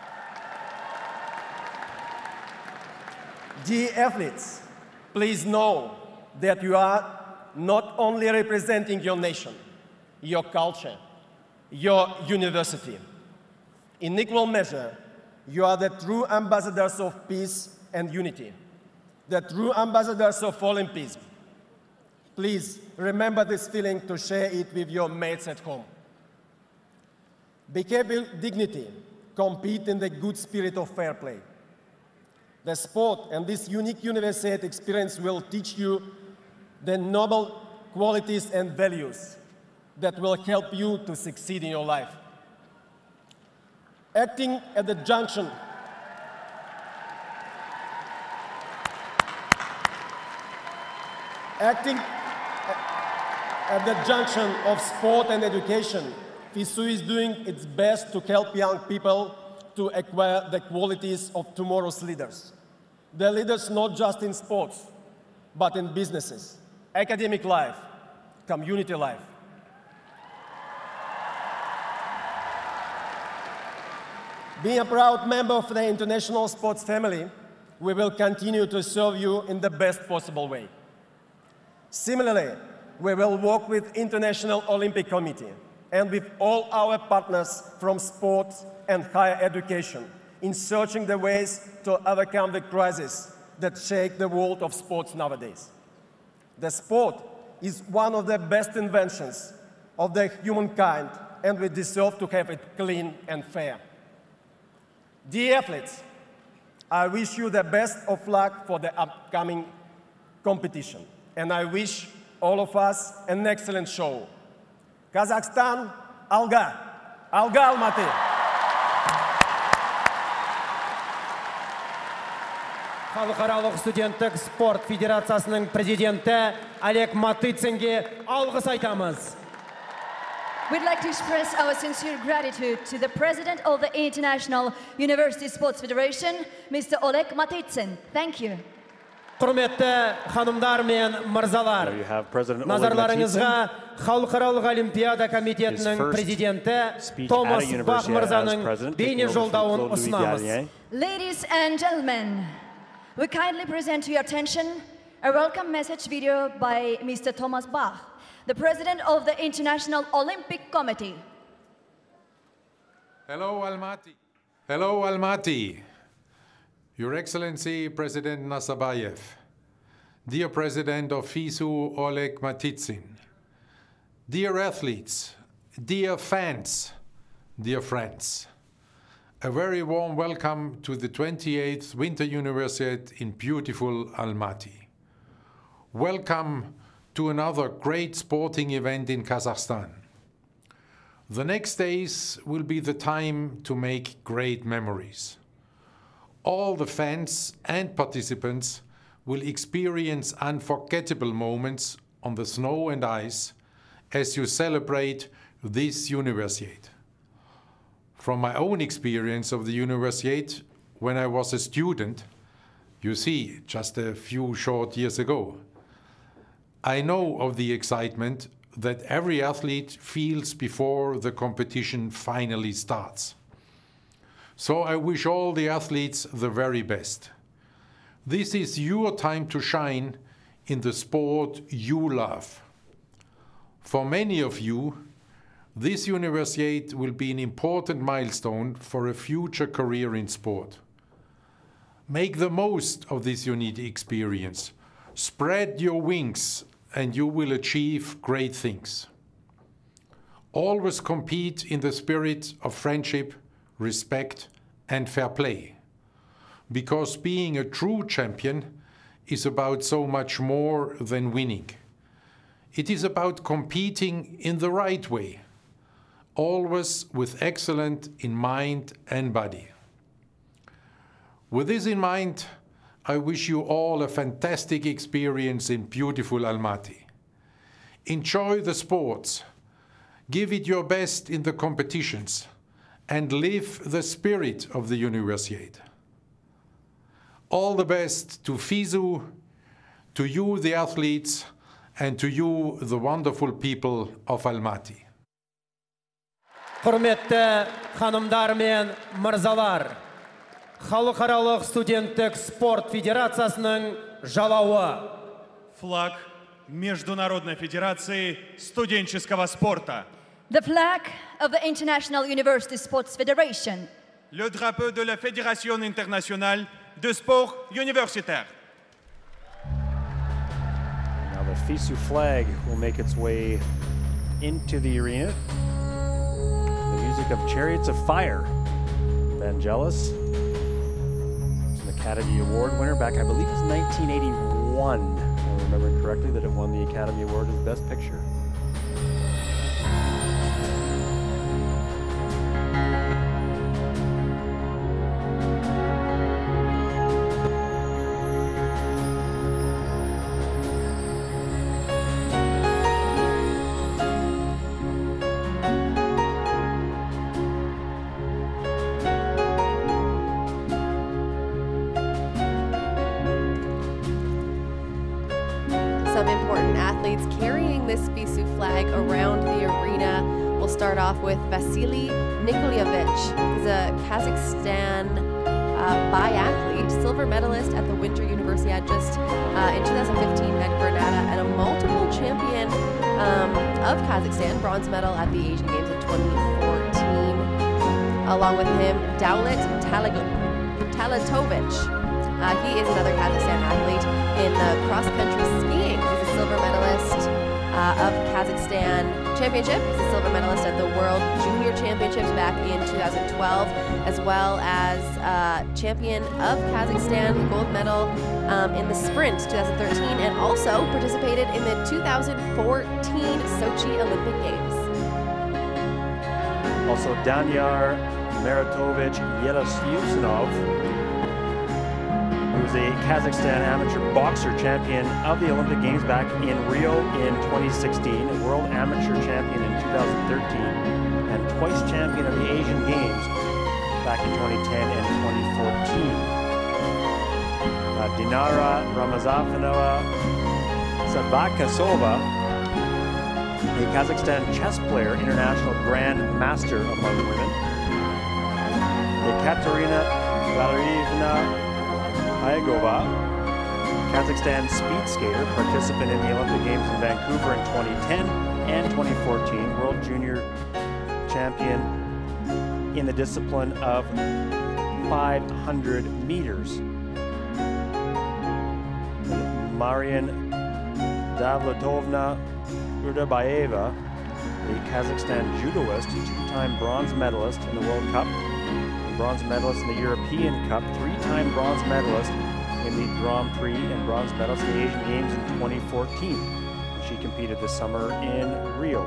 dear athletes, please know that you are not only representing your nation, your culture, your university. In equal measure, you are the true ambassadors of peace and unity, the true ambassadors of Olympism. Please remember this feeling to share it with your mates at home. Behave with dignity, compete in the good spirit of fair play. The sport and this unique Universiade experience will teach you the noble qualities and values that will help you to succeed in your life. Acting at the junction Acting at the junction of sport and education, F I S U is doing its best to help young people to acquire the qualities of tomorrow's leaders. The leaders not just in sports, but in businesses, academic life, community life. Being a proud member of the international sports family, we will continue to serve you in the best possible way. Similarly, we will work with International Olympic Committee and with all our partners from sports and higher education in searching the ways to overcome the crisis that shake the world of sports nowadays. The sport is one of the best inventions of the humankind, and we deserve to have it clean and fair. Dear athletes, I wish you the best of luck for the upcoming competition, and I wish all of us an excellent show. Kazakhstan, Alga, Alga Almaty. Халықаралық студенттік спорт федерациясының президенті Олег Матыцинге алғыс айтамыз. We'd like to express our sincere gratitude to the President of the International University Sports Federation, Mister Oleg Matytsin. Thank you. Құрметті ханымдар мен мырзалар, назарларыңызға Халықаралық Олимпиада комитетінің президенті Томас Бах мырзаның бейне жолдауын ұсынамыз. Ladies and gentlemen, we kindly present to your attention a welcome message video by Mister Thomas Bach, the President of the International Olympic Committee. Hello, Almaty. Hello, Almaty. Your Excellency, President Nazarbayev, dear President of F I S U, Oleg Matytsin, dear athletes, Dear fans, dear friends, a very warm welcome to the twenty-eighth Winter Universiade in beautiful Almaty. Welcome to another great sporting event in Kazakhstan. The next days will be the time to make great memories. All the fans and participants will experience unforgettable moments on the snow and ice as you celebrate this Universiade. From my own experience of the Universiade when I was a student, you see, just a few short years ago, I know of the excitement that every athlete feels before the competition finally starts. So I wish all the athletes the very best. This is your time to shine in the sport you love. For many of you, this Universiade will be an important milestone for a future career in sport. Make the most of this unique experience. Spread your wings and you will achieve great things. Always compete in the spirit of friendship, respect, and fair play. Because being a true champion is about so much more than winning. It is about competing in the right way, always with excellence in mind and body. With this in mind, I wish you all a fantastic experience in beautiful Almaty. Enjoy the sports, give it your best in the competitions, and live the spirit of the Universiade. All the best to F I S U, to you the athletes, and to you the wonderful people of Almaty. Құрметті ханымдар мен мырзалар, Халықаралық студенттік спорт федерациясының жалауы. Флаг Международной федерации студенческого спорта. The flag of the International University Sports Federation. Le drapeau de la Fédération internationale de sport universitaire. Now the F I S U flag will make its way into the arena. The music of Chariots of Fire. Vangelis, an Academy Award winner back, I believe it was nineteen eighty-one, if I remember correctly, that it won the Academy Award as Best Picture. Some important athletes carrying this F I S U flag around the arena. We'll start off with Vasily Nikolaevich. He's a Kazakhstan uh, biathlete, silver medalist at the Winter Universiade just uh, in two thousand fifteen at Granada, and a multiple champion um, of Kazakhstan, bronze medal at the Asian Games in twenty fourteen. Along with him, Daulet Talatovich. Uh, he is another Kazakhstan athlete in the cross-country skiing. He's a silver medalist uh, of Kazakhstan Championship. He's a silver medalist at the World Junior Championships back in two thousand twelve, as well as uh, champion of Kazakhstan, gold medal um, in the sprint two thousand thirteen, and also participated in the two thousand fourteen Sochi Olympic Games. Also Danyar Maratovich Yelesyusinov, who was a Kazakhstan amateur boxer champion of the Olympic Games back in Rio in twenty sixteen, a world amateur champion in two thousand thirteen, and twice champion of the Asian Games back in twenty ten and twenty fourteen. Uh, Dinara Ramazafanova Sabakasova, a Kazakhstan chess player, international grand master among women. Ekaterina Valerievna Ayagova, Kazakhstan speed skater, participant in the Olympic Games in Vancouver in twenty ten and twenty fourteen, world junior champion in the discipline of five hundred meters. Marian Davletovna Urdabayeva, a the Kazakhstan judoist, two-time bronze medalist in the World Cup, bronze medalist in the European Cup, three-time bronze medalist in the Grand Prix, and bronze medalist in the Asian Games in twenty fourteen. She competed this summer in Rio.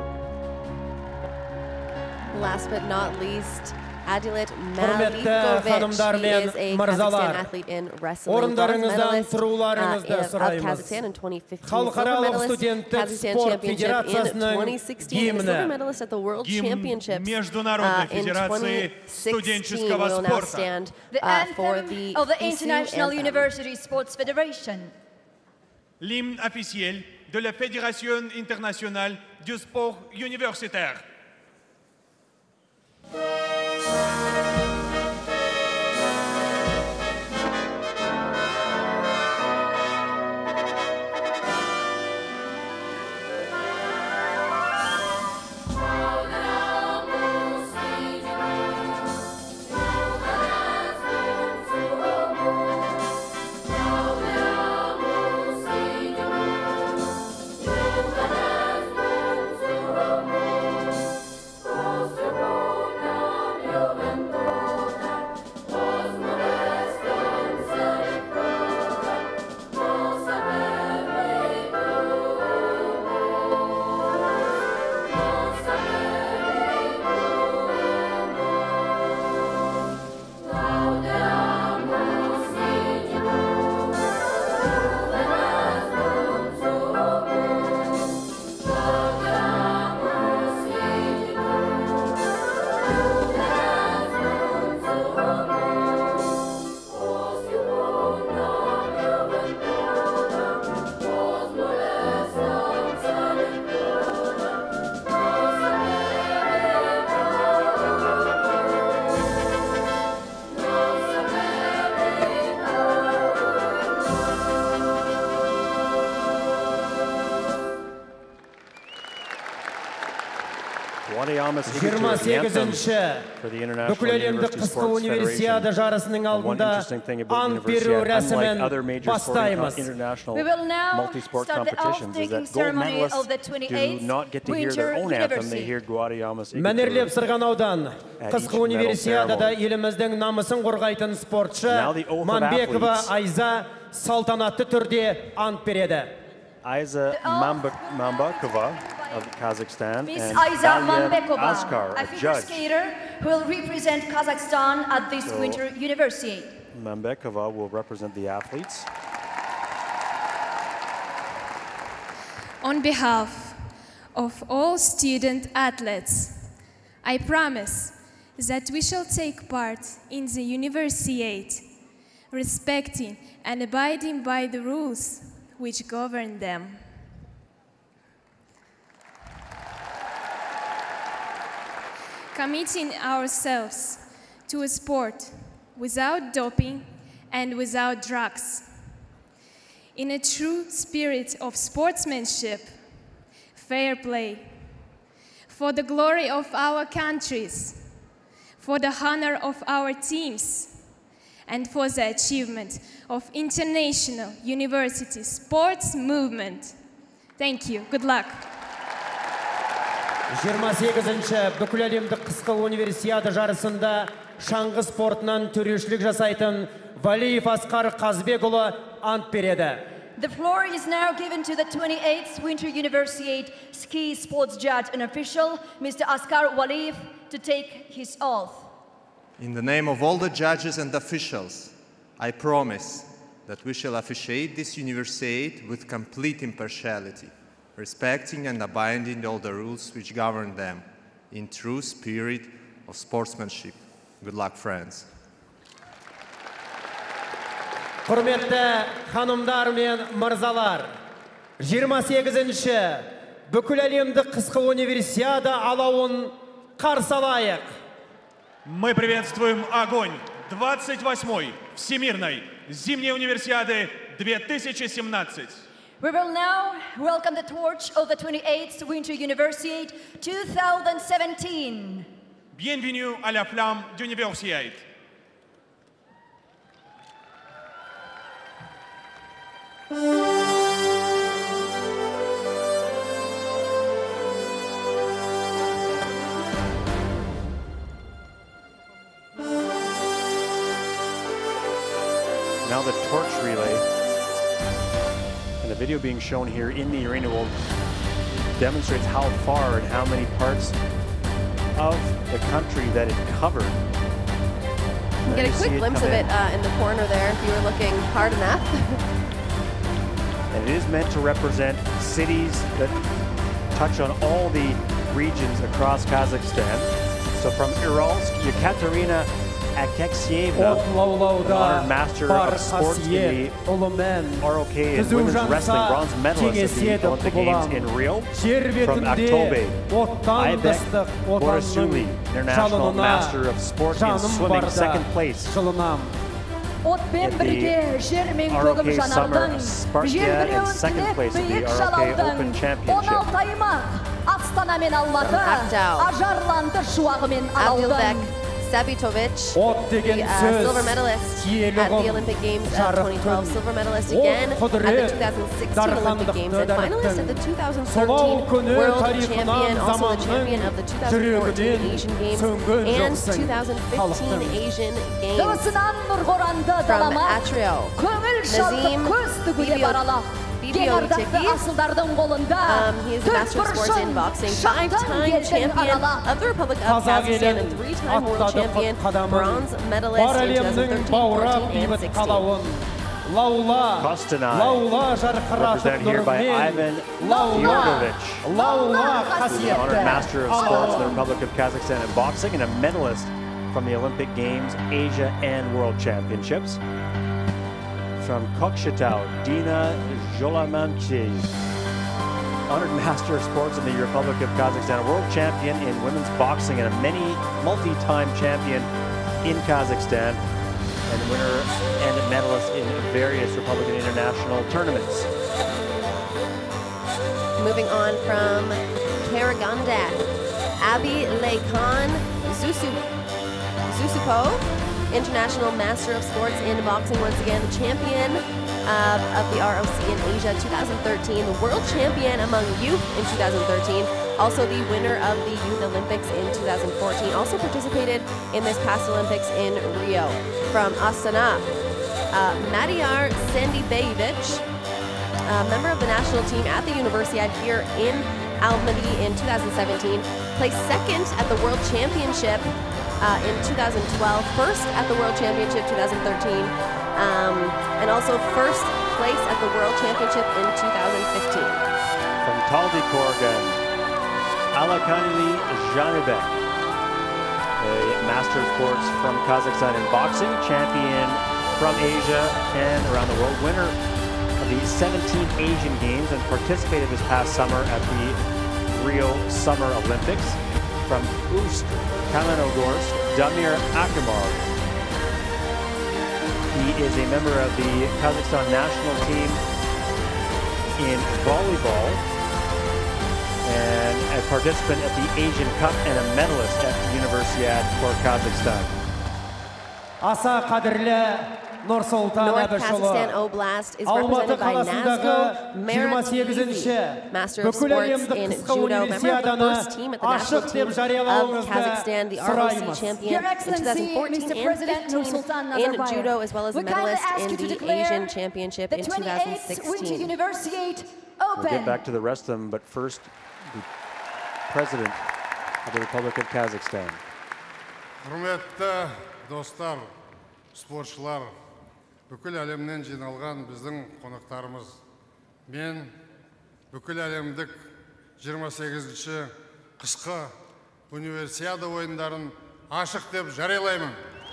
Last but not least, Adilet Hürmetli Malikovic. hanımlar He men is a mırzalar. Kazakhstan athlete in wrestling. Bronze Orunlarınızdan medalist uh, turularınızda of sorayımız. Kazakhstan in twenty fifteen. Silver Halkaralık medalist, Studentik Kazakhstan Sport Championship in Federasyasının twenty sixteen. And silver giyimine. medalist at the World Гимн Championships Международной uh, in Федерации twenty sixteen. студенческого Will now спорта. stand The uh, for anthem the of the F I S U International anthem. University Sports Federation. L'hymne officiel de la Fédération internationale du sport universitaire. жиырма сегізінші бүкіләлемдік қысқы универсиада жарысының алдында ант беру рәсімін бастаймыз. We will now start the oath-taking ceremony of the twenty-eighth Winter Universiade. Мәнерлеп сырғанаудан қысқы универсиадада еліміздің намысын қорғайтын спортшы Мамбекова Айза салтанатты түрде ант береді. Aiza Mambakova of Kazakhstan Miss and Aiza Dalia Mambekova, Askar, a a figure judge. skater who will represent Kazakhstan at this So- Winter Universiade. Mambekova will represent the athletes. On behalf of all student athletes, I promise that we shall take part in the Universiade, respecting and abiding by the rules which govern them. Committing ourselves to a sport without doping and without drugs, in a true spirit of sportsmanship, fair play, for the glory of our countries, for the honor of our teams, and for the achievement of international university sports movement. Thank you. Good luck. жиырма сегізінші бүкіләлемдік қысқы универсиада жарысында шаңғы спортынан төрешілік жасайтын Валиев Асқар Қазбекұлы ант береді. The floor is now given to the twenty-eighth Winter Universiade ski sports judge and official, Mister Askar Waliyev, to take his oath. In the name of all the judges and officials, I promise that we shall officiate this Universiade with complete impartiality, respecting and abiding all the rules which govern them, in true spirit of sportsmanship. Good luck, friends. Құрметті ханымдар мен мырзалар, жиырма сегізінші бүкіләлемдік қысқы универсиада алауын қарсы алайық. Мы приветствуем огонь двадцать восьмой Всемирной зимней универсиады две тысячи семнадцать. We will now welcome the torch of the twenty-eighth Winter Universiade twenty seventeen. Bienvenue à la flamme d'Universiade. now the torch relay. And the video being shown here in the arena will demonstrates how far and how many parts of the country that it covered. You get a quick glimpse of it uh, in the corner there if you were looking hard enough. And it is meant to represent cities that touch on all the regions across Kazakhstan. So from Uralsk, Yekaterina Akeksievna, an honored master of sports in the R O K and women's wrestling bronze medalist at the Olympic Games in Rio. From Aktobe, Aybek Borasuli, international master of sports in swimming, second place. Отпен бірге жермен көгім жанардың, жер біреуін тілеп биік жалаудың, он алты аймақ, Астана мен Алматы, ажарланды шуағымен алаудың. Sabitovic, the uh, silver medalist at the Olympic Games of twenty twelve, silver medalist again at the two thousand sixteen Olympic Games, and finalist at the two thousand thirteen World Champion, also the champion of the two thousand fourteen Asian Games and two thousand fifteen Asian Games. From Atrio, Nazim Um, he is the master of sports in boxing, five-time champion of the Republic of Kazakhstan and three-time world champion, bronze medalist in twenty thirteen, fourteen, and sixteen. Represented here by Ivan Fyodorovic, the honored master of sports in the Republic of Kazakhstan in boxing and a medalist from the Olympic Games, Asia, and World Championships. From Kokshetau, Dina Jolamanchi, honored master of sports in the Republic of Kazakhstan, a world champion in women's boxing and a many multi-time champion in Kazakhstan, and winner and medalist in various Republican international tournaments. Moving on from Karaganda, Abi Lekhan Zusupov, international master of sports in boxing, once again the champion uh, of the R O C in Asia two thousand thirteen, the world champion among youth in two thousand thirteen, also the winner of the Youth Olympics in two thousand fourteen, also participated in this past Olympics in Rio. From Astana, uh, Madiyar Sendibeyevic, a member of the national team at the Universiade here in Almaty in two thousand seventeen, placed second at the World Championship Uh, in two thousand twelve, first at the World Championship two thousand thirteen, um, and also first place at the World Championship in two thousand fifteen. From Taldykorgan, Alakanili Janibek, a master of sports from Kazakhstan in boxing, champion from Asia and around the world, winner of the seventeenth Asian Games and participated this past summer at the Rio Summer Olympics. From Ust Kamenogorsk, Damir Akimov. He is a member of the Kazakhstan national team in volleyball and a participant at the Asian Cup and a medalist at the Universiade for Kazakhstan. Аса қадірлі Нұрсұлтан Әбішұлы, Алматы қаласындағы жиырма сегізінші бүкіл әлемдік қысқы универсиаданы ашық деп жариялауыңызды сұраймыз. Your Excellency, Mister President Nursultan Nazarbayev, we kindly ask you to declare the twenty-eighth Winter Universiade open. We'll get back to the rest of them, but first, the President of the Republic of Kazakhstan. Құрметті достар, спортшылар, бүкіл әлемнен жиналған біздің қонақтарымыз, мен бүкіл әлемдік жиырма сегізінші қысқы универсиада ойындарын ашық деп жариялаймын.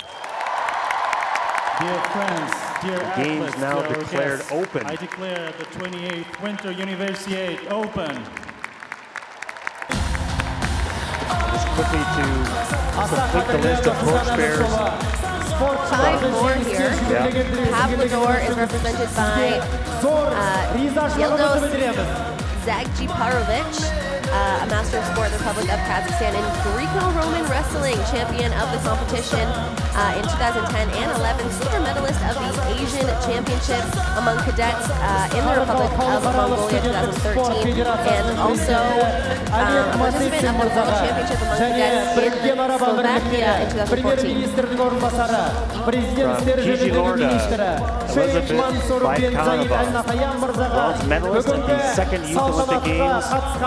Dear friends, dear athletes, now declared guests, open. I declare the twenty-eighth Winter Universiade open. Just quickly to complete the list of torchbearers. Five more here. Yeah. Pavlodar is represented by uh, Yildiz Zagjiparovic, uh, a master of sport in the Republic of Kazakhstan, and Greco-Roman wrestling champion of the competition uh, in two thousand ten and eleven, silver medalist of the Asian Championship among cadets uh, in the Republic of Mongolia in two thousand thirteen, and also um, a participant of the World Championship among cadets in Slovakia in two thousand fourteen. From Kizilorda, Elizabeth Baikhanova, bronze medalist at the second Youth Olympic Games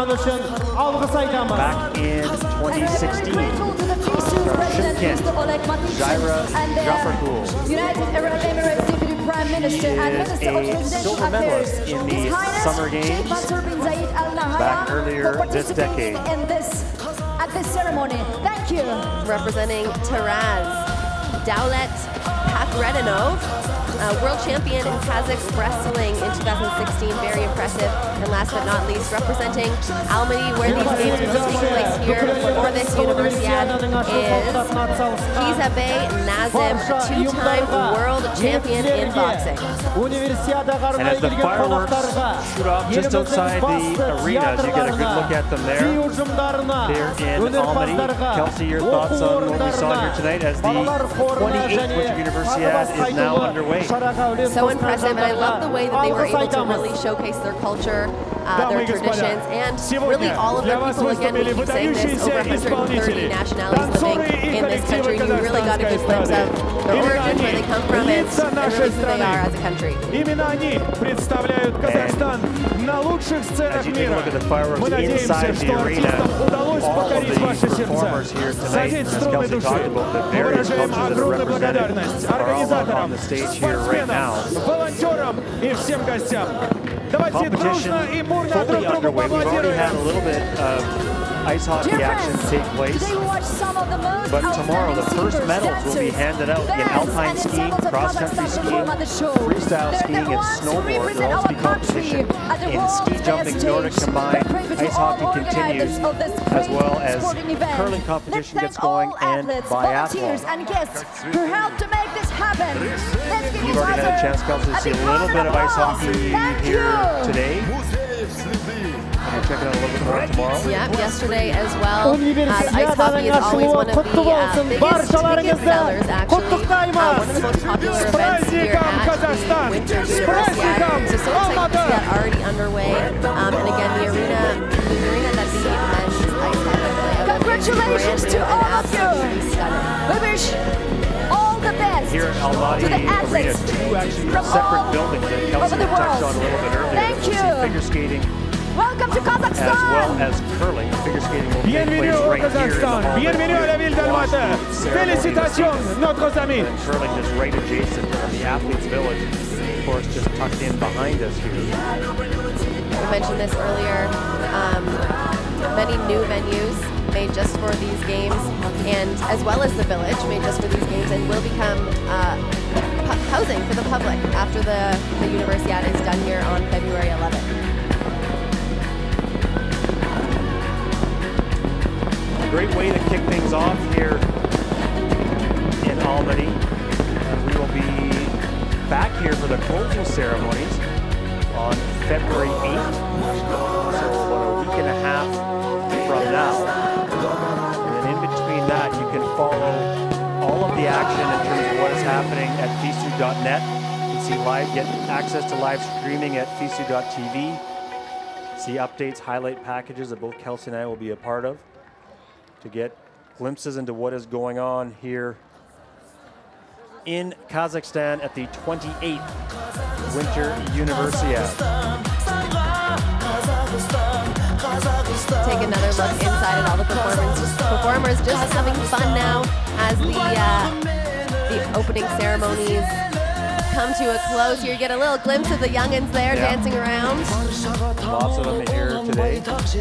back in twenty sixteen. Shimkin, Jaira Jafarkul. United Arab Emirates Deputy Prime Minister and Minister of Presidential Affairs. In the Summer Games back earlier this decade. In this, at this ceremony. Thank you. Representing Taraz, Daulet Pakhredanov, uh, world champion in Kazakh wrestling in two thousand sixteen, very impressive. And last but not least, representing Almaty, where these games will take place here for this Universiade, is Kizabey Nazim, two-time world champion in boxing. And as the fireworks shoot off just outside the arena, as you get a good look at them there, here in Almaty. Kelsey, your thoughts on what we saw here tonight as the twenty-eighth Winter Universiade is now underway? So impressive, and I love the way that they were able to really showcase their culture, uh, their traditions, and really all of their people. Again, we keep saying this, over one hundred thirty nationalities living in this country, and you really got a good glimpse of their origin, where they come from, and, and really who they are as a country. Именно они представляют Казахстан на лучших сценах мира. Мы надеемся, что артистам удалось покорить ваши сердца, задеть струны души. Мы выражаем огромную благодарность организаторам, спортсменам, волонтерам и всем гостям. Давайте дружно и бурно друг другу поаплодируем. Ice hockey action take place. But tomorrow, the first medals will be handed out in alpine skiing, cross-country skiing, freestyle skiing, and snowboard. There will also be competition in ski jumping, Nordic combined. Ice hockey continues, as well as curling competition gets going, and biathlon. And guests who helped to make this happen. Let's give You've already had a chance, Kelsey, to see a little bit of ice hockey here today. We're checking out a little bit more tomorrow. Yeah, yesterday as well. Uh, ice hockey is always one of the uh, biggest ticket sellers, actually. Uh, one of the most popular events here at the Winter Universiade. So, so excited to see that already underway. Um, and again, the arena, the arena that the men's ice hockey play. Congratulations to all of you. We wish all the best here at Almaty to the Arena, athletes two actually from separate all buildings that over Kelsey the touched world. on a little bit earlier. Thank We'll you. see figure skating. Welcome to Kazakhstan. As well as curling. Figure skating will take place right here in the hall. Bienvenue à la ville d'Almaty. Félicitations, notre ami. And curling is right adjacent to the athletes' village. Of course, just tucked in behind us here. We mentioned this earlier. Um, many new venues made just for these games, and as well as the village made just for these games, and will become uh, housing for the public after the, the Universiade is done here on February eleventh. Great way to kick things off here in Almaty. And we will be back here for the closing ceremonies on February eighth. So about a week and a half from now. And then in between that, you can follow all of the action in terms of what is happening at F I S U dot net. You can see live, get access to live streaming at F I S U dot T V. See updates, highlight packages that both Kelsey and I will be a part of, to get glimpses into what is going on here in Kazakhstan at the twenty-eighth Winter Universiade. Take another look inside at all the performers. Performers just having fun now as the uh, the opening ceremonies come to a close. Here you get a little glimpse of the youngins there yeah. dancing around. Lots of them here today.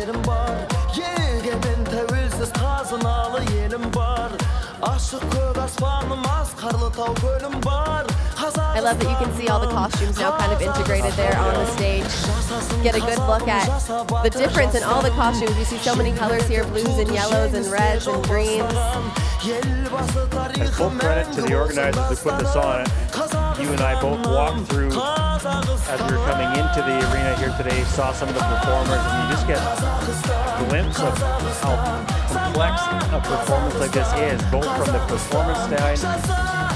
I love that you can see all the costumes now kind of integrated there on the stage. Get a good look at the difference in all the costumes. You see so many colors here, blues and yellows and reds and greens. And full credit to the organizers who put this on. You and I both walked through as we were coming into the arena here today, saw some of the performers, and you just get a glimpse of how complex a performance like this is, both from the performance side.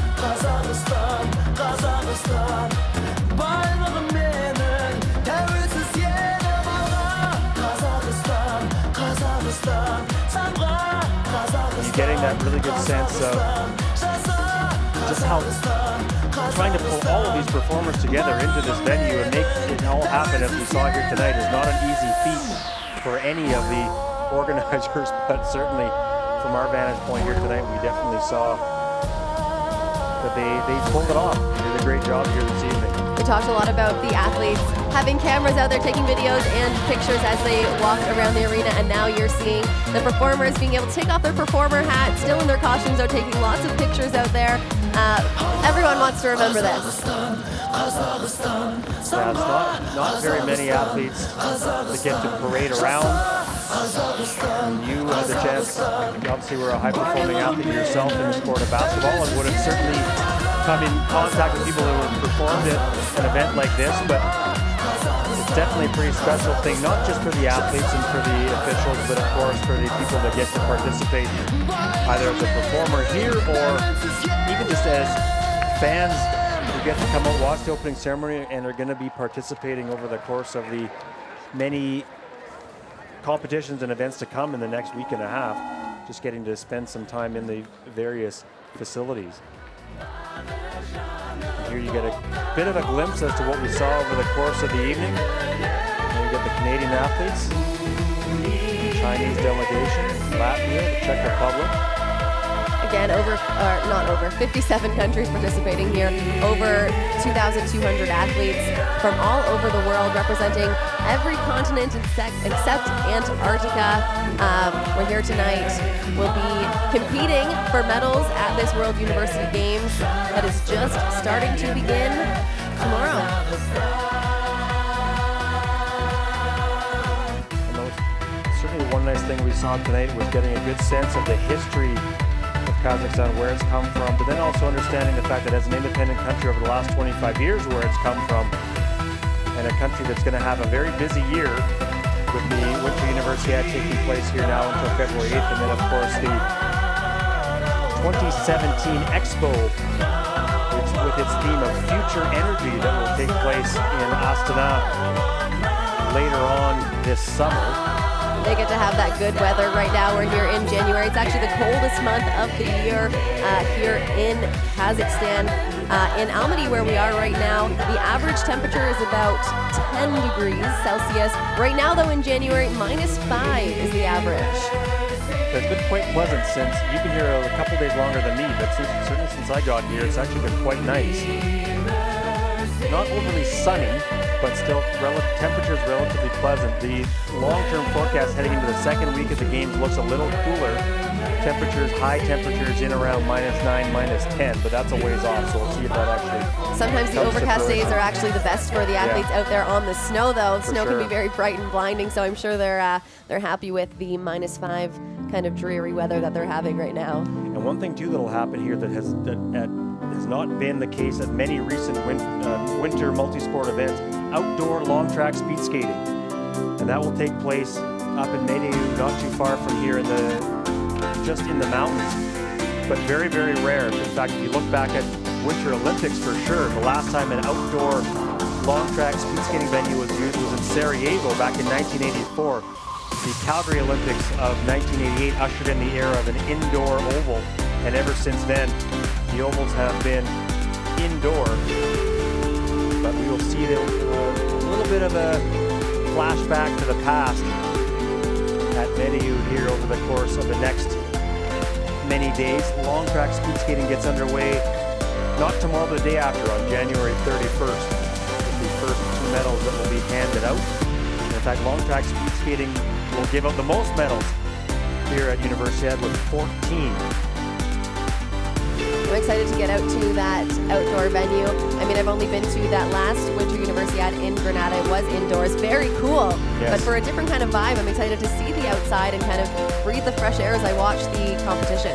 You're getting that really good sense of just how trying to pull all of these performers together into this venue and make it all happen as we saw here tonight is not an easy feat for any of the organizers, but certainly from our vantage point here tonight, we definitely saw that they, they pulled it off. They did a great job here this evening. We talked a lot about the athletes having cameras out there taking videos and pictures as they walk around the arena, and now you're seeing the performers being able to take off their performer hat, still in their costumes, though, taking lots of pictures out there. Uh, everyone wants to remember this. Yeah, it's not, not very many athletes that get to parade around. You had the chance, you obviously were a high-performing athlete yourself in the sport of basketball and would have certainly come in contact with people who have performed at an event like this, but it's definitely a pretty special thing, not just for the athletes and for the officials, but of course for the people that get to participate either as a performer here or even just as fans who get to come out, watch the opening ceremony, and are going to be participating over the course of the many competitions and events to come in the next week and a half, just getting to spend some time in the various facilities. And here you get a bit of a glimpse as to what we saw over the course of the evening. And you get the Canadian athletes, the Chinese delegation, Latvia, the Czech Republic. Again, over, or not over, fifty-seven countries participating here, over two thousand two hundred athletes from all over the world, representing every continent except, except Antarctica. Um, we're here tonight. We'll be competing for medals at this World University Games that is just starting to begin tomorrow. And those, certainly one nice thing we saw tonight was getting a good sense of the history Kazakhstan, where it's come from, but then also understanding the fact that as an independent country over the last twenty-five years, where it's come from, and a country that's going to have a very busy year with the Winter Universiade taking place here now until February eighth, and then of course the twenty seventeen Expo, which with its theme of future energy that will take place in Astana later on this summer. They get to have that good weather right now. We're here in January. It's actually the coldest month of the year uh, here in Kazakhstan. Uh, in Almaty, where we are right now, the average temperature is about ten degrees Celsius. Right now, though, in January, minus five is the average. It's been quite pleasant since, you've been here a couple days longer than me, but since, certainly since I got here, it's actually been quite nice. Not overly sunny, but still rel temperatures relatively pleasant. The long-term forecast heading into the second week of the games looks a little cooler. Temperatures, high temperatures in around minus nine, minus ten, but that's a ways off, so we'll see if that actually Sometimes the overcast days are actually the best for the athletes yeah. out there on the snow, though. For snow sure. can be very bright and blinding, so I'm sure they're uh, they're happy with the minus five kind of dreary weather that they're having right now. And one thing too that'll happen here that has that, that has not been the case at many recent win, uh, winter multi-sport events, outdoor long track speed skating. And that will take place up in Medyu, not too far from here in the just in the mountains, but very, very rare. In fact, if you look back at Winter Olympics for sure, the last time an outdoor long track speed skating venue was used was in Sarajevo back in nineteen eighty-four. The Calgary Olympics of nineteen eighty-eight ushered in the era of an indoor oval, and ever since then, the ovals have been indoor. But we will see a little bit of a flashback to the past at Medyu here over the course of the next many days. Long track speed skating gets underway not tomorrow, but the day after on January thirty-first with the first two medals that will be handed out. And in fact, long track speed skating will give out the most medals here at Universiade with fourteen. I'm excited to get out to that outdoor venue. I mean, I've only been to that last Winter Universiade in Granada. It was indoors, very cool. Yes. But for a different kind of vibe, I'm excited to see the outside and kind of breathe the fresh air as I watch the competition.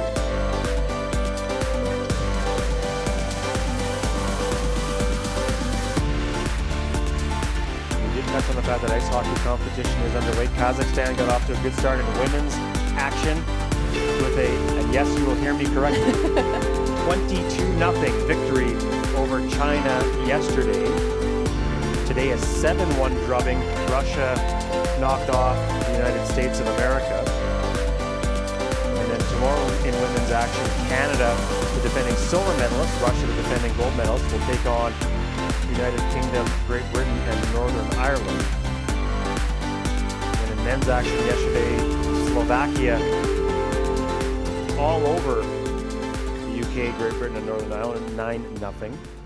We did touch on the fact that ice hockey competition is underway. Kazakhstan got off to a good start in women's action with a, and yes, you will hear me correctly, twenty-two nothing victory over China yesterday. Today a seven one drubbing. Russia knocked off the United States of America. And then tomorrow tomorrow in women's action, Canada, the defending silver medalists, Russia, the defending gold medalists, will take on United Kingdom, Great Britain, and Northern Ireland. And in men's action yesterday, Slovakia all over the U K, Great Britain, and Northern Ireland, nine nothing.